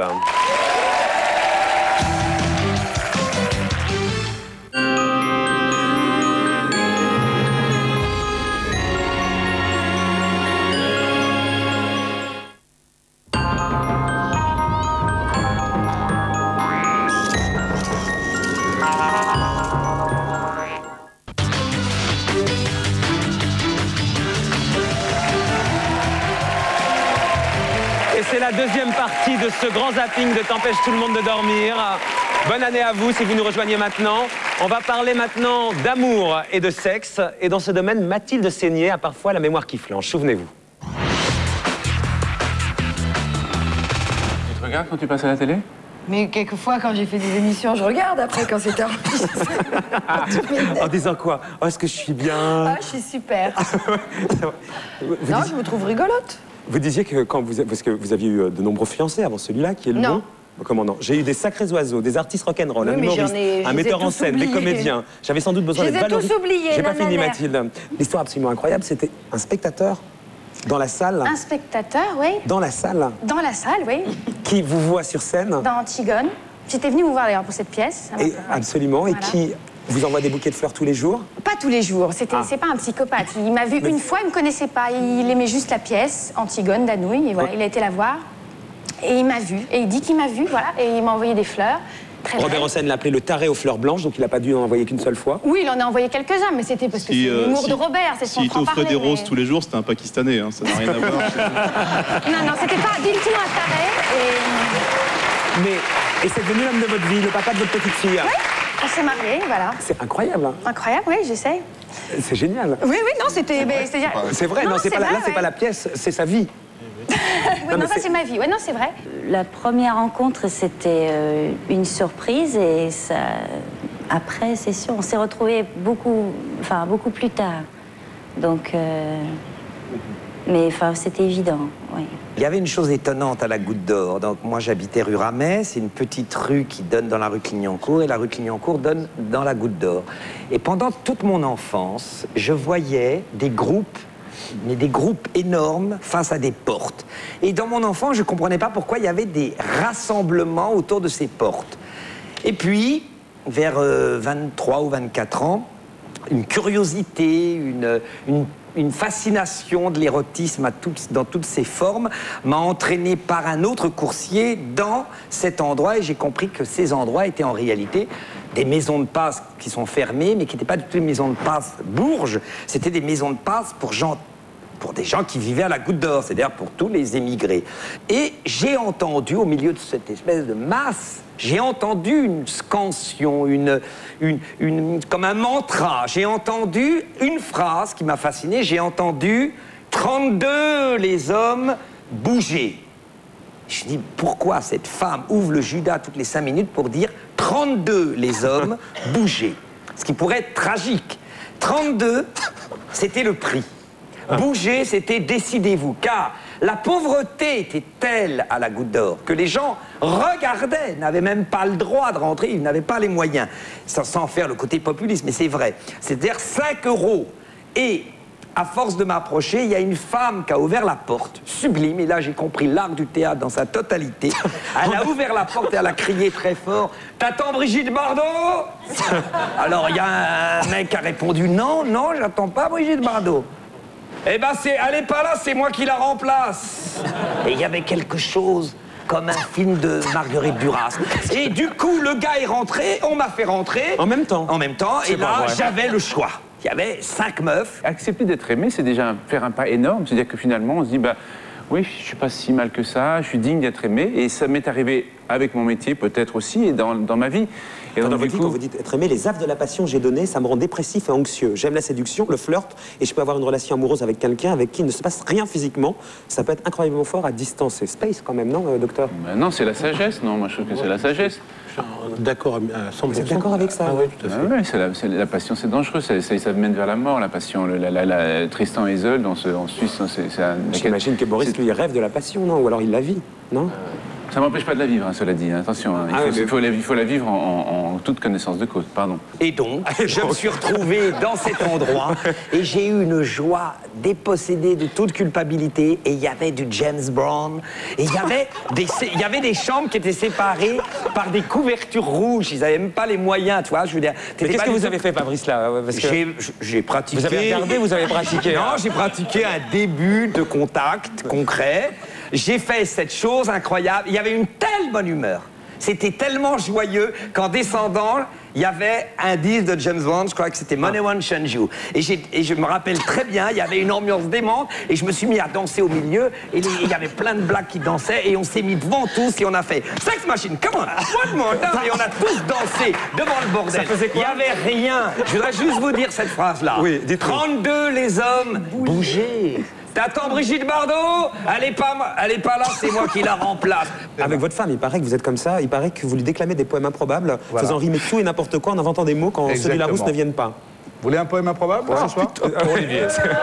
Et c'est la deuxième partie de ce grand zapping de T'empêche tout le monde de dormir. Bonne année à vous si vous nous rejoignez maintenant. On va parler maintenant d'amour et de sexe. Et dans ce domaine, Mathilde Seigné a parfois la mémoire qui flanche. Souvenez-vous. Tu te regardes quand tu passes à la télé? Mais quelquefois, quand j'ai fait des émissions, je regarde après quand c'est enregistré. En disant quoi? Oh, est-ce que je suis bien? Ah, je suis super. Non, je me trouve rigolote. Vous disiez que parce que vous aviez eu de nombreux fiancés avant celui-là, qui est le bon. Comment non? J'ai eu des sacrés oiseaux, des artistes rock'n'roll, un humoriste, un metteur en scène, des comédiens. J'avais sans doute besoin d'être valorisé. Je les ai tous oubliés. J'ai pas fini, Mathilde. L'histoire absolument incroyable, c'était un spectateur dans la salle. Un spectateur, oui. Dans la salle. Dans la salle, oui. Qui vous voit sur scène. Dans Antigone. J'étais venue vous voir d'ailleurs pour cette pièce. Et, absolument. Voilà. Et qui vous envoie des bouquets de fleurs tous les jours? Pas tous les jours. C'est pas un psychopathe. Il m'a vu une fois, il me connaissait pas. Il aimait juste la pièce, Antigone, d'Anouilh. Et voilà, il a été la voir. Et il m'a vu. Et il dit qu'il m'a vu, voilà. Et il m'a envoyé des fleurs. très Robert belle. Hossein l'a appelé le taré aux fleurs blanches, donc il n'a pas dû en envoyer qu'une seule fois. Oui, il en a envoyé quelques-uns, mais c'était parce que c'est l'humour de Robert, c'est son S'il t'offrait des roses tous les jours, c'était un Pakistanais, hein, ça n'a rien à voir. Non, c'était pas du tout un taré. Et c'est devenu l'homme de votre vie, le papa de votre petite fille. Oui, on s'est mariés, voilà. C'est incroyable. Hein. Incroyable, oui, j'essaie. C'est génial. Oui, non, c'était... C'est vrai, non, c'est pas, là, c'est pas la pièce, c'est sa vie. Oui, non, ça c'est ma vie, ouais, non, c'est vrai. La première rencontre, c'était une surprise et ça... après, c'est sûr, on s'est retrouvés beaucoup plus tard. Donc, mais c'était évident, oui. Il y avait une chose étonnante à la Goutte d'Or. Donc moi j'habitais rue Ramey, c'est une petite rue qui donne dans la rue Clignancourt et la rue Clignancourt donne dans la Goutte d'Or. Et pendant toute mon enfance, je voyais des groupes, mais des groupes énormes face à des portes. Et dans mon enfance, je ne comprenais pas pourquoi il y avait des rassemblements autour de ces portes. Et puis, vers 23 ou 24 ans, une curiosité, une fascination de l'érotisme dans toutes ses formes m'a entraîné par un autre coursier dans cet endroit et j'ai compris que ces endroits étaient en réalité des maisons de passe qui sont fermées mais qui n'étaient pas du tout des maisons de passe bourges, c'était des maisons de passe pour des gens qui vivaient à la Goutte d'Or, c'est-à-dire pour tous les émigrés. Et j'ai entendu, au milieu de cette espèce de masse, j'ai entendu une scansion, comme un mantra. J'ai entendu une phrase qui m'a fasciné. J'ai entendu « 32 les hommes bouger ». Je dis, pourquoi cette femme ouvre le Judas toutes les 5 minutes pour dire « 32 les hommes bouger ». Ce qui pourrait être tragique. 32, c'était le prix. Bouger, c'était décidez-vous, car la pauvreté était telle à la Goutte d'Or que les gens regardaient, n'avaient même pas le droit de rentrer, ils n'avaient pas les moyens, sans faire le côté populiste, mais c'est vrai. C'est-à-dire 5 €. Et à force de m'approcher, il y a une femme qui a ouvert la porte, sublime, et là j'ai compris l'art du théâtre dans sa totalité. Elle a ouvert la porte et elle a crié très fort « T'attends Brigitte Bardot ?» Alors il y a un mec qui a répondu « Non, non, j'attends pas Brigitte Bardot. » Eh ben, elle est pas là, c'est moi qui la remplace. Et il y avait quelque chose comme un film de Marguerite Duras. Et du coup, le gars est rentré, on m'a fait rentrer. En même temps. En même temps, et là, j'avais le choix. Il y avait 5 meufs. Accepter d'être aimé, c'est déjà faire un pas énorme. C'est-à-dire que finalement, on se dit, bah, oui, je suis pas si mal que ça, je suis digne d'être aimé. Et ça m'est arrivé avec mon métier, peut-être aussi, et dans ma vie. Et dans votre vie, quand vous dites être aimé, les affres de la passion j'ai donné, ça me rend dépressif et anxieux. J'aime la séduction, le flirt, et je peux avoir une relation amoureuse avec quelqu'un avec qui il ne se passe rien physiquement. Ça peut être incroyablement fort à distance. C'est space quand même, non, docteur? Non, c'est la sagesse, non, moi je trouve que c'est la sagesse. D'accord à 100%. Vous êtes d'accord avec ça? Oui, tout à fait. Ouais, la passion, c'est dangereux, ça mène vers la mort, la passion. Tristan et Isolde en Suisse, c'est un... J'imagine que Boris, lui, il rêve de la passion, non? Ou alors il la vit, non? Ça m'empêche pas de la vivre, hein, cela dit. Attention, hein. Il faut la vivre en toute connaissance de cause, pardon. Et donc, je me suis retrouvé dans cet endroit et j'ai eu une joie dépossédée de toute culpabilité. Et il y avait du James Brown. Et il y avait des chambres qui étaient séparées par des couvertures rouges. Ils n'avaient même pas les moyens, tu vois. Je veux dire. Mais qu'est-ce que vous avez fait, Fabrice, là? J'ai pratiqué. Vous avez regardé, vous avez pratiqué? Non, j'ai pratiqué un début de contact concret. J'ai fait cette chose incroyable. Il y avait une telle bonne humeur. C'était tellement joyeux qu'en descendant, il y avait un disque de James Bond, je crois que c'était Money Won't Change You. Et je me rappelle très bien, il y avait une ambiance démente et je me suis mis à danser au milieu et il y avait plein de blacks qui dansaient et on s'est mis devant tous et on a fait Sex Machine, come on, one more time, et on a tous dansé devant le bordel. Ça faisait quoi? Il n'y avait rien. Je voudrais juste vous dire cette phrase-là. Oui, dites-moi. 32 les hommes, bougez. T'attends Brigitte Bardot? Elle est pas là, c'est moi qui la remplace. Avec votre femme, il paraît que vous êtes comme ça, il paraît que vous lui déclamez des poèmes improbables, faisant rimer tout et n'importe quoi en inventant des mots quand ceux de la rousse ne viennent pas. Vous voulez un poème improbable ce soir? Pour Olivier.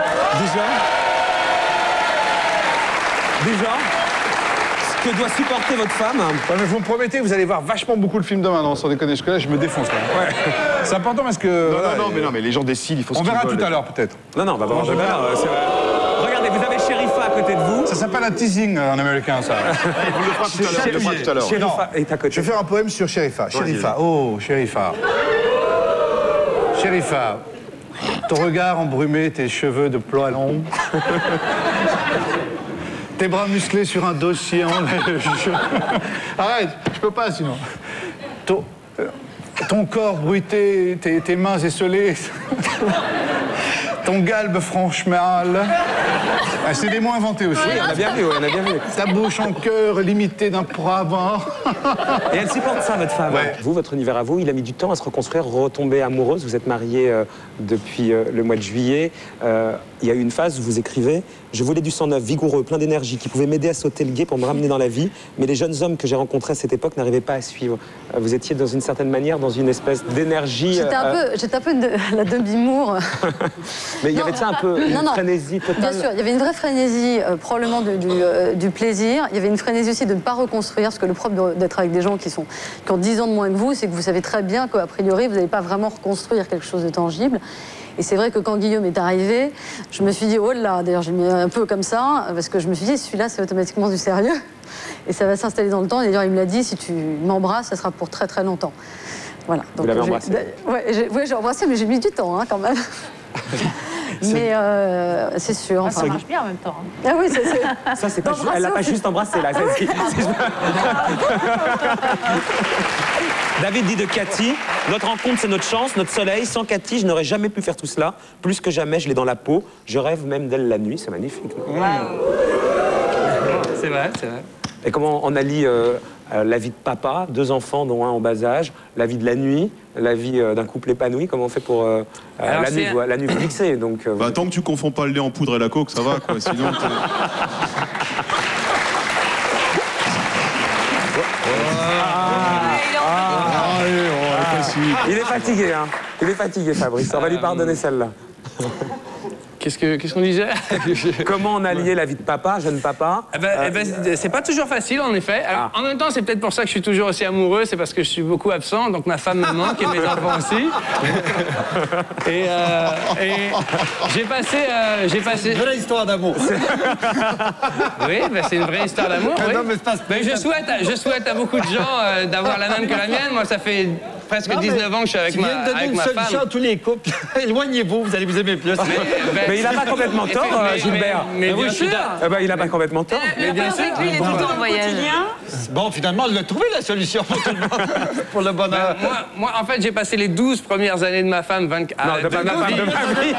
Déjà, ce que doit supporter votre femme. Ouais, mais vous me promettez, vous allez voir vachement beaucoup de films demain, non, sans déconner, jusque là, je me défonce là. Ouais. C'est important parce que. Non, mais les gens décident, il faut. On verra tout à l'heure peut-être. Non, on va voir demain. Regardez, vous avez Sherifa à côté de vous. Ça s'appelle un teasing en américain, ça. Vous le fera tout à l'heure. Sherifa est à côté. Je vais faire un poème sur Sherifa. Sherifa, oh, Sherifa. Sherifa, ton regard embrumé, tes cheveux de poilon. Tes bras musclés sur un dossier en... Arrête, je peux pas sinon. Ton corps bruité, tes mains esselées, ton galbe franchement. C'est des mots inventés aussi. Oui, on a bien vu, on a bien vu. Ta bouche en cœur limitée d'un bras. Et elle supporte ça, votre femme. Ouais. Vous, votre univers à vous, il a mis du temps à se reconstruire, retomber amoureuse. Vous êtes mariée depuis le mois de juillet. Il y a eu une phase où vous écrivez « Je voulais du sang neuf, vigoureux, plein d'énergie, qui pouvait m'aider à sauter le gué pour me ramener dans la vie. Mais les jeunes hommes que j'ai rencontrés à cette époque n'arrivaient pas à suivre. » Vous étiez dans une certaine manière dans une espèce d'énergie... J'étais un peu la demi-mour. Mais il y avait ça un peu une frénésie totale. Bien sûr, il y avait une vraie frénésie, probablement du plaisir. Il y avait une frénésie aussi de ne pas reconstruire, parce que le propre d'être avec des gens qui ont 10 ans de moins que vous, c'est que vous savez très bien qu'a priori, vous n'allez pas vraiment reconstruire quelque chose de tangible. Et c'est vrai que quand Guillaume est arrivé, je me suis dit, oh là, d'ailleurs je l'ai mis un peu comme ça, parce que je me suis dit, celui-là, c'est automatiquement du sérieux. Et ça va s'installer dans le temps. Et d'ailleurs, il me l'a dit, si tu m'embrasses, ça sera pour très très longtemps. Voilà. Donc, vous l'avez embrassé? Ouais, j'ai embrassé, mais j'ai mis du temps, hein, quand même. Mais c'est sûr. Ça marche bien en même temps. Ah oui, ça, c'est pas elle l'a pas juste embrassé, là. David dit de Cathy, notre rencontre, c'est notre chance, notre soleil. Sans Cathy, je n'aurais jamais pu faire tout cela. Plus que jamais, je l'ai dans la peau. Je rêve même d'elle la nuit. C'est magnifique. C'est vrai, c'est vrai. Et comment on allie la vie de papa, 2 enfants, dont un en bas âge, la vie de la nuit, la vie d'un couple épanoui? Comment on fait pour la nuit fixée donc, tant que tu confonds pas le lait en poudre et la coke, ça va, quoi. Sinon, il est fatigué, hein. Il est fatigué, Fabrice. On va lui pardonner celle-là. Qu'est-ce qu'on disait? Comment on alliait la vie de papa, jeune papa? C'est pas toujours facile, en effet. Alors, en même temps, c'est peut-être pour ça que je suis toujours aussi amoureux, c'est parce que je suis beaucoup absent, donc ma femme me manque et mes enfants aussi. Et j'ai passé... Une vraie histoire d'amour. Oui, c'est une vraie histoire d'amour, oui. Mais je souhaite à beaucoup de gens d'avoir la même que la mienne. Moi, ça fait presque 19 ans que je suis avec ma femme. Tu viens de donner une solution à tous les couples. Éloignez-vous, vous allez vous aimer plus. Mais il n'a pas complètement tort, Gilbert. Mais bien sûr. Il n'a pas complètement tort. Mais bien sûr. Lui, il est tout le temps en voyage. Bon, finalement, elle a trouvé la solution pour le bonheur. Moi, en fait, j'ai passé les 12 premières années de ma femme, Non, de ma vie.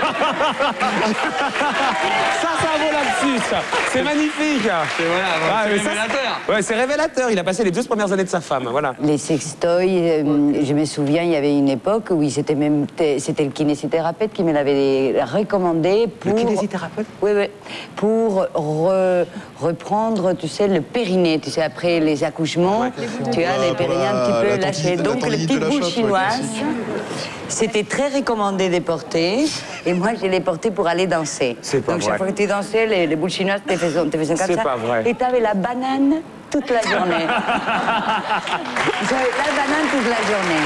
Ça vaut là-dessus, ça. C'est magnifique. C'est révélateur. Ouais, c'est révélateur. Il a passé les 12 premières années de sa femme, voilà. Les sextoys, je me souviens, il y avait une époque où c'était le kinésithérapeute qui me l'avait recommandé pour... Le kinésithérapeute? Oui, oui. Pour reprendre, tu sais, le périnée. Tu sais, après les accouchements, tu as les périnées un petit peu lâchés. Donc, les petites boules chinoises, c'était très recommandé de les porter. Et moi, je les portais pour aller danser. Donc, chaque fois que tu dansais, les boules chinoises te faisaient comme ça. C'est pas vrai. Et tu avais la banane toute la journée. J'avais la banane toute la journée.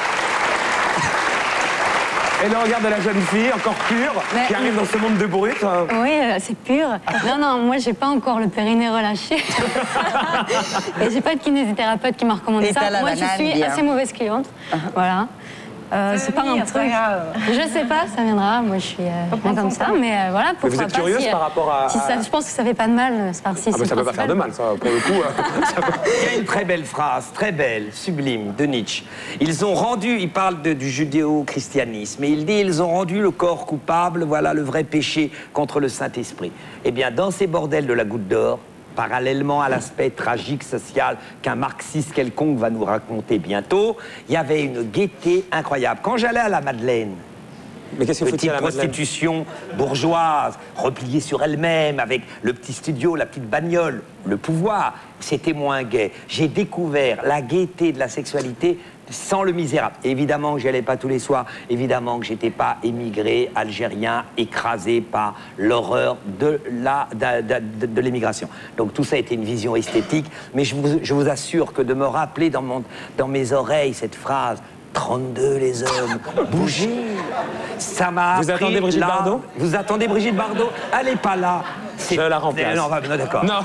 Et le regard de la jeune fille, encore pure, qui arrive dans ce monde de brut. Oui, c'est pur. Non, moi, j'ai pas encore le périnée relâché. Et j'ai pas de kinésithérapeute qui m'a recommandé ça. Moi, je suis assez mauvaise cliente. Voilà. C'est pas un truc. Je sais pas, ça viendra. Moi, je suis bien comme ça, mais voilà. Mais vous êtes curieuse par rapport à... je pense que ça fait pas de mal, par-ci. Ah, mais ça peut pas faire de mal, ça, pour le coup. Il y a une très belle phrase, très belle, sublime, de Nietzsche. Ils ont rendu, il parle du judéo-christianisme, et il dit, ils ont rendu le corps coupable, voilà le vrai péché contre le Saint-Esprit. Eh bien, dans ces bordels de la Goutte d'Or, parallèlement à l'aspect tragique social qu'un marxiste quelconque va nous raconter bientôt, il y avait une gaieté incroyable. Quand j'allais à la Madeleine, petite prostitution bourgeoise, repliée sur elle-même, avec le petit studio, la petite bagnole, le pouvoir, c'était moins gai. J'ai découvert la gaieté de la sexualité sans le misérable. Évidemment que j'y allais pas tous les soirs, évidemment que j'étais pas émigré, algérien, écrasé par l'horreur de l'émigration. Donc tout ça a été une vision esthétique, mais je vous assure que de me rappeler dans mes oreilles cette phrase, 32 les hommes, bougez. Ça m'a appris... Vous attendez Brigitte Bardot? Vous attendez Brigitte Bardot? Elle n'est pas là. Je la remplace. Non, d'accord. Non.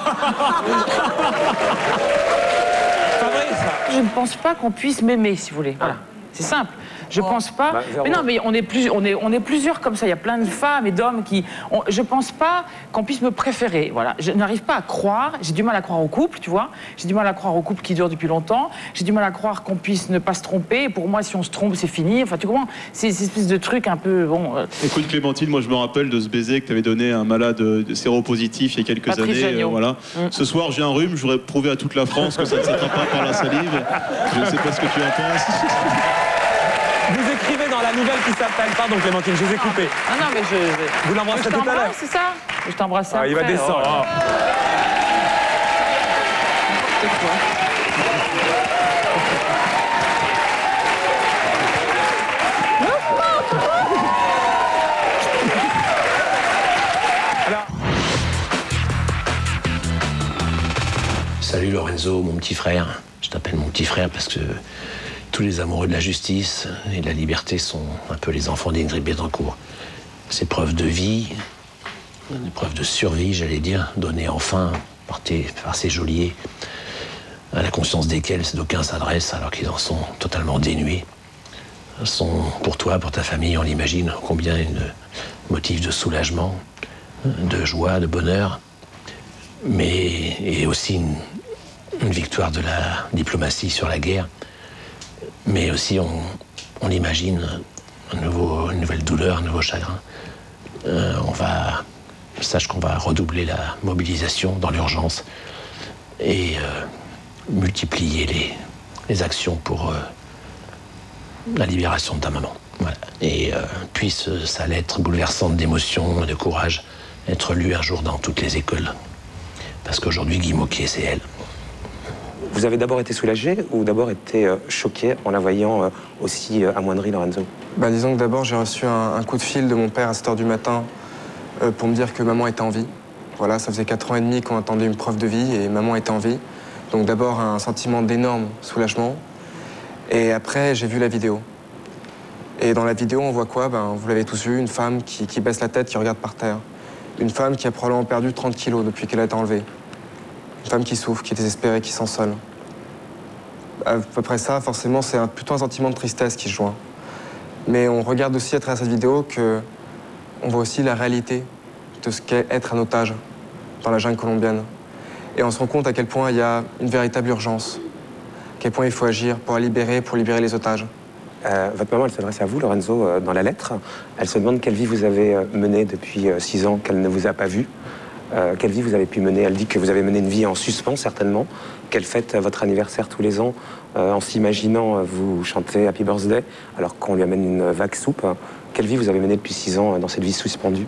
Je ne pense pas qu'on puisse m'aimer, si vous voulez. Voilà. C'est simple. Je pense pas. Mais non, mais on est plusieurs comme ça. Il y a plein de femmes et d'hommes qui. Je pense pas qu'on puisse me préférer. Voilà. Je n'arrive pas à croire. J'ai du mal à croire au couple, tu vois. J'ai du mal à croire au couple qui dure depuis longtemps. J'ai du mal à croire qu'on puisse ne pas se tromper. Pour moi, si on se trompe, c'est fini. Enfin, tu comprends? C'est cette espèce de truc un peu bon. Écoute, Clémentine, moi je me rappelle de ce baiser que tu avais donné à un malade séropositif il y a quelques années. Voilà. Ce soir, j'ai un rhume. Je voudrais prouver à toute la France que ça ne s'attrape pas par la salive. Je ne sais pas ce que tu en penses. Vous écrivez dans la nouvelle qui s'appelle... Pardon Clémentine, je vous ai coupé. Non, mais Vous l'embrasserez tout à l'heure. C'est ça? Je t'embrasse après. Il va descendre. C'est quoi? Salut Lorenzo, mon petit frère. Je t'appelle mon petit frère parce que tous les amoureux de la justice et de la liberté sont un peu les enfants d'Ingrid Betancourt. Ces preuves de vie, des preuves de survie, j'allais dire, données enfin par ces geôliers, à la conscience desquels d'aucuns s'adressent alors qu'ils en sont totalement dénués, sont pour toi, pour ta famille, on l'imagine, combien une motif de soulagement, de joie, de bonheur, mais et aussi une victoire de la diplomatie sur la guerre, mais aussi on imagine une nouvelle douleur, un nouveau chagrin. Sache qu'on va redoubler la mobilisation dans l'urgence et multiplier les actions pour la libération de ta maman. Voilà. Et puisse sa lettre bouleversante d'émotion et de courage être lue un jour dans toutes les écoles. Parce qu'aujourd'hui, Guy Môquet, c'est elle. Vous avez d'abord été soulagé ou d'abord été choqué en la voyant aussi amoindrie, Lorenzo? Disons que d'abord, j'ai reçu un coup de fil de mon père à 7 h du matin pour me dire que maman était en vie. Voilà, ça faisait 4 ans et demi qu'on attendait une preuve de vie et maman était en vie. Donc d'abord, un sentiment d'énorme soulagement. Et après, j'ai vu la vidéo. Et dans la vidéo, on voit quoi? Vous l'avez tous vu, une femme qui baisse la tête, qui regarde par terre. Une femme qui a probablement perdu 30 kilos depuis qu'elle a été enlevée. Une femme qui souffre, qui est désespérée, qui sent seule. À peu près ça, forcément, c'est plutôt un sentiment de tristesse qui se joint. Mais on regarde aussi à travers cette vidéo qu'on voit aussi la réalité de ce qu'est être un otage dans la jungle colombienne. Et on se rend compte à quel point il y a une véritable urgence, à quel point il faut agir pour libérer les otages. Votre maman, elle s'adresse à vous, Lorenzo, dans la lettre. Elle se demande quelle vie vous avez menée depuis 6 ans qu'elle ne vous a pas vu. Quelle vie vous avez pu mener? Elle dit que vous avez mené une vie en suspens, certainement. Qu'elle fête votre anniversaire tous les ans en s'imaginant vous chanter Happy Birthday alors qu'on lui amène une vague soupe. Quelle vie vous avez menée depuis 6 ans dans cette vie suspendue?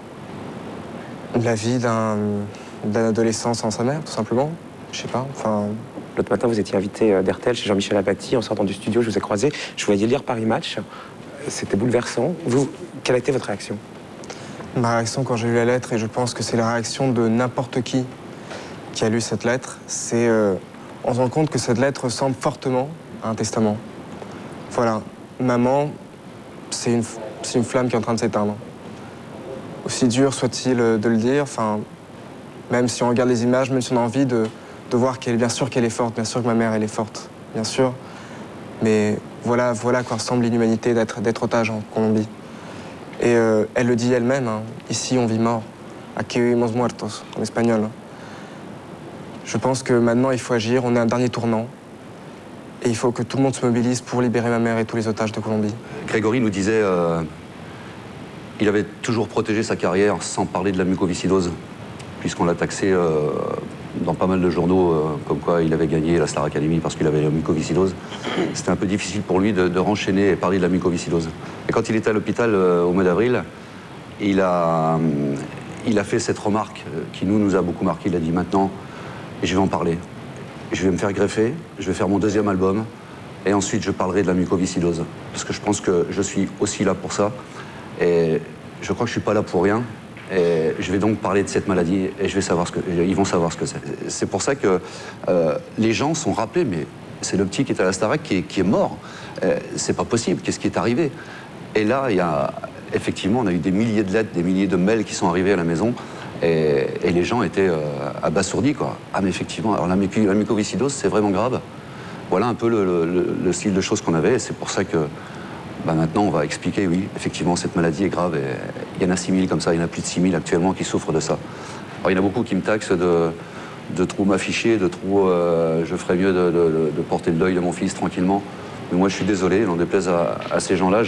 La vie d'un adolescent sans sa mère, tout simplement. Je sais pas, enfin... L'autre matin, vous étiez invité d'RTL chez Jean-Michel Apathy. En sortant du studio, je vous ai croisé. Je voyais lire Paris Match. C'était bouleversant. Vous, quelle a été votre réaction? Ma réaction quand j'ai lu la lettre, et je pense que c'est la réaction de n'importe qui a lu cette lettre, c'est on se rend compte que cette lettre ressemble fortement à un testament. Voilà, maman, c'est une flamme qui est en train de s'éteindre. Aussi dur soit-il de le dire, enfin, même si on regarde les images, même si on a envie de voir bien sûr qu'elle est forte, bien sûr que ma mère, elle est forte, bien sûr. Mais voilà à quoi ressemble l'inhumanité d'être otage en Colombie. Et elle le dit elle-même, hein, ici on vit mort, aquí vivimos muertos, en espagnol. Je pense que maintenant il faut agir, on est à un dernier tournant. Et il faut que tout le monde se mobilise pour libérer ma mère et tous les otages de Colombie. Grégory nous disait il avait toujours protégé sa carrière sans parler de la mucoviscidose, puisqu'on l'a taxé dans pas mal de journaux, comme quoi il avait gagné la Star Academy parce qu'il avait la mucoviscidose. C'était un peu difficile pour lui de renchaîner et parler de la mucoviscidose. Et quand il était à l'hôpital au mois d'avril, il a fait cette remarque qui nous a beaucoup marqué. Il a dit maintenant, je vais en parler. Je vais me faire greffer, je vais faire mon 2e album, et ensuite je parlerai de la mucoviscidose. Parce que je pense que je suis aussi là pour ça. Et je crois que je suis pas là pour rien. Et je vais donc parler de cette maladie et ils vont savoir ce que c'est. C'est pour ça que les gens sont rappelés, mais c'est le petit qui était à la Starac qui est mort. C'est pas possible, qu'est-ce qui est arrivé? Et là, effectivement, on a eu des milliers de lettres, des milliers de mails qui sont arrivés à la maison et les gens étaient abasourdis, quoi. Ah mais effectivement, alors la mucoviscidose, c'est vraiment grave. Voilà un peu le style de choses qu'on avait et c'est pour ça que Bah maintenant, on va expliquer, oui, effectivement, cette maladie est grave. Et il y en a 6 000 comme ça, il y en a plus de 6 000 actuellement qui souffrent de ça. Alors, il y en a beaucoup qui me taxent de trop m'afficher, de trop... je ferais mieux de porter le deuil de mon fils tranquillement. Mais moi, je suis désolé, n'en déplaise à ces gens-là,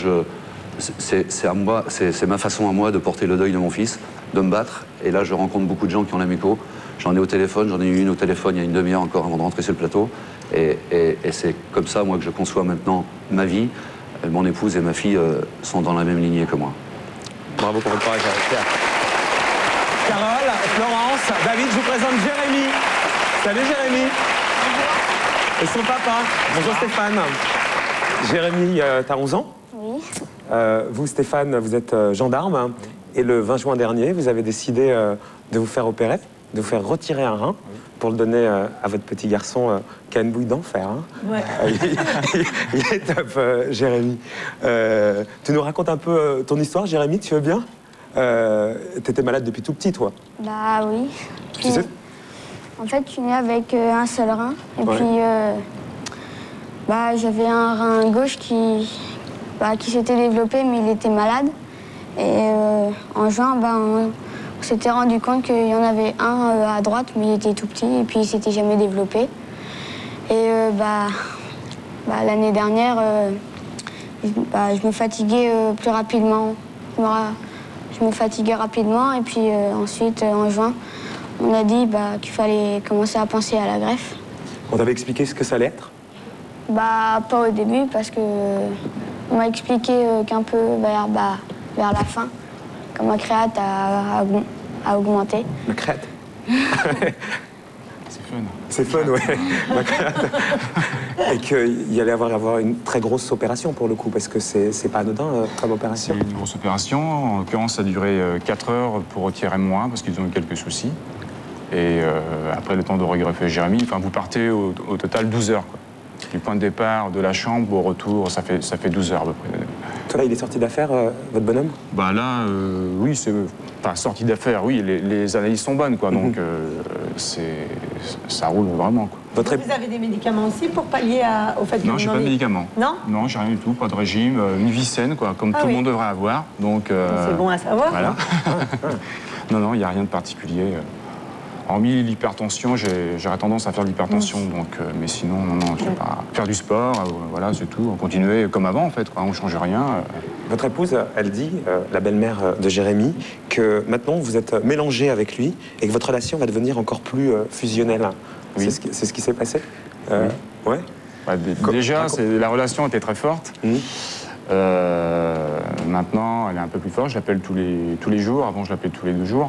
c'est ma façon à moi de porter le deuil de mon fils, de me battre. Et là, je rencontre beaucoup de gens qui ont la muco. J'en ai au téléphone, j'en ai eu une au téléphone il y a une demi-heure encore avant de rentrer sur le plateau. Et c'est comme ça, moi, que je conçois maintenant ma vie. Mon épouse et ma fille sont dans la même lignée que moi. Bravo pour votre courage, Pierre. Carole, Florence, David, je vous présente Jérémy. Salut Jérémy. Et son papa. Bonjour Stéphane. Jérémy, t'as 11 ans? Oui. Vous, Stéphane, vous êtes gendarme. Et le 20 juin dernier, vous avez décidé de vous faire opérer, de vous faire retirer un rein pour le donner à votre petit garçon qui a une bouille d'enfer. Hein. Ouais. Il est top, Jérémy. Tu nous racontes un peu ton histoire, Jérémy, tu veux bien? T'étais malade depuis tout petit, toi? Bah oui. Tu sais? En fait, je suis née avec un seul rein. Et ouais. Puis, j'avais un rein gauche qui s'était développé, mais il était malade. Et en juin, on s'était rendu compte qu'il y en avait un à droite, mais il était tout petit, et puis il s'était jamais développé. Et l'année dernière, je me fatiguais plus rapidement. Je me fatiguais rapidement, et puis ensuite, en juin, on a dit qu'il fallait commencer à penser à la greffe. On t'avait expliqué ce que ça allait être? Pas au début, parce que on m'a expliqué qu'un peu vers la fin, quand ma créate a augmenté. Ma créate? C'est fun. C'est fun, ouais. Et qu'il y allait avoir une très grosse opération pour le coup, parce que c'est pas anodin comme opération. C'est une grosse opération. En l'occurrence, ça a duré 4 heures pour retirer moi, parce qu'ils ont eu quelques soucis. Et après le temps de regreffer Jérémy, vous partez au total 12 heures. Quoi. Du point de départ de la chambre au retour, ça fait 12 heures à peu près. Toi, là, il est sorti d'affaire, votre bonhomme? Là, oui, c'est... Enfin, sorti d'affaire, oui, les analyses sont bonnes, quoi. Donc, ça roule vraiment, quoi. Vous avez des médicaments aussi pour pallier au fait que non, j'ai pas de médicaments. Non? Non, j'ai rien du tout, pas de régime, une vie saine, quoi, comme tout le monde devrait avoir. Donc, c'est bon à savoir. Voilà. Non, il n'y a rien de particulier. Hormis l'hypertension, j'aurais tendance à faire de l'hypertension, donc, mais sinon, non, je sais pas. Faire du sport, voilà, c'est tout. Continuer comme avant, en fait, quoi. On ne change rien. Votre épouse, elle dit, la belle-mère de Jérémy, que maintenant vous êtes mélangé avec lui et que votre relation va devenir encore plus fusionnelle. Oui. C'est ce qui s'est passé? Oui. Ouais. Déjà, la relation était très forte. Maintenant, elle est un peu plus forte. Je l'appelle tous les jours. Avant, je l'appelais tous les 2 jours.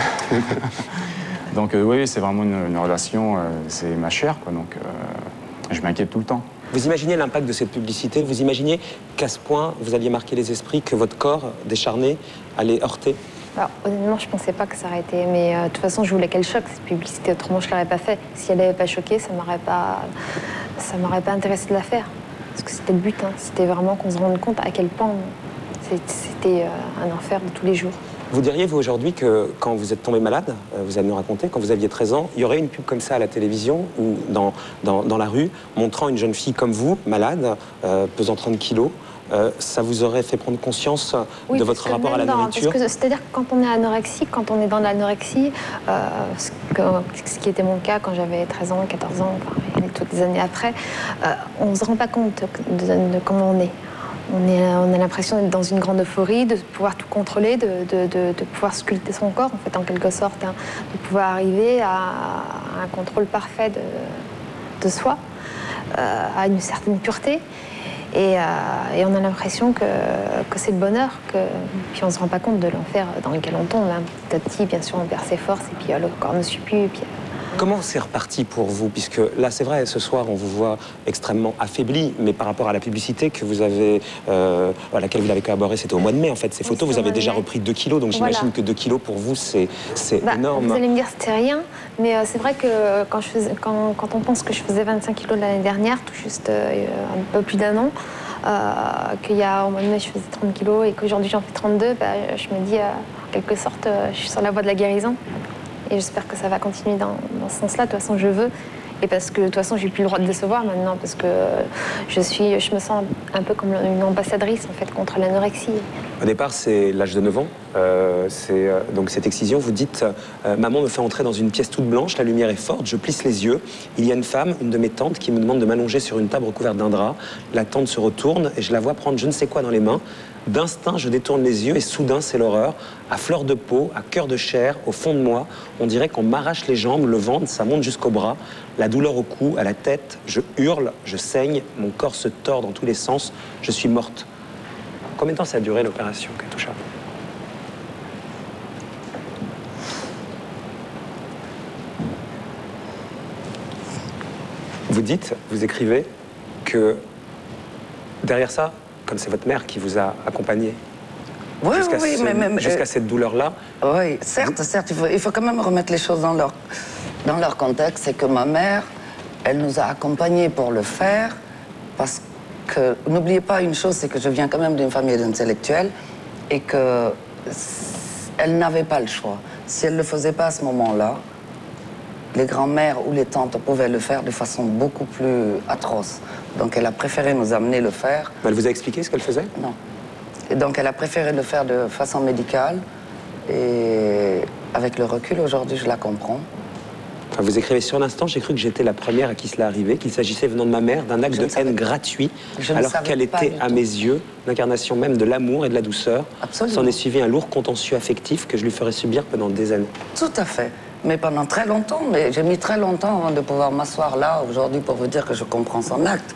Donc oui, c'est vraiment une relation, c'est ma chair, quoi. Donc je m'inquiète tout le temps. Vous imaginez l'impact de cette publicité? Vous imaginez qu'à ce point vous alliez marquer les esprits, que votre corps décharné allait heurter? Honnêtement, je pensais pas que ça aurait été. Mais de toute façon, je voulais qu'elle choque, cette publicité. Autrement, je l'aurais pas fait. Si elle n'avait pas choqué, ça m'aurait pas intéressé de la faire. Parce que c'était le but. Hein. C'était vraiment qu'on se rende compte à quel point c'était un enfer de tous les jours. Vous diriez, vous, aujourd'hui, que quand vous êtes tombé malade, vous allez nous raconter, quand vous aviez 13 ans, il y aurait une pub comme ça à la télévision ou dans la rue, montrant une jeune fille comme vous, malade, pesant 30 kilos, ça vous aurait fait prendre conscience de votre rapport à la nourriture? C'est-à-dire que quand on est anorexique, quand on est dans l'anorexie, ce qui était mon cas quand j'avais 13 ans, 14 ans, et toutes les années après, on ne se rend pas compte de comment on est. On a l'impression d'être dans une grande euphorie, de pouvoir tout contrôler, de pouvoir sculpter son corps, en fait, en quelque sorte, hein, de pouvoir arriver à un contrôle parfait de soi, à une certaine pureté. Et on a l'impression que c'est le bonheur, puis on ne se rend pas compte de l'enfer dans lequel on tombe. Hein. Petit à petit, bien sûr, on perd ses forces, et puis le corps ne suit plus. Et puis, Comment c'est reparti pour vous? Puisque là, c'est vrai, ce soir, on vous voit extrêmement affaibli, mais par rapport à la publicité que vous avez, à laquelle vous avez collaboré, c'était au mois de mai, en fait, ces photos, vous avez déjà repris 2 kilos, donc j'imagine que 2 kilos, pour vous, c'est énorme. Vous allez me dire que c'était rien, mais c'est vrai que quand on pense que je faisais 25 kilos l'année dernière, tout juste un peu plus d'1 an, qu'il y a au mois de mai, je faisais 30 kilos, et qu'aujourd'hui, j'en fais 32, je me dis, en quelque sorte, je suis sur la voie de la guérison. Et j'espère que ça va continuer dans ce sens-là. De toute façon, je veux. Et parce que de toute façon, j'ai plus le droit de décevoir maintenant, parce que je me sens un peu comme une ambassadrice en fait contre l'anorexie. Au départ, c'est l'âge de 9 ans. Donc cette excision, vous dites maman me fait entrer dans une pièce toute blanche, la lumière est forte, je plisse les yeux. Il y a une femme, une de mes tantes, qui me demande de m'allonger sur une table recouverte d'un drap. La tante se retourne et je la vois prendre je ne sais quoi dans les mains. D'instinct, je détourne les yeux et soudain, c'est l'horreur. À fleur de peau, à cœur de chair, au fond de moi, on dirait qu'on m'arrache les jambes, le ventre, ça monte jusqu'au bras. La douleur au cou, à la tête, je hurle, je saigne, mon corps se tord dans tous les sens, je suis morte. Combien de temps ça a duré l'opération, Katusha? Vous dites, vous écrivez que derrière ça, comme c'est votre mère qui vous a accompagné jusqu'à cette douleur-là. Oui, certes, il faut quand même remettre les choses dans leur contexte. C'est que ma mère, elle nous a accompagnés pour le faire, parce que, n'oubliez pas une chose, c'est que je viens quand même d'une famille d'intellectuels et qu'elle n'avait pas le choix. Si elle ne le faisait pas à ce moment-là, les grands-mères ou les tantes pouvaient le faire de façon beaucoup plus atroce. Donc elle a préféré nous amener le faire. Elle vous a expliqué ce qu'elle faisait? Non. Et donc elle a préféré le faire de façon médicale. Et avec le recul, aujourd'hui, je la comprends. Enfin, vous écrivez sur l'instant, j'ai cru que j'étais la première à qui cela arrivait, qu'il s'agissait venant de ma mère d'un acte de haine gratuit, alors qu'elle était, à mes yeux, l'incarnation même de l'amour et de la douceur. Absolument. S'en est suivi un lourd contentieux affectif que je lui ferais subir pendant des années. Tout à fait. Mais pendant très longtemps, mais j'ai mis très longtemps avant de pouvoir m'asseoir là, aujourd'hui, pour vous dire que je comprends son acte.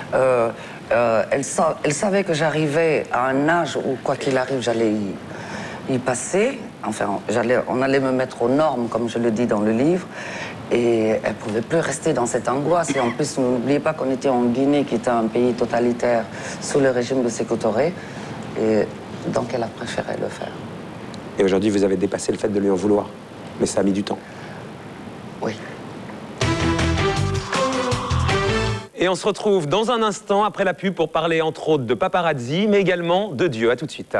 Elle savait que j'arrivais à un âge où, quoi qu'il arrive, j'allais y passer. Enfin, on allait me mettre aux normes, comme je le dis dans le livre. Et elle ne pouvait plus rester dans cette angoisse. Et en plus, n'oubliez pas qu'on était en Guinée, qui était un pays totalitaire, sous le régime de Sékou Touré. Et donc, elle a préféré le faire. Et aujourd'hui, vous avez dépassé le fait de lui en vouloir. Mais ça a mis du temps. Oui. Et on se retrouve dans un instant, après la pub, pour parler entre autres de paparazzi, mais également de Dieu. À tout de suite.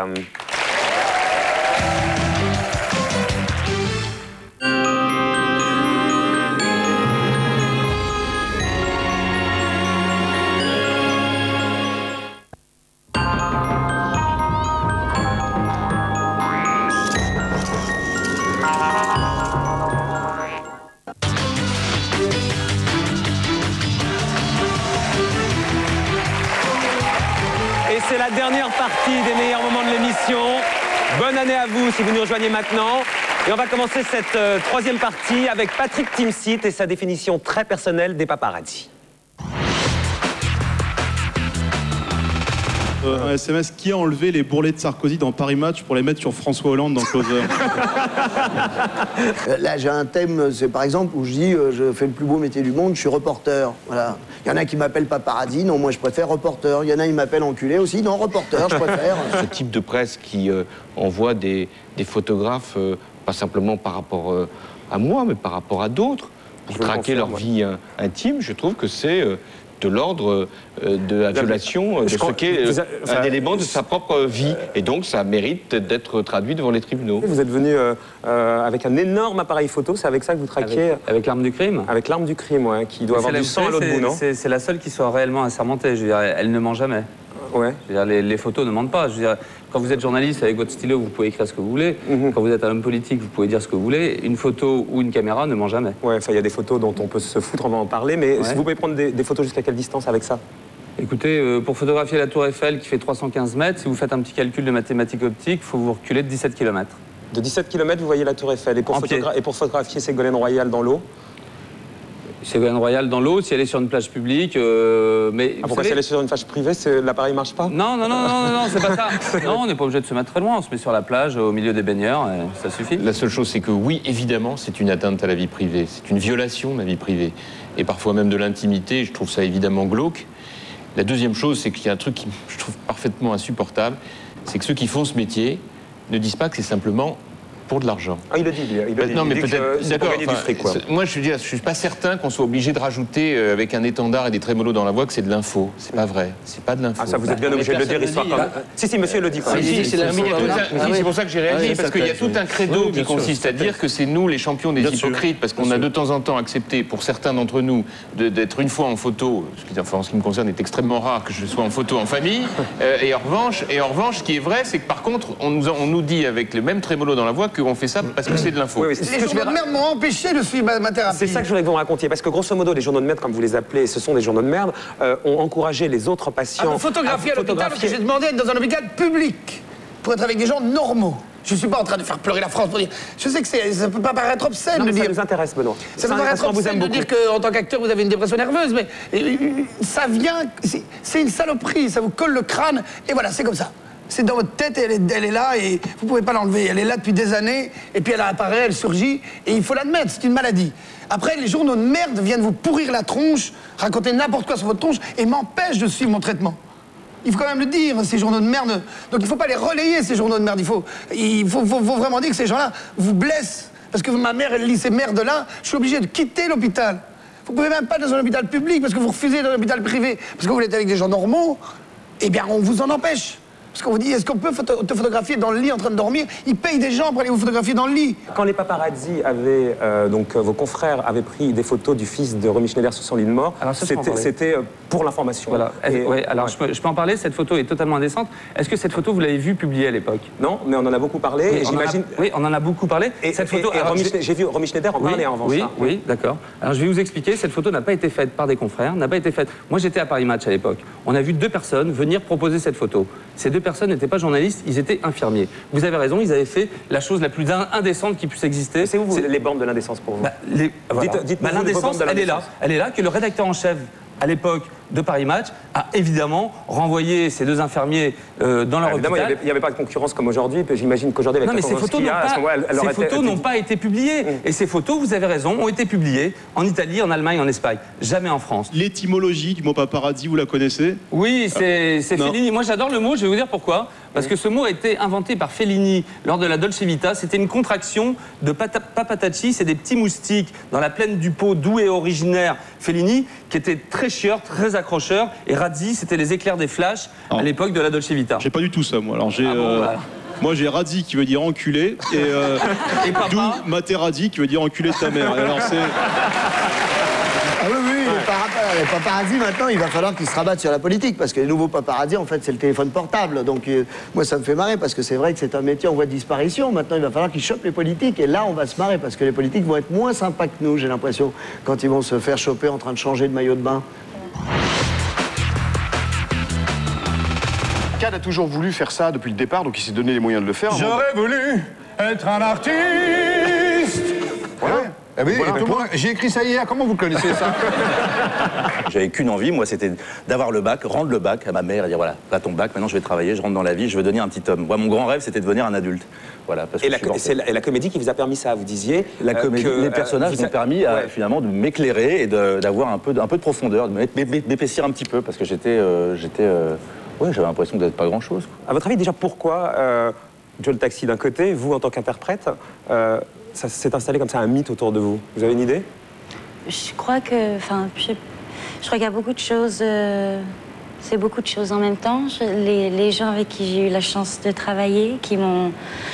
C'est la dernière partie des meilleurs moments de l'émission. Bonne année à vous si vous nous rejoignez maintenant. Et on va commencer cette troisième partie avec Patrick Timsit et sa définition très personnelle des paparazzi. Un SMS qui a enlevé les bourrelets de Sarkozy dans Paris Match pour les mettre sur François Hollande dans Closer. Là, j'ai un thème, c'est par exemple où je dis je fais le plus beau métier du monde, je suis reporter. Voilà. Il y en a qui m'appellent paparazzi, non, moi je préfère reporter. Il y en a qui m'appellent enculé aussi, non, reporter, je préfère. Ce type de presse qui envoie des photographes, pas simplement par rapport à moi, mais par rapport à d'autres, pour traquer leur vie intime, je trouve que c'est de l'ordre de la violation de ce qu'est un élément de sa propre vie. Et donc, ça mérite d'être traduit devant les tribunaux. Vous êtes venu avec un énorme appareil photo, c'est avec ça que vous traquiez? Avec l'arme du crime. Avec l'arme du crime, ouais, qui doit avoir du sang à l'autre bout, non? C'est la seule qui soit réellement assermentée. Je veux dire, elle ne ment jamais. Ouais. Je veux dire, les photos ne mentent pas. Je veux dire, quand vous êtes journaliste avec votre stylo, vous pouvez écrire ce que vous voulez. Quand vous êtes un homme politique, vous pouvez dire ce que vous voulez. Une photo ou une caméra ne ment jamais. Ouais, enfin, il y a des photos dont on peut se foutre, on va en parler. Mais vous pouvez prendre des photos jusqu'à quelle distance avec ça? Écoutez, pour photographier la tour Eiffel qui fait 315 mètres, si vous faites un petit calcul de mathématiques optiques, il faut vous reculer de 17 km. De 17 km, vous voyez la tour Eiffel. Et pour photographier Ségolène Royal dans l'eau? Ségolène Royal dans l'eau, si elle est sur une plage publique, mais... pourquoi si elle est sur une plage privée, l'appareil ne marche pas? Non, c'est pas ça. Non, on n'est pas obligé de se mettre très loin, on se met sur la plage, au milieu des baigneurs, ça suffit. La seule chose, c'est que oui, évidemment, c'est une atteinte à la vie privée. C'est une violation de la vie privée. Et parfois même de l'intimité, je trouve ça évidemment glauque. La deuxième chose, c'est qu'il y a un truc qui je trouve parfaitement insupportable, c'est que ceux qui font ce métier ne disent pas que c'est simplement pour de l'argent. Ah, il le dit, Non, mais peut-être. C'est pour gagner du fric, quoi. Moi, je suis pas certain qu'on soit obligé de rajouter avec un étendard et des trémolos dans la voix que c'est de l'info. C'est pas vrai. C'est pas de l'info. Ah, ça, vous êtes bien obligé de le dire, histoire. Si, monsieur le dit. C'est pour ça que j'ai réagi, parce qu'il y a tout un credo qui consiste à dire que c'est nous les champions des hypocrites, parce qu'on a de temps en temps accepté, pour certains d'entre nous, d'être une fois en photo, ce qui, enfin, en ce qui me concerne, est extrêmement rare que je sois en photo en famille. Et en revanche, ce qui est vrai, c'est que par contre, on nous dit avec le même trémolo dans la voix qu'on fait ça parce que c'est de l'info. Les journaux de merde m'ont empêché de suivre ma thérapie. C'est ça que je voulais que vous me racontiez, parce que grosso modo, les journaux de merde, comme vous les appelez, ce sont des journaux de merde, ont encouragé les autres patients photographier à l'hôpital parce que j'ai demandé d'être dans un hôpital public pour être avec des gens normaux. Je ne suis pas en train de faire pleurer la France pour dire. Je sais que ça ne peut pas paraître obscène de dire. Ça nous intéresse, Benoît. Ça peut paraître obscène de dire qu'en tant qu'acteur, vous avez une dépression nerveuse, mais ça vient. C'est une saloperie, ça vous colle le crâne, et voilà, c'est comme ça. C'est dans votre tête, et elle est là, et vous ne pouvez pas l'enlever. Elle est là depuis des années, et puis elle apparaît, elle surgit, et il faut l'admettre, c'est une maladie. Après, les journaux de merde viennent vous pourrir la tronche, raconter n'importe quoi sur votre tronche, et m'empêchent de suivre mon traitement. Il faut quand même le dire, ces journaux de merde. Donc il ne faut pas les relayer, ces journaux de merde. Il faut vraiment dire que ces gens-là vous blessent. Parce que ma mère, elle lit ces merdes-là, je suis obligé de quitter l'hôpital. Vous ne pouvez même pas aller dans un hôpital public parce que vous refusez dans un hôpital privé. Parce que vous voulez être avec des gens normaux. Eh bien, on vous en empêche. Parce qu'on vous dit, est-ce qu'on peut te photographier dans le lit en train de dormir? Ils payent des gens pour aller vous photographier dans le lit. Quand les paparazzi avaient, vos confrères avaient pris des photos du fils de Romy Schneider sur son lit de mort, c'était pour l'information. Voilà. Ouais, alors je peux en parler, cette photo est totalement indécente. Est-ce que cette photo, vous l'avez vue publiée à l'époque? Non, mais on en a beaucoup parlé, et j'imagine... Oui, on en a beaucoup parlé. Cette photo, j'ai vu Romy Schneider en parler en revanche. Oui, d'accord. Alors je vais vous expliquer, cette photo n'a pas été faite par des confrères, n'a pas été faite... Moi j'étais à Paris Match à l'époque. On a vu 2 personnes venir proposer cette photo. Ces 2 personnes n'étaient pas journalistes, ils étaient infirmiers. Vous avez raison, ils avaient fait la chose la plus indécente qui puisse exister. C'est où les bornes de l'indécence pour vous? L'indécence, elle est là, que le rédacteur en chef à l'époque de Paris Match a évidemment renvoyé ces 2 infirmiers dans leur hôpital. Il n'y avait pas de concurrence comme aujourd'hui, j'imagine qu'aujourd'hui... Non, mais ces photos n'ont pas été publiées. Et ces photos, vous avez raison, ont été publiées en Italie, en Allemagne, en Espagne. Jamais en France. L'étymologie du mot paparazzi, vous la connaissez? Oui, c'est Fellini. Moi, j'adore le mot, je vais vous dire pourquoi. Parce que ce mot a été inventé par Fellini lors de la Dolce Vita. C'était une contraction de papatacci, c'est des petits moustiques dans la plaine du Pô, d'où est originaire Fellini, qui étaient très chieurs, très accrocheurs. Et Razzi, c'était les éclairs des flashs à l'époque de la Dolce Vita. J'ai pas du tout ça, moi. Alors j'ai... Moi, j'ai Razzi qui veut dire enculé, et d'où Materazzi qui veut dire enculé de ta mère. Et alors c'est... Ah oui, les paparazzi, maintenant, il va falloir qu'ils se rabattent sur la politique, parce que les nouveaux paparazzi, en fait, c'est le téléphone portable. Donc, moi, ça me fait marrer, parce que c'est vrai que c'est un métier en voie de disparition. Maintenant, il va falloir qu'ils chopent les politiques, et là, on va se marrer, parce que les politiques vont être moins sympas que nous, j'ai l'impression, quand ils vont se faire choper en train de changer de maillot de bain. Cad a toujours voulu faire ça depuis le départ, donc il s'est donné les moyens de le faire. J'aurais voulu être un artiste. Voilà. Ah oui, voilà. J'ai écrit ça hier, comment vous connaissez ça? J'avais qu'une envie, moi, c'était d'avoir le bac, rendre le bac à ma mère et dire voilà, là ton bac, maintenant je vais travailler, je rentre dans la vie, je veux devenir un petit homme. Moi, mon grand rêve, c'était de devenir un adulte. Voilà, parce que c'est la comédie qui vous a permis ça, vous disiez? La comédie, les personnages m'ont permis finalement de m'éclairer et d'avoir un peu de profondeur, de m'épaissir un petit peu, parce que j'avais l'impression d'être pas grand-chose. À votre avis, déjà, pourquoi Joe le Taxi d'un côté, vous en tant qu'interprète, ça s'est installé comme ça un mythe autour de vous? Vous avez une idée? Je crois que, je crois qu'il y a beaucoup de choses. C'est beaucoup de choses en même temps. Les gens avec qui j'ai eu la chance de travailler, qui m'ont,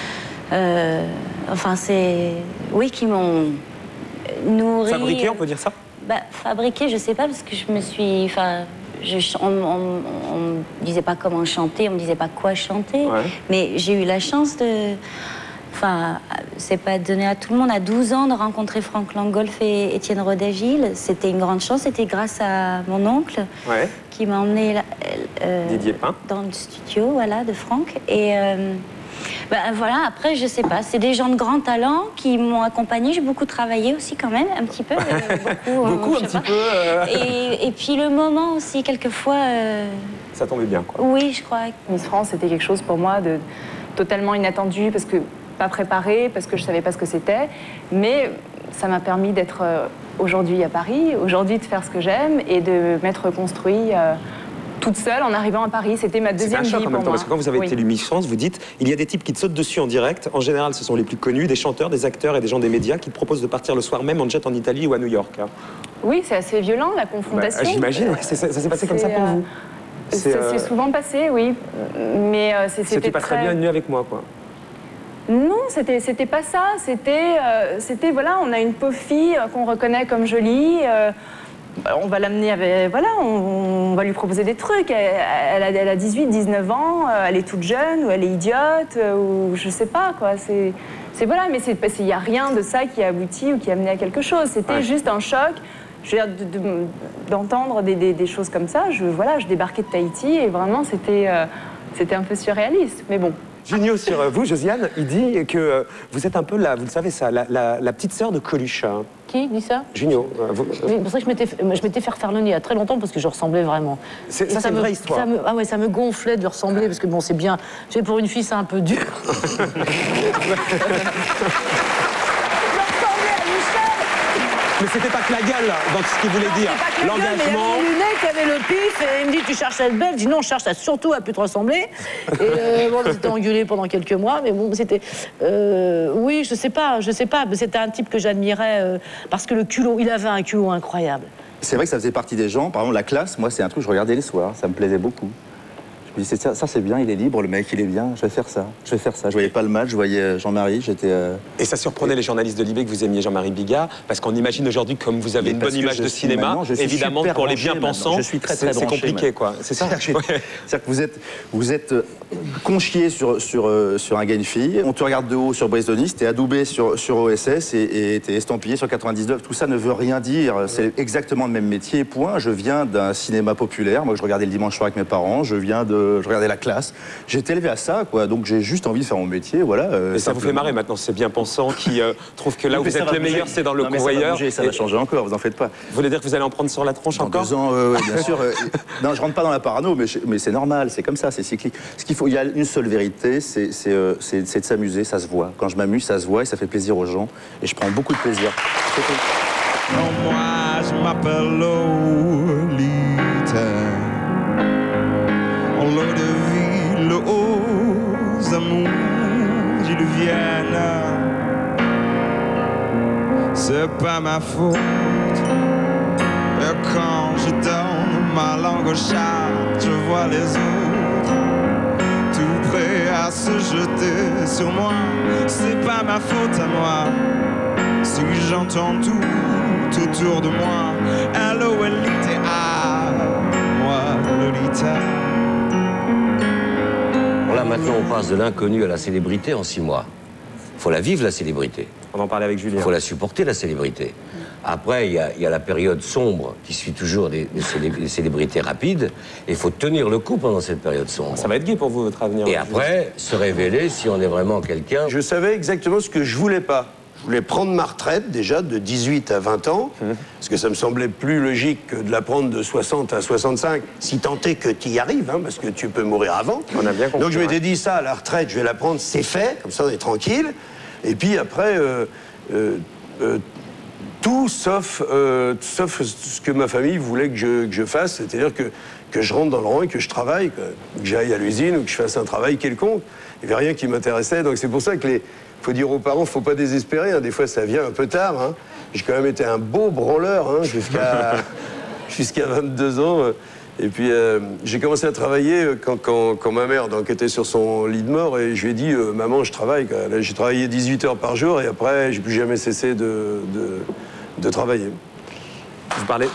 qui m'ont nourri. Fabriqué, on peut dire ça? Fabriqué, je sais pas, parce que je me suis, on me disait pas comment chanter, on me disait pas quoi chanter, mais j'ai eu la chance de... c'est pas donné à tout le monde. À 12 ans, de rencontrer Franck Langolf et Étienne Rodagil, c'était une grande chance. C'était grâce à mon oncle qui m'a emmené Didier Pin dans le studio, de Franck. Et voilà, après, je sais pas, c'est des gens de grand talent qui m'ont accompagnée. J'ai beaucoup travaillé aussi quand même, un petit peu. Beaucoup, un petit peu. Et puis le moment aussi, quelquefois... Ça tombait bien, quoi. Oui, je crois. Miss France, c'était quelque chose pour moi de totalement inattendu, parce que pas préparé, parce que je savais pas ce que c'était, mais ça m'a permis d'être aujourd'hui à Paris, aujourd'hui de faire ce que j'aime et de m'être construit toute seule en arrivant à Paris. C'était ma deuxième vie C'est un choc en même temps, moi. parce que quand vous avez été élu Miss France, vous dites, il y a des types qui te sautent dessus en direct. En général, ce sont les plus connus, des chanteurs, des acteurs et des gens des médias qui te proposent de partir le soir même en jet en Italie ou à New York. Hein. Oui, c'est assez violent, la confrontation. J'imagine, ça s'est passé comme ça pour vous. Ça s'est souvent passé, oui. Mais c'était tu passerais bien une nuit avec moi, quoi. Non, c'était pas ça. C'était voilà, on a une pauvre fille qu'on reconnaît comme jolie. On va l'amener avec, voilà, on va lui proposer des trucs. Elle a 18, 19 ans, elle est toute jeune, ou elle est idiote, ou je sais pas, quoi. Voilà, mais il n'y a rien de ça qui a abouti ou qui a amené à quelque chose. C'était juste un choc. Je veux dire, d'entendre des choses comme ça. Je débarquais de Tahiti et vraiment, c'était un peu surréaliste. Mais bon. Junio, sur vous, Josiane, il dit que vous êtes un peu, vous le savez ça, la petite sœur de Coluche. Hein. Qui dit ça? Junio. C'est pour ça que je m'étais fait refaire le nez il y a très longtemps parce que je ressemblais vraiment. C'est une vraie histoire. Ça me gonflait de ressembler parce que bon, c'est bien. Pour une fille, c'est un peu dur. Mais c'était pas que la gueule, donc ce qu'il voulait dire. L'engagement. Il y avait le nez qui avait le pif et il me dit tu cherches à être belle. Je dis non, je cherche à surtout à plus te ressembler. Et bon, on s'était engueulé pendant quelques mois, mais bon, c'était. Oui, je sais pas. C'était un type que j'admirais parce que le culot, il avait un culot incroyable. C'est vrai que ça faisait partie des gens. Par exemple, la classe, moi, c'est un truc que je regardais les soirs. Ça me plaisait beaucoup. Je me disais, ça c'est bien, il est libre, le mec, il est bien, je vais faire ça. Je voyais pas le match, je voyais Jean-Marie, j'étais... Et ça surprenait les journalistes de Libé que vous aimiez Jean-Marie Bigard, parce qu'on imagine aujourd'hui, comme vous avez une bonne image de cinéma, évidemment, pour les bien-pensants, c'est compliqué, quoi. C'est ça. C'est-à-dire que vous êtes conchié sur un gars, une fille, on te regarde de haut sur Bresdonis, t'es adoubé sur OSS et t'es estampillé sur 99. Tout ça ne veut rien dire, c'est exactement le même métier, point. Je viens d'un cinéma populaire, moi je regardais le dimanche soir avec mes parents, je regardais la classe, j'ai été élevé à ça, quoi, donc j'ai juste envie de faire mon métier, voilà. Et ça vous fait marrer maintenant, ces bien-pensants qui trouvent que là où vous êtes le meilleur, c'est dans le convoyeur. Ça va changer encore, vous en faites pas. Vous voulez dire que vous allez en prendre sur la tronche encore? Dans 2 ans, bien sûr. Non, je rentre pas dans la parano, mais c'est normal, c'est comme ça, c'est cyclique. Il y a une seule vérité, c'est de s'amuser, ça se voit. Quand je m'amuse, ça se voit et ça fait plaisir aux gens, et je prends beaucoup de plaisir. Non, moi, je m'appelle Lolita. En l'eau de ville, aux amours diluviennes. C'est pas ma faute. Et quand je donne ma langue au chat, je vois les autres tout prêts à se jeter sur moi. C'est pas ma faute à moi. Si j'entends tout autour de moi, L-O-L-I-T-A, moi, Lolita. Là, maintenant, on passe de l'inconnu à la célébrité en 6 mois. Faut la vivre, la célébrité. On en parlait avec Julien. Faut la supporter, la célébrité. Après, il y a la période sombre qui suit toujours des célébrités rapides. Et il faut tenir le coup pendant cette période sombre. Ça va être gai pour vous, votre avenir. Et après, se révéler si on est vraiment quelqu'un. Je savais exactement ce que je voulais pas. Je voulais prendre ma retraite déjà de 18 à 20 ans, parce que ça me semblait plus logique que de la prendre de 60 à 65, si tant est que tu y arrives, hein, parce que tu peux mourir avant. On a bien compris. Donc je m'étais dit ça, la retraite, je vais la prendre, c'est fait, comme ça on est tranquille. Et puis après, tout sauf ce que ma famille voulait que je fasse, c'est-à-dire que je rentre dans le rang et que je travaille, que j'aille à l'usine ou que je fasse un travail quelconque. Il n'y avait rien qui m'intéressait, donc c'est pour ça que faut dire aux parents, faut pas désespérer, hein. Des fois ça vient un peu tard. Hein. J'ai quand même été un beau branleur hein, jusqu'à 22 ans. Et puis j'ai commencé à travailler quand ma mère était sur son lit de mort et je lui ai dit maman je travaille. J'ai travaillé 18 heures par jour et après j'ai plus jamais cessé de travailler. Vous parlez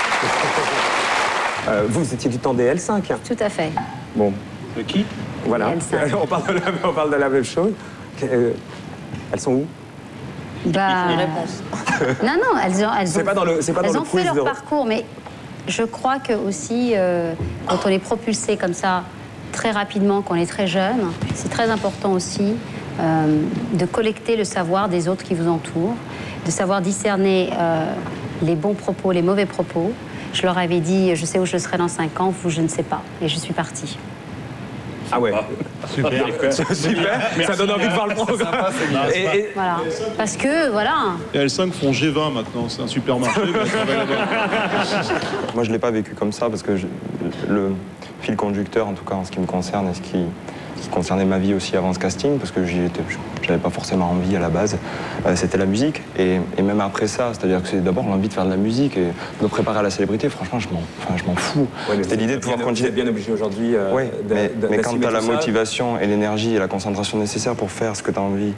vous étiez du temps des L5 hein. Tout à fait. Bon. De qui? Voilà. On parle de la même chose. Elles sont où? Bah... Une réponse. Non, elles ont fait leur parcours, mais je crois que aussi, quand on est propulsé comme ça, très rapidement, quand on est très jeune, c'est très important aussi de collecter le savoir des autres qui vous entourent, de savoir discerner les bons propos, les mauvais propos. Je leur avais dit, je sais où je serai dans 5 ans, vous, je ne sais pas. Et je suis partie. Ah ouais. Super. Super. Ça donne envie de voir le programme. Voilà. Parce que, voilà. Et L5 font G20 maintenant, c'est un supermarché. Moi, je ne l'ai pas vécu comme ça parce que le fil conducteur, en tout cas en ce qui me concerne et ce qui concernait ma vie aussi avant ce casting, parce que j'avais pas forcément envie à la base, c'était la musique. Et même après ça, c'est-à-dire que c'est d'abord l'envie de faire de la musique et de me préparer à la célébrité, franchement, je m'en fous. Ouais, c'était l'idée de pouvoir continuer. Vous êtes bien obligé aujourd'hui mais quand tu as la motivation et l'énergie et la concentration nécessaires pour faire ce que tu as envie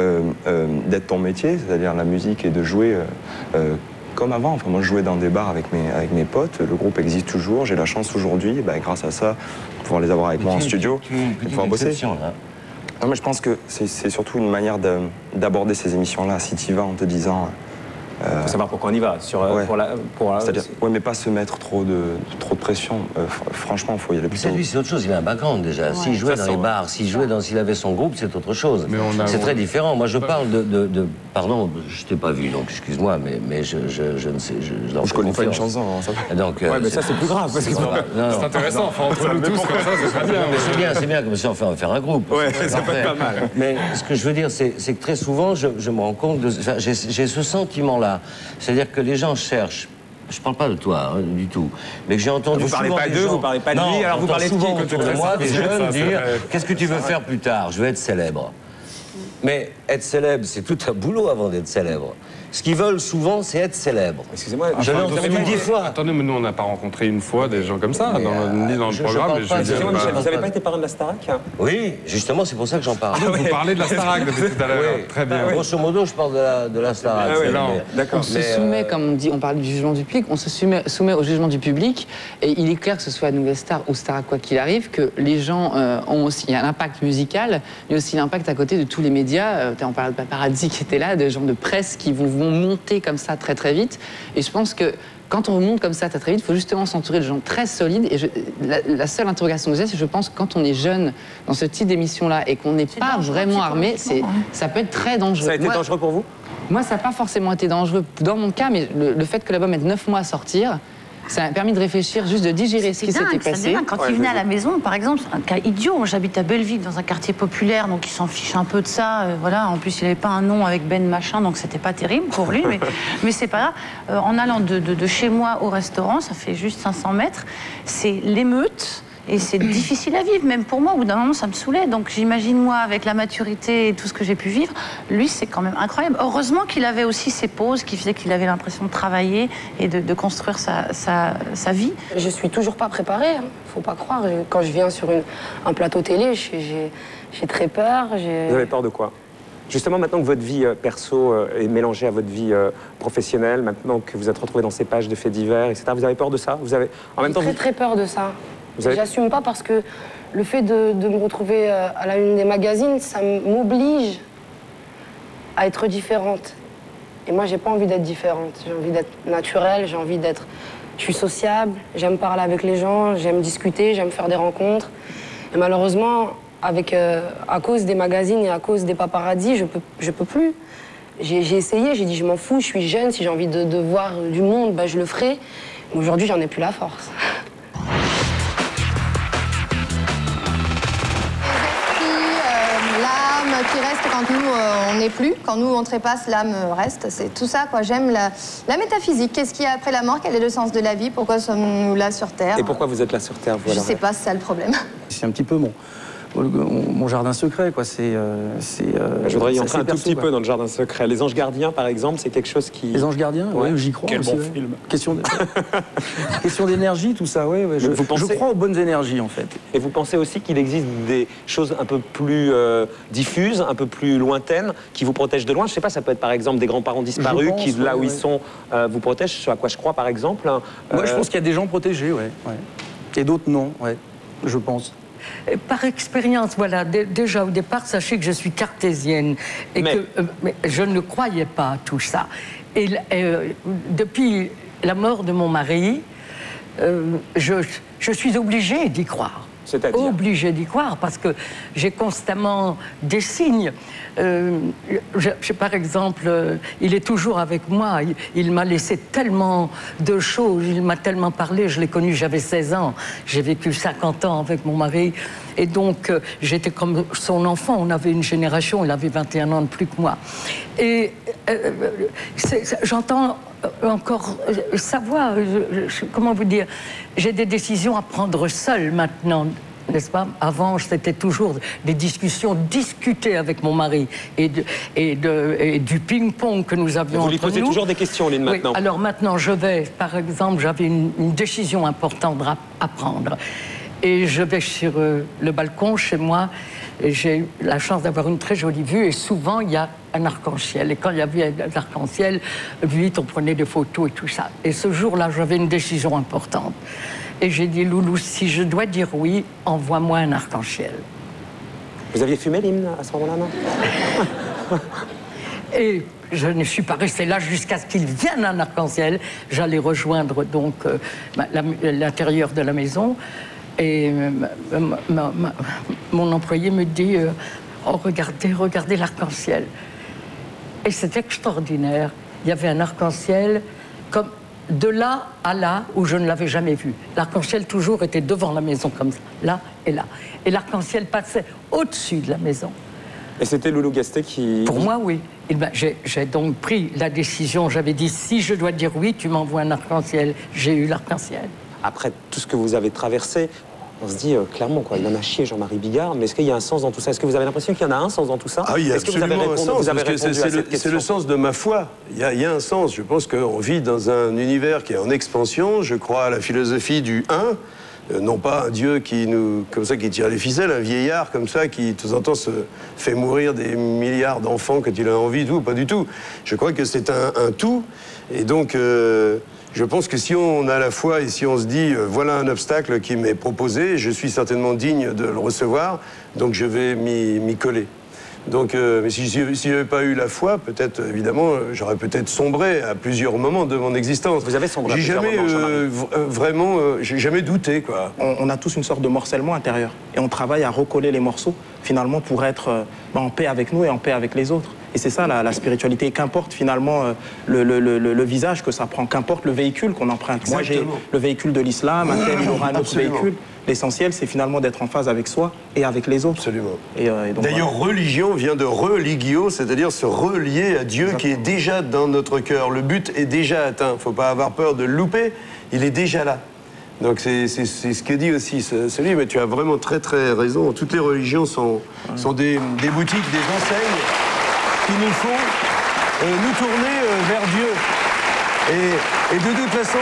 d'être ton métier, c'est-à-dire la musique et de jouer comme avant. Enfin, moi, je jouais dans des bars avec mes potes. Le groupe existe toujours. J'ai la chance aujourd'hui, grâce à ça, de pouvoir les avoir avec moi en studio et de pouvoir bosser. Non, mais je pense que c'est surtout une manière d'aborder ces émissions-là. Si tu y vas en te disant... Il faut savoir pourquoi on y va. C'est-à-dire, mais pas se mettre trop de pression. Franchement, il faut y aller plutôt. Lui, c'est autre chose. Il a un background déjà. S'il jouait dans les bars, s'il avait son groupe, c'est autre chose. C'est très différent. Moi, je parle pardon, je t'ai pas vu, donc excuse-moi, mais je ne sais. Je connais pas une chanson. Donc, mais ça, c'est plus grave. C'est intéressant. Enfin, entre nous tous, comme ça, ce serait bien. C'est bien, comme ça, on va faire un groupe. Ouais, ça peut être pas mal. Mais ce que je veux dire, c'est que très souvent, je me rends compte j'ai ce sentiment-là. C'est-à-dire que les gens cherchent, je ne parle pas de toi du tout, mais que j'ai entendu vous parlez pas d'eux, vous parlez pas de lui, alors vous parlez de qui autour de moi, des jeunes dire qu'est-ce que tu veux faire plus tard? Je veux être célèbre. Mais être célèbre, c'est tout un boulot avant d'être célèbre. Ce qu'ils veulent souvent, c'est être célèbre. Excusez-moi, je l'ai entendu 10 fois. Attendez, mais nous, on n'a pas rencontré une fois des gens comme ça, ni dans le programme. Excusez-moi, Michel, vous n'avez pas été parrain de la Starac? Oui, justement, c'est pour ça que j'en parle. Vous parlez de la Starac depuis tout à l'heure. Très bien. Grosso modo, je parle de la Starac. On se soumet, comme on dit, on parle du jugement du public, on se soumet au jugement du public, et il est clair que ce soit Nouvelle Star ou Starac, quoi qu'il arrive, que les gens ont aussi un impact musical, mais aussi l'impact à côté de tous les médias. On parle de paparazzi qui étaient là, de gens de presse qui vont monter comme ça très très vite. Et je pense que quand on monte comme ça très très vite, il faut justement s'entourer de gens très solides. Et la seule interrogation que j'ai, c'est que je pense que quand on est jeune dans ce type d'émission-là et qu'on n'est pas vraiment armé, ça peut être très dangereux. Ça a été dangereux pour vous? Moi, ça n'a pas forcément été dangereux dans mon cas, mais le fait que l'album mette 9 mois à sortir, ça m'a permis de réfléchir, juste de digérer ce qui s'était passé. Quand il venait à la maison, par exemple, c'est un cas idiot. J'habite à Belleville, dans un quartier populaire, donc il s'en fiche un peu de ça. Voilà. En plus, il n'avait pas un nom avec Ben machin, donc c'était pas terrible pour lui. Mais c'est pas grave. En allant de chez moi au restaurant, ça fait juste 500 mètres, c'est l'émeute. Et c'est difficile à vivre, même pour moi. Au bout d'un moment, ça me saoulait. Donc j'imagine, moi, avec la maturité et tout ce que j'ai pu vivre, lui, c'est quand même incroyable. Heureusement qu'il avait aussi ses pauses, qui faisaient qu'il avait l'impression de travailler et de construire sa vie. Je suis toujours pas préparée, hein. Faut pas croire. Quand je viens sur un plateau télé, j'ai très peur. Vous avez peur de quoi? Justement, maintenant que votre vie perso est mélangée à votre vie professionnelle, maintenant que vous êtes retrouvé dans ces pages de faits divers, etc., vous avez peur de ça? Vous avez, en même temps, très peur de ça. J'assume pas parce que le fait de me retrouver à la une des magazines, ça m'oblige à être différente. Et moi, j'ai pas envie d'être différente. J'ai envie d'être naturelle, j'ai envie d'être... Je suis sociable, j'aime parler avec les gens, j'aime discuter, j'aime faire des rencontres. Et malheureusement, à cause des magazines et à cause des paparazzis, je peux plus. J'ai essayé, j'ai dit je m'en fous, je suis jeune, si j'ai envie de voir du monde, je le ferai. Mais aujourd'hui, j'en ai plus la force. Qui reste quand nous, on n'est plus. Quand nous, on trépasse, l'âme reste. C'est tout ça, quoi. J'aime la métaphysique. Qu'est-ce qu'il y a après la mort? Quel est le sens de la vie? Pourquoi sommes-nous là sur Terre? Et pourquoi vous êtes là sur Terre, voilà. Je sais pas, c'est ça le problème. C'est un petit peu mon jardin secret, quoi. Je voudrais y entrer un tout petit peu dans le jardin secret. Les anges gardiens, par exemple, c'est quelque chose qui... Les anges gardiens, oui, j'y crois. Quel aussi, bon film. Question d'énergie, tout ça, oui. Je crois aux bonnes énergies, en fait. Et vous pensez aussi qu'il existe des choses un peu plus diffuses, un peu plus lointaines, qui vous protègent de loin? Je sais pas, ça peut être par exemple des grands-parents disparus qui, là où ils sont, vous protègent, ce à quoi je crois, par exemple. Moi, je pense qu'il y a des gens protégés, ouais. Et d'autres non, je pense. Par expérience, voilà, déjà au départ, sachez que je suis cartésienne et que je ne croyais pas à tout ça. Et depuis la mort de mon mari, je suis obligée d'y croire. Obligée d'y croire parce que j'ai constamment des signes. Par exemple, il est toujours avec moi. Il m'a laissé tellement de choses. Il m'a tellement parlé. Je l'ai connu, j'avais 16 ans. J'ai vécu 50 ans avec mon mari. Et donc, j'étais comme son enfant. On avait une génération, il avait 21 ans de plus que moi. Et j'entends encore sa voix. Comment vous dire? J'ai des décisions à prendre seule maintenant. N'est-ce pas? Avant, c'était toujours des discussions discutées avec mon mari et du ping-pong que nous avions entre nous. Vous lui posez toujours des questions, Lynn, maintenant? Oui. Alors maintenant, je vais, par exemple, j'avais une décision importante à prendre. Et je vais sur le balcon chez moi. Et j'ai la chance d'avoir une très jolie vue. Et souvent, il y a un arc-en-ciel. Et quand il y avait l'arc-en-ciel, vite, on prenait des photos et tout ça. Et ce jour-là, j'avais une décision importante. Et j'ai dit, Loulou, si je dois dire oui, envoie-moi un arc-en-ciel. Vous aviez fumé l'hymne à ce moment-là, non? Et je ne suis pas restée là jusqu'à ce qu'il vienne un arc-en-ciel. J'allais rejoindre donc l'intérieur de la maison. Et mon employé me dit, oh, regardez l'arc-en-ciel. Et c'est extraordinaire. Il y avait un arc-en-ciel comme de là à là où je ne l'avais jamais vu. L'arc-en-ciel toujours était devant la maison comme ça, là et là. Et l'arc-en-ciel passait au-dessus de la maison. Et c'était Loulou Gasté qui... Pour moi, oui. J'ai donc pris la décision. J'avais dit, si je dois dire oui, tu m'envoies un arc-en-ciel. J'ai eu l'arc-en-ciel. Après tout ce que vous avez traversé, on se dit clairement, quoi, il en a chié Jean-Marie Bigard, mais est-ce qu'il y a un sens dans tout ça? Est-ce que vous avez l'impression qu'il y en a un sens dans tout ça? Ah, il y a absolument un sens, parce que c'est le sens de ma foi. Il y a un sens. Je pense qu'on vit dans un univers qui est en expansion. Je crois à la philosophie du 1, non pas un Dieu qui tire les ficelles, un vieillard comme ça qui, de temps en temps, se fait mourir des milliards d'enfants quand il a envie, tout, pas du tout. Je crois que c'est un tout, et donc... je pense que si on a la foi et si on se dit voilà un obstacle qui m'est proposé, je suis certainement digne de le recevoir, donc je vais m'y coller. Donc, mais si je n'avais pas eu la foi, peut-être, évidemment, j'aurais peut-être sombré à plusieurs moments de mon existence. Vous avez sombré à plusieurs moments, j'ai jamais douté, quoi. On a tous une sorte de morcellement intérieur. Et on travaille à recoller les morceaux, finalement, pour être en paix avec nous et en paix avec les autres. Et c'est ça, la spiritualité. Qu'importe, finalement, le visage que ça prend, qu'importe le véhicule qu'on emprunte. Exactement. Moi, j'ai le véhicule de l'islam, un tel, il aura un autre véhicule. L'essentiel, c'est finalement d'être en phase avec soi et avec les autres. Absolument. D'ailleurs, religion vient de religio, c'est-à-dire se relier à Dieu. Exactement. Qui est déjà dans notre cœur. Le but est déjà atteint. Il ne faut pas avoir peur de le louper. Il est déjà là. Donc c'est ce que dit aussi ce livre. Mais tu as vraiment très très raison. Toutes les religions sont des boutiques, des enseignes qui nous font nous tourner vers Dieu. Et de toute façon...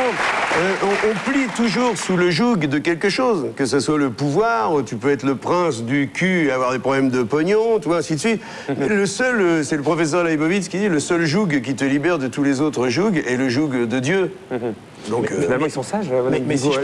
on plie toujours sous le joug de quelque chose, que ce soit le pouvoir, tu peux être le prince du cul et avoir des problèmes de pognon, tout, ainsi de suite. Mais le seul, c'est le professeur Leibovitz qui dit, le seul joug qui te libère de tous les autres jougs est le joug de Dieu. Donc, finalement, ils sont sages. Mais si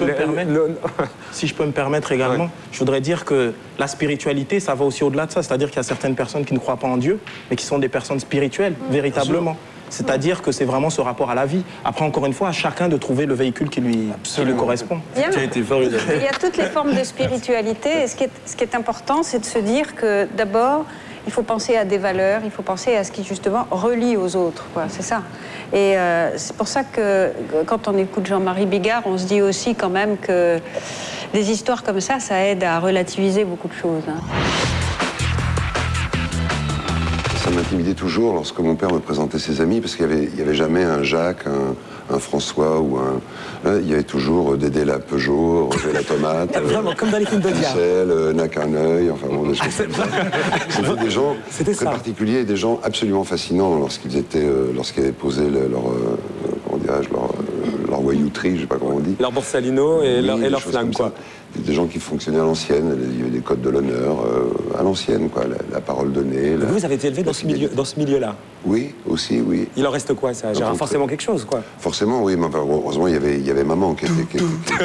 je peux me permettre également, je voudrais dire que la spiritualité, ça va aussi au-delà de ça. C'est-à-dire qu'il y a certaines personnes qui ne croient pas en Dieu, mais qui sont des personnes spirituelles, véritablement. C'est-à-dire que c'est vraiment ce rapport à la vie. Après, encore une fois, à chacun de trouver le véhicule qui lui correspond. Il y a toutes les formes de spiritualité. Et ce qui est important, c'est de se dire que d'abord, il faut penser à des valeurs, il faut penser à ce qui, justement, relie aux autres. C'est ça. Et c'est pour ça que, quand on écoute Jean-Marie Bigard, on se dit aussi quand même que des histoires comme ça aide à relativiser beaucoup de choses. Ça m'intimidait toujours lorsque mon père me présentait ses amis, parce qu'il n'y avait jamais un Jacques, un François ou il y avait toujours Dédé la Peugeot, Roger la Tomate, vraiment, comme dans les films de Michel, N'a qu'un œil, enfin bon, des choses comme ça. C'était des gens très particuliers et des gens absolument fascinants lorsqu'ils avaient posé leur voyouterie, je ne sais pas comment on dit. Leur Borsalino et leur flingue, quoi. Des gens qui fonctionnaient à l'ancienne, il y avait des codes de l'honneur à l'ancienne, quoi, la parole donnée. Vous avez été élevé dans ce milieu-là? Oui, aussi, oui. Il en reste quoi, ça? J'ai forcément quelque chose, quoi. Forcément, oui, mais enfin, heureusement, il y avait maman qui était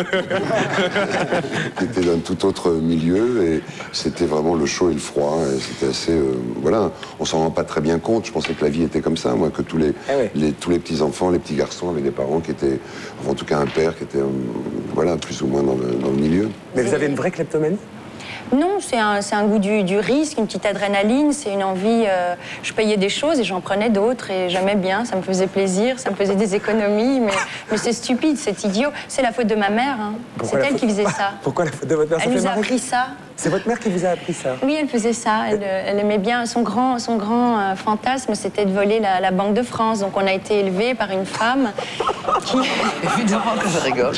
d'un tout autre milieu, et c'était vraiment le chaud et le froid, et c'était assez... voilà, on s'en rend pas très bien compte, je pensais que la vie était comme ça, moi, que tous les petits-enfants, les petits garçons avaient des parents qui étaient... Enfin, en tout cas, un père qui était, voilà, plus ou moins dans le milieu. Mais vous avez une vraie kleptomanie? Non, c'est un goût du risque, une petite adrénaline, c'est une envie. Je payais des choses et j'en prenais d'autres et j'aimais bien, ça me faisait plaisir, ça me faisait des économies, mais c'est stupide, c'est idiot. C'est la faute de ma mère, hein. C'est elle qui faisait ça. Pourquoi la faute de votre mère? Elle nous a appris ça. C'est votre mère qui vous a appris ça? Oui, elle faisait ça. Elle aimait bien. Son grand fantasme, c'était de voler la Banque de France. Donc on a été élevés par une femme qui... Évidemment que je rigole.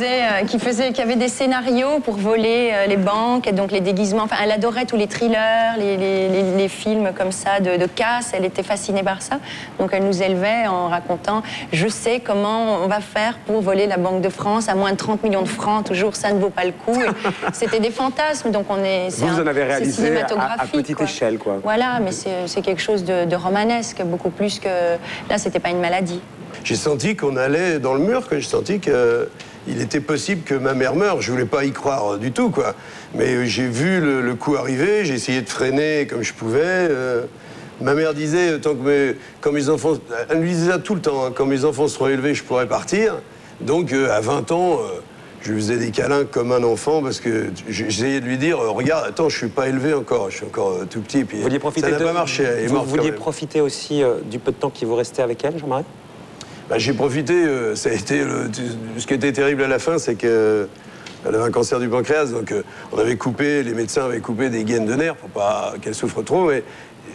Qui avait des scénarios pour voler les banques, et donc les déguisements. Enfin, elle adorait tous les thrillers, les films comme ça de casse. Elle était fascinée par ça. Donc elle nous élevait en racontant « Je sais comment on va faire pour voler la Banque de France à moins de 30 millions de francs. Toujours, ça ne vaut pas le coup. » C'était des fantasmes. Donc vous en avez réalisé à petite échelle, quoi. Voilà, mais c'est quelque chose de romanesque, beaucoup plus que... Là, c'était pas une maladie. J'ai senti qu'on allait dans le mur, que j'ai senti qu'il était possible que ma mère meure. Je voulais pas y croire du tout, quoi. Mais j'ai vu le coup arriver, j'ai essayé de freiner comme je pouvais. Ma mère disait, quand mes enfants... Elle lui disait ça tout le temps, hein, quand mes enfants seront élevés, je pourrai partir. Donc, à 20 ans... je lui faisais des câlins comme un enfant parce que j'essayais de lui dire regarde, attends, je suis pas élevé encore, je suis encore tout petit. Puis ça n'a pas marché. Vous vouliez profiter aussi du peu de temps qui vous restait avec elle, Jean-Marie? J'ai profité. Ça a été ce qui était terrible à la fin, c'est qu'elle avait un cancer du pancréas, donc on avait coupé, les médecins avaient coupé des gaines de nerfs pour pas qu'elle souffre trop. Mais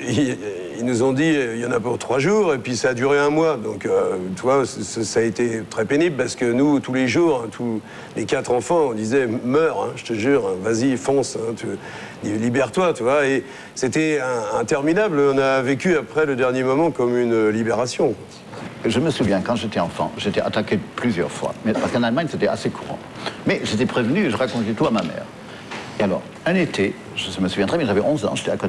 ils nous ont dit il y en a pour 3 jours et puis ça a duré 1 mois. Donc tu vois, ça a été très pénible parce que nous, tous les jours, hein, tous les 4 enfants, on disait meurs, hein, je te jure, hein, vas-y, fonce, hein, libère-toi, tu vois. Et c'était interminable. On a vécu après le dernier moment comme une libération. Je me souviens, quand j'étais enfant, j'étais attaqué plusieurs fois. Mais, parce qu'en Allemagne, c'était assez courant. Mais j'étais prévenu, je racontais tout à ma mère. Et alors, un été, je me souviens très bien, j'avais 11 ans, j'étais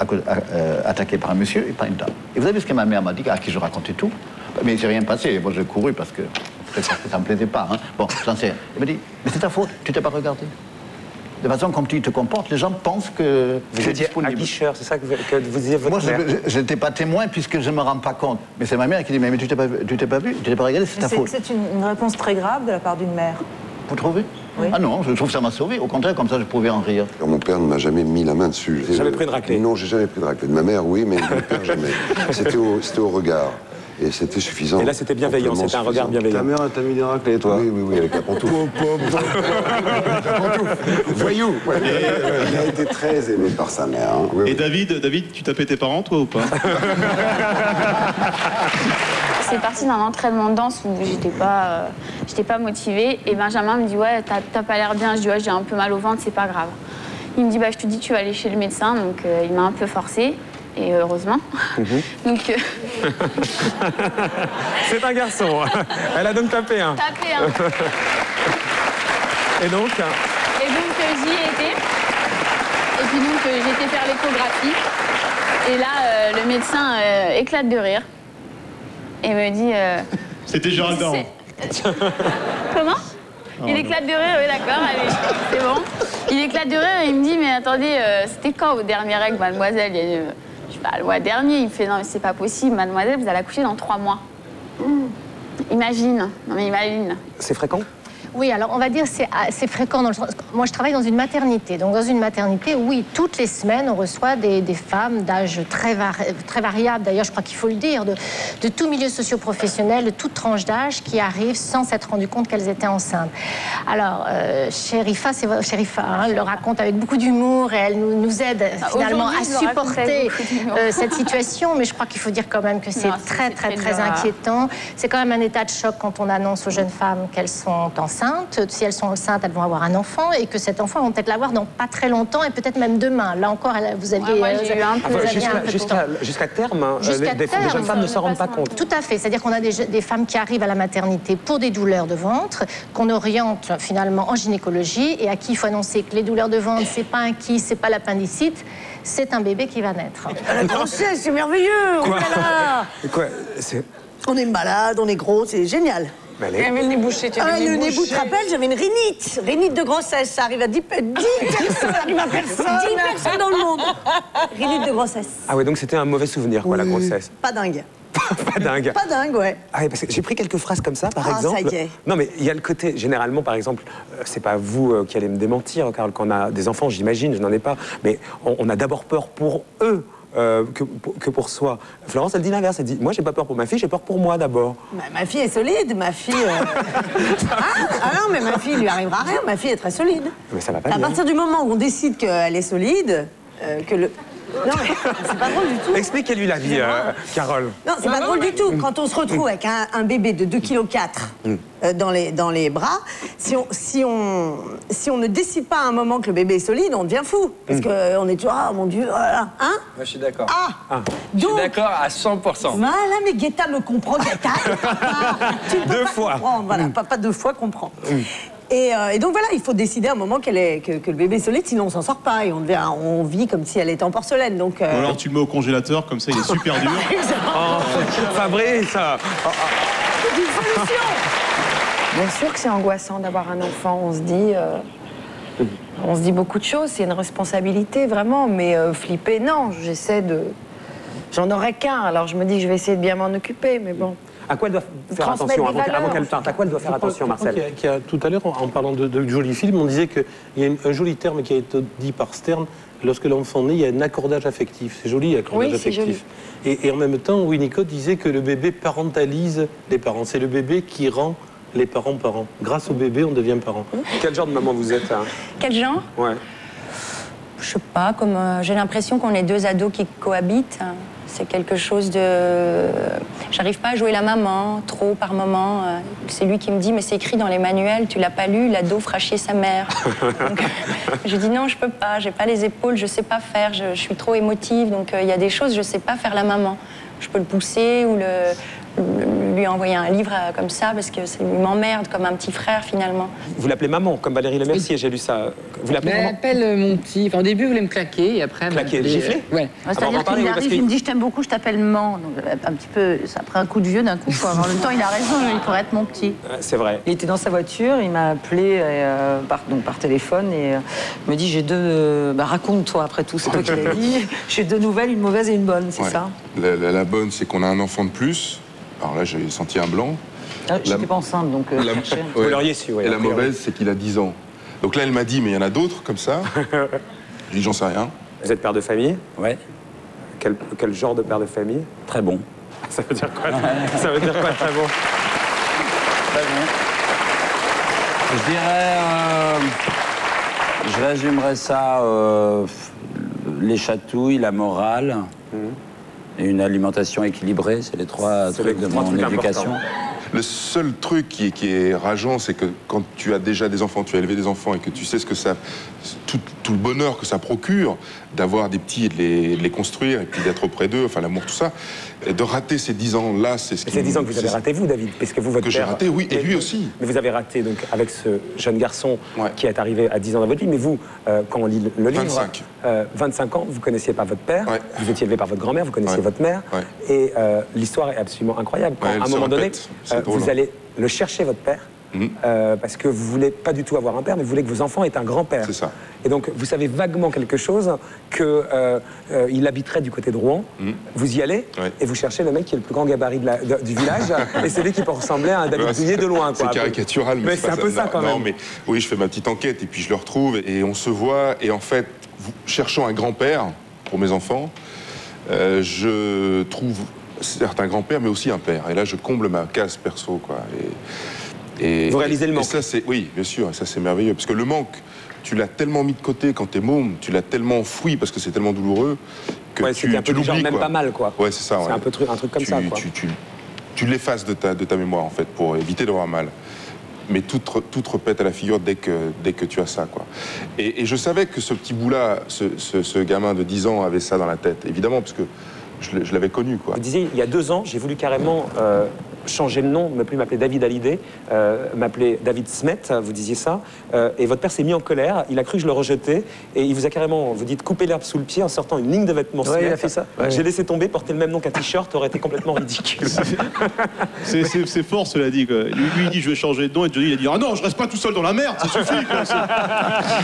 attaqué par un monsieur et par une dame. Et vous avez vu ce que ma mère m'a dit, à qui je racontais tout? Mais il ne s'est rien passé. Moi, j'ai couru parce que ça ne me plaisait pas. Hein. Bon, j'en sais. Elle m'a dit, mais c'est ta faute, tu t'es pas regardé. De façon, comme tu te comportes, les gens pensent que vous étiez aguicheur, c'est ça que vous disiez votre mère? Moi, je n'étais pas témoin puisque je ne me rends pas compte. Mais c'est ma mère qui dit, mais tu t'es pas vu, tu t'es pas regardé, c'est ta faute. C'est une réponse très grave de la part d'une mère. Vous trouvez? Oui. Ah non, je trouve que ça m'a sauvé. Au contraire, comme ça, je pouvais en rire. Alors, mon père ne m'a jamais mis la main dessus. Vous avez jamais pris de raclée? Non, j'ai jamais pris de raclée. De ma mère, oui, mais mon père, jamais. C'était au regard. Et c'était suffisant. Et là, c'était bienveillant, c'était un regard bienveillant. Ta mère t'a mis des raclées, toi? Oui, avec la pantoufle. Voyou. Il a été très aimé par sa mère. Hein. Oui, et David, tu tapais tes parents, toi, ou pas? C'est parti d'un entraînement de danse où j'étais pas motivée. Et Benjamin me dit, ouais, t'as pas l'air bien. Je dis, ouais, j'ai un peu mal au ventre, c'est pas grave. Il me dit, bah, je te dis, tu vas aller chez le médecin. Donc, il m'a un peu forcée. Et heureusement. Donc. C'est un garçon. Elle a donc tapé un. Tapé un. Et donc j'y ai été. Et puis donc j'ai été faire l'échographie. Et là, le médecin éclate de rire. Et me dit. C'était Gérald Darmon. Comment? Il éclate de rire, oui, d'accord, allez, c'est bon. Il éclate de rire et il me dit, mais attendez, c'était quand vos dernières règles, mademoiselle? Je dis, bah, le mois dernier. Il me fait, non, mais c'est pas possible, mademoiselle, vous allez accoucher dans 3 mois. Imagine, non mais imagine. C'est fréquent? Oui, alors on va dire c'est fréquent dans le sens... Moi, je travaille dans une maternité. Donc, dans une maternité, oui, toutes les semaines, on reçoit des femmes d'âge très variable. D'ailleurs, je crois qu'il faut le dire, de tout milieu socio-professionnel, de toute tranche d'âge, qui arrivent sans s'être rendu compte qu'elles étaient enceintes. Alors, Chérifa, hein, le raconte avec beaucoup d'humour et elle nous aide finalement à supporter cette situation. Mais je crois qu'il faut dire quand même que c'est très inquiétant. C'est quand même un état de choc quand on annonce aux jeunes femmes qu'elles sont enceintes. Si elles sont enceintes, elles vont avoir un enfant et que cet enfant, elles vont peut-être l'avoir dans pas très longtemps et peut-être même demain. Là encore, vous aviez... Jusqu'à terme, des jeunes femmes ne s'en rendent pas compte. Tout à fait. C'est-à-dire qu'on a des femmes qui arrivent à la maternité pour des douleurs de ventre, qu'on oriente finalement en gynécologie et à qui il faut annoncer que les douleurs de ventre, c'est pas un kyste, c'est pas l'appendicite, c'est un bébé qui va naître. La grossesse, c'est merveilleux. Quoi? On est malade, on est gros, c'est génial. J'avais le nez bouché, tu avais le nez bouché. Tu te rappelles, j'avais une rhinite de grossesse. Ça arrive à 10 personnes. Ça arrive à personne. 10 personnes dans le monde. Rhinite de grossesse. Ah ouais, donc c'était un mauvais souvenir, quoi, la grossesse. Pas dingue. Pas dingue. Pas dingue, ouais. Ah oui, parce que j'ai pris quelques phrases comme ça, par exemple. Ça y est. Non, mais il y a le côté, généralement, par exemple, c'est pas vous qui allez me démentir, Carole, quand on a des enfants, j'imagine, je n'en ai pas, mais on a d'abord peur pour eux. Que pour soi. Florence, elle dit l'inverse. Elle dit, moi, j'ai pas peur pour ma fille, j'ai peur pour moi d'abord. Bah, ma fille est solide, ma fille... Ah non, mais ma fille, il lui arrivera rien. Ma fille est très solide. Mais ça va pas À bien. partir du moment où on décide qu'elle est solide, que le... Non, mais c'est pas drôle du tout. Expliquez-lui la vie, Carole. Non, c'est pas drôle du tout. Quand on se retrouve avec un bébé de 2,4 kg dans les bras, si on ne décide pas à un moment que le bébé est solide, on devient fou. Parce qu'on est toujours, ah mon Dieu, voilà. Hein? Moi, je suis d'accord. Ah. Je suis d'accord à 100%. Voilà, mais Guetta me comprend, Guetta. Tu peux Deux pas fois. comprendre. Voilà, papa 2 fois comprend. Et donc voilà, il faut décider à un moment que le bébé est solide, sinon on s'en sort pas et on vit comme si elle était en porcelaine. Donc, Ou alors tu le mets au congélateur, comme ça il est super dur. Fabrice C'est une solution. Bien sûr que c'est angoissant d'avoir un enfant. On se dit beaucoup de choses. C'est une responsabilité, vraiment. Mais flipper, non. J'en aurais qu'un. Alors je me dis que je vais essayer de bien m'en occuper, mais bon. À quoi elle doit faire attention avant qu'elle parte? À quoi elle doit faire attention, Marcel? Tout à l'heure, en parlant de jolis films, on disait qu'il y a un joli terme qui a été dit par Stern. Lorsque l'enfant naît, il y a un accordage affectif. C'est joli, accordage affectif. Et en même temps, Winnicott disait que le bébé parentalise les parents. C'est le bébé qui rend les parents parents. Grâce au bébé, on devient parent. Quel genre de maman vous êtes? Quel genre? Ouais. Je sais pas, comme j'ai l'impression qu'on est 2 ados qui cohabitent. C'est quelque chose de... J'arrive pas à jouer la maman, trop par moment. C'est lui qui me dit, mais c'est écrit dans les manuels, tu l'as pas lu, l'ado fera chier sa mère. Donc, je dis non, je peux pas, j'ai pas les épaules, je sais pas faire, je suis trop émotive, donc il y a des choses, je sais pas faire la maman. Je peux le pousser ou lui envoyer un livre comme ça, parce que il m'emmerde comme un petit frère, finalement. Vous l'appelez maman, comme Valérie Lemercier, j'ai lu ça. Vous l'appelez maman? Elle appelle mon petit... Enfin, au début, il voulait me claquer, et après... Claquer, gifler? Ouais. C'est-à-dire qu'il lui arrive, il me dit, je t'aime beaucoup, je t'appelle maman. Donc, un petit peu, ça prend un coup de vieux d'un coup, quoi. En même temps, il a raison, il pourrait être mon petit. C'est vrai. Il était dans sa voiture, il m'a appelé par téléphone et me dit, j'ai deux... raconte-toi, après tout, c'est toi qui l'as dit. J'ai 2 nouvelles, une mauvaise et une bonne, c'est ça? La bonne, c'est qu'on a un enfant de plus. Alors là, j'ai senti un blanc. J'étais pas enceinte, donc... Vous l'auriez su, oui. Et la mauvaise, c'est qu'il a 10 ans. Donc là, elle m'a dit, mais il y en a d'autres comme ça. J'ai dit, j'en sais rien. Vous êtes père de famille? Ouais. Quel genre de père de famille? Très bon. Ça veut dire quoi? Ça veut dire quoi, très bon? Très bon. Je dirais... je résumerais ça... les chatouilles, la morale... Et une alimentation équilibrée, c'est les 3 trucs de mon éducation. Le seul truc qui est rageant, c'est que quand tu as déjà des enfants, tu as élevé des enfants et que tu sais ce que ça... Tout le bonheur que ça procure d'avoir des petits et de les construire et puis d'être auprès d'eux, enfin l'amour, tout ça, et de rater ces 10 ans-là, c'est ce qui... C'est 10 ans que vous avez raté, vous, David, parce que vous, votre père... Que j'ai raté, oui, et lui aussi. Mais vous avez raté, donc, avec ce jeune garçon qui est arrivé à 10 ans dans votre vie, mais vous, quand on lit le livre... 25. 25 ans, vous ne connaissiez pas votre père, vous étiez élevé par votre grand-mère, vous connaissiez votre mère, et l'histoire est absolument incroyable. Quand, à un moment donné, vous allez le chercher, votre père, parce que vous voulez pas du tout avoir un père, mais vous voulez que vos enfants aient un grand-père. C'est ça. Et donc, vous savez vaguement quelque chose, qu'il habiterait du côté de Rouen. Vous y allez, et vous cherchez le mec qui est le plus grand gabarit du village, et c'est lui qui peut ressembler à un David Douillet de loin. C'est caricatural, mais c'est un peu ça quand même. Non, mais oui, je fais ma petite enquête, et puis je le retrouve, et on se voit, et en fait, cherchant un grand-père pour mes enfants, je trouve certes un grand-père, mais aussi un père. Et là, je comble ma case perso, quoi. Et vous réalisez le manque? Et ça, oui, bien sûr, et ça, c'est merveilleux. Parce que le manque, tu l'as tellement mis de côté quand t'es môme, tu l'as tellement enfoui parce que c'est tellement douloureux que tu l'oublies, même pas mal, quoi. Ouais, c'est ça. C'est un truc comme ça, quoi. Tu l'effaces de ta mémoire, en fait, pour éviter d'avoir mal. Mais tout repète à la figure dès que tu as ça, quoi. Et je savais que ce petit bout-là, ce gamin de 10 ans avait ça dans la tête, évidemment, parce que je l'avais connu, quoi. Vous disiez, il y a 2 ans, j'ai voulu carrément changer le nom, ne plus m'appeler David Hallyday, m'appeler David Smet, vous disiez ça, et votre père s'est mis en colère, il a cru que je le rejetais, et il vous a carrément, vous dites, coupé l'herbe sous le pied en sortant une ligne de vêtements Smet. Il a fait ça. J'ai laissé tomber, porter le même nom qu'un t-shirt aurait été complètement ridicule. C'est fort, cela dit, quoi. Lui, il dit, je vais changer de nom, et Johnny, il a dit, ah non, je reste pas tout seul dans la merde, ça suffit, quoi. C'est un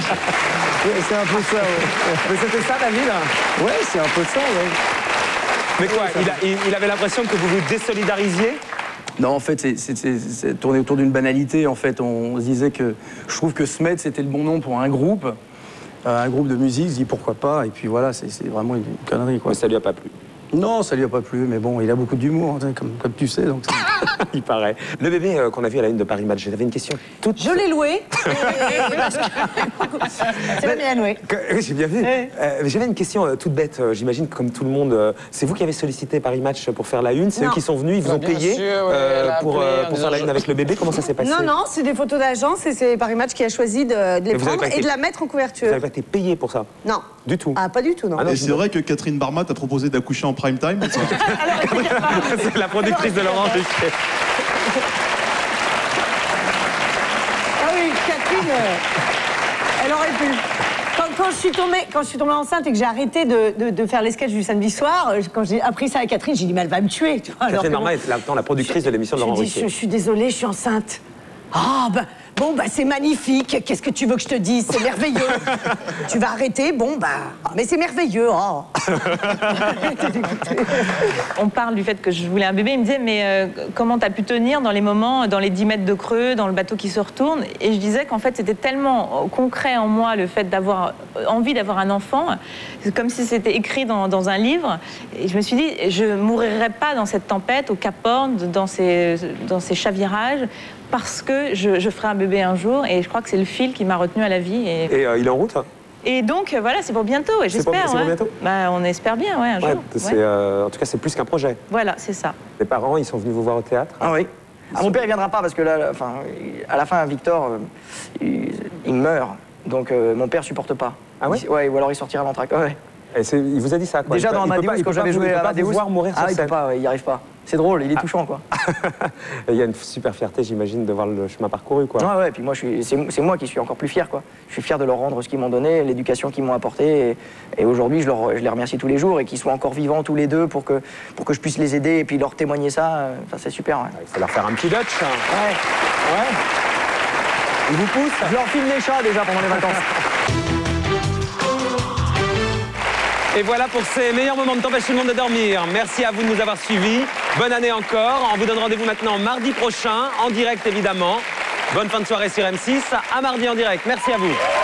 peu ça, ouais. Mais c'était ça, David? Ouais, c'est un peu ça, ouais. Mais quoi, il avait l'impression que vous vous désolidarisiez? Non, en fait, c'est tourné autour d'une banalité. En fait, on se disait que je trouve que Smet, c'était le bon nom pour un groupe de musique. Je dis pourquoi pas. Et puis voilà, c'est vraiment une connerie, quoi. Mais ça lui a pas plu? Non, ça lui a pas plu. Mais bon, il a beaucoup d'humour, hein, comme tu sais. Donc il paraît. Le bébé qu'on a vu à la une de Paris Match, j'avais une question toute... Je l'ai loué. C'est la mienne, oui. Oui, j'ai bien vu. J'avais une question toute bête. J'imagine que comme tout le monde, c'est vous qui avez sollicité Paris Match pour faire la une. C'est eux qui sont venus, ils vous ont payé pour faire la une avec le bébé. Comment ça s'est passé? Non, non, c'est des photos d'agence et c'est Paris Match qui a choisi de les prendre et de la mettre en couverture. Vous n'avez pas été payé pour ça? Non. Du tout? Ah, pas du tout, non. Et c'est vrai que Catherine Barma t'a proposé d'accoucher en prime time? C'est la productrice de Laurent Ruquier. Ah oui, Catherine, elle aurait pu. Quand je suis tombée enceinte et que j'ai arrêté de faire les sketchs du samedi soir, quand j'ai appris ça à Catherine, j'ai dit mais elle va me tuer. Tu vois, Catherine Barma est la productrice de l'émission de Laurent Ruquier. Je suis désolée, je suis enceinte. Ah, bah, bon, bah, c'est magnifique. Qu'est-ce que tu veux que je te dise? C'est merveilleux. Tu vas arrêter? Bon, bah, mais c'est merveilleux. Oh. On parle du fait que je voulais un bébé. Il me disait, mais comment t'as pu tenir dans les moments, dans les 10 mètres de creux, dans le bateau qui se retourne? Et je disais qu'en fait, c'était tellement concret en moi, le fait d'avoir envie d'avoir un enfant. C'est comme si c'était écrit dans un livre. Et je me suis dit, je mourrai pas dans cette tempête, au Cap Horn, dans ces chavirages, parce que je ferai un bébé un jour, et je crois que c'est le fil qui m'a retenue à la vie. Et il est en route, hein? Et donc, voilà, c'est pour bientôt, j'espère. C'est pour bientôt? Bah, on espère bien, ouais, un jour. En tout cas, c'est plus qu'un projet. Voilà, c'est ça. Les parents, ils sont venus vous voir au théâtre? Ah oui. Ah, mon père, il viendra pas, parce que là, à la fin, Victor, il meurt. Donc, mon père supporte pas. Ah oui? Ouais, ou alors il sortira l'entracte. Ouais. Et il vous a dit ça, quoi? Déjà dans Amadeus, quand j'avais joué à Amadeus, voir mourir sur il peut pas, il y arrive pas. C'est drôle, il est touchant, quoi. Il y a une super fierté, j'imagine, de voir le chemin parcouru, quoi. Ouais, et puis moi, c'est moi qui suis encore plus fier, quoi. Je suis fier de leur rendre ce qu'ils m'ont donné, l'éducation qu'ils m'ont apportée, et aujourd'hui, je les remercie tous les jours, et qu'ils soient encore vivants tous les deux pour que je puisse les aider, et puis leur témoigner ça, c'est super, ouais. Il faut leur faire un petit Dutch. Ouais. Ils vous poussent? Je leur filme les chats, déjà, pendant les vacances. Et voilà pour ces meilleurs moments de t'empêcher le monde de dormir. Merci à vous de nous avoir suivis. Bonne année encore. On vous donne rendez-vous maintenant mardi prochain, en direct évidemment. Bonne fin de soirée sur M6. À mardi en direct. Merci à vous.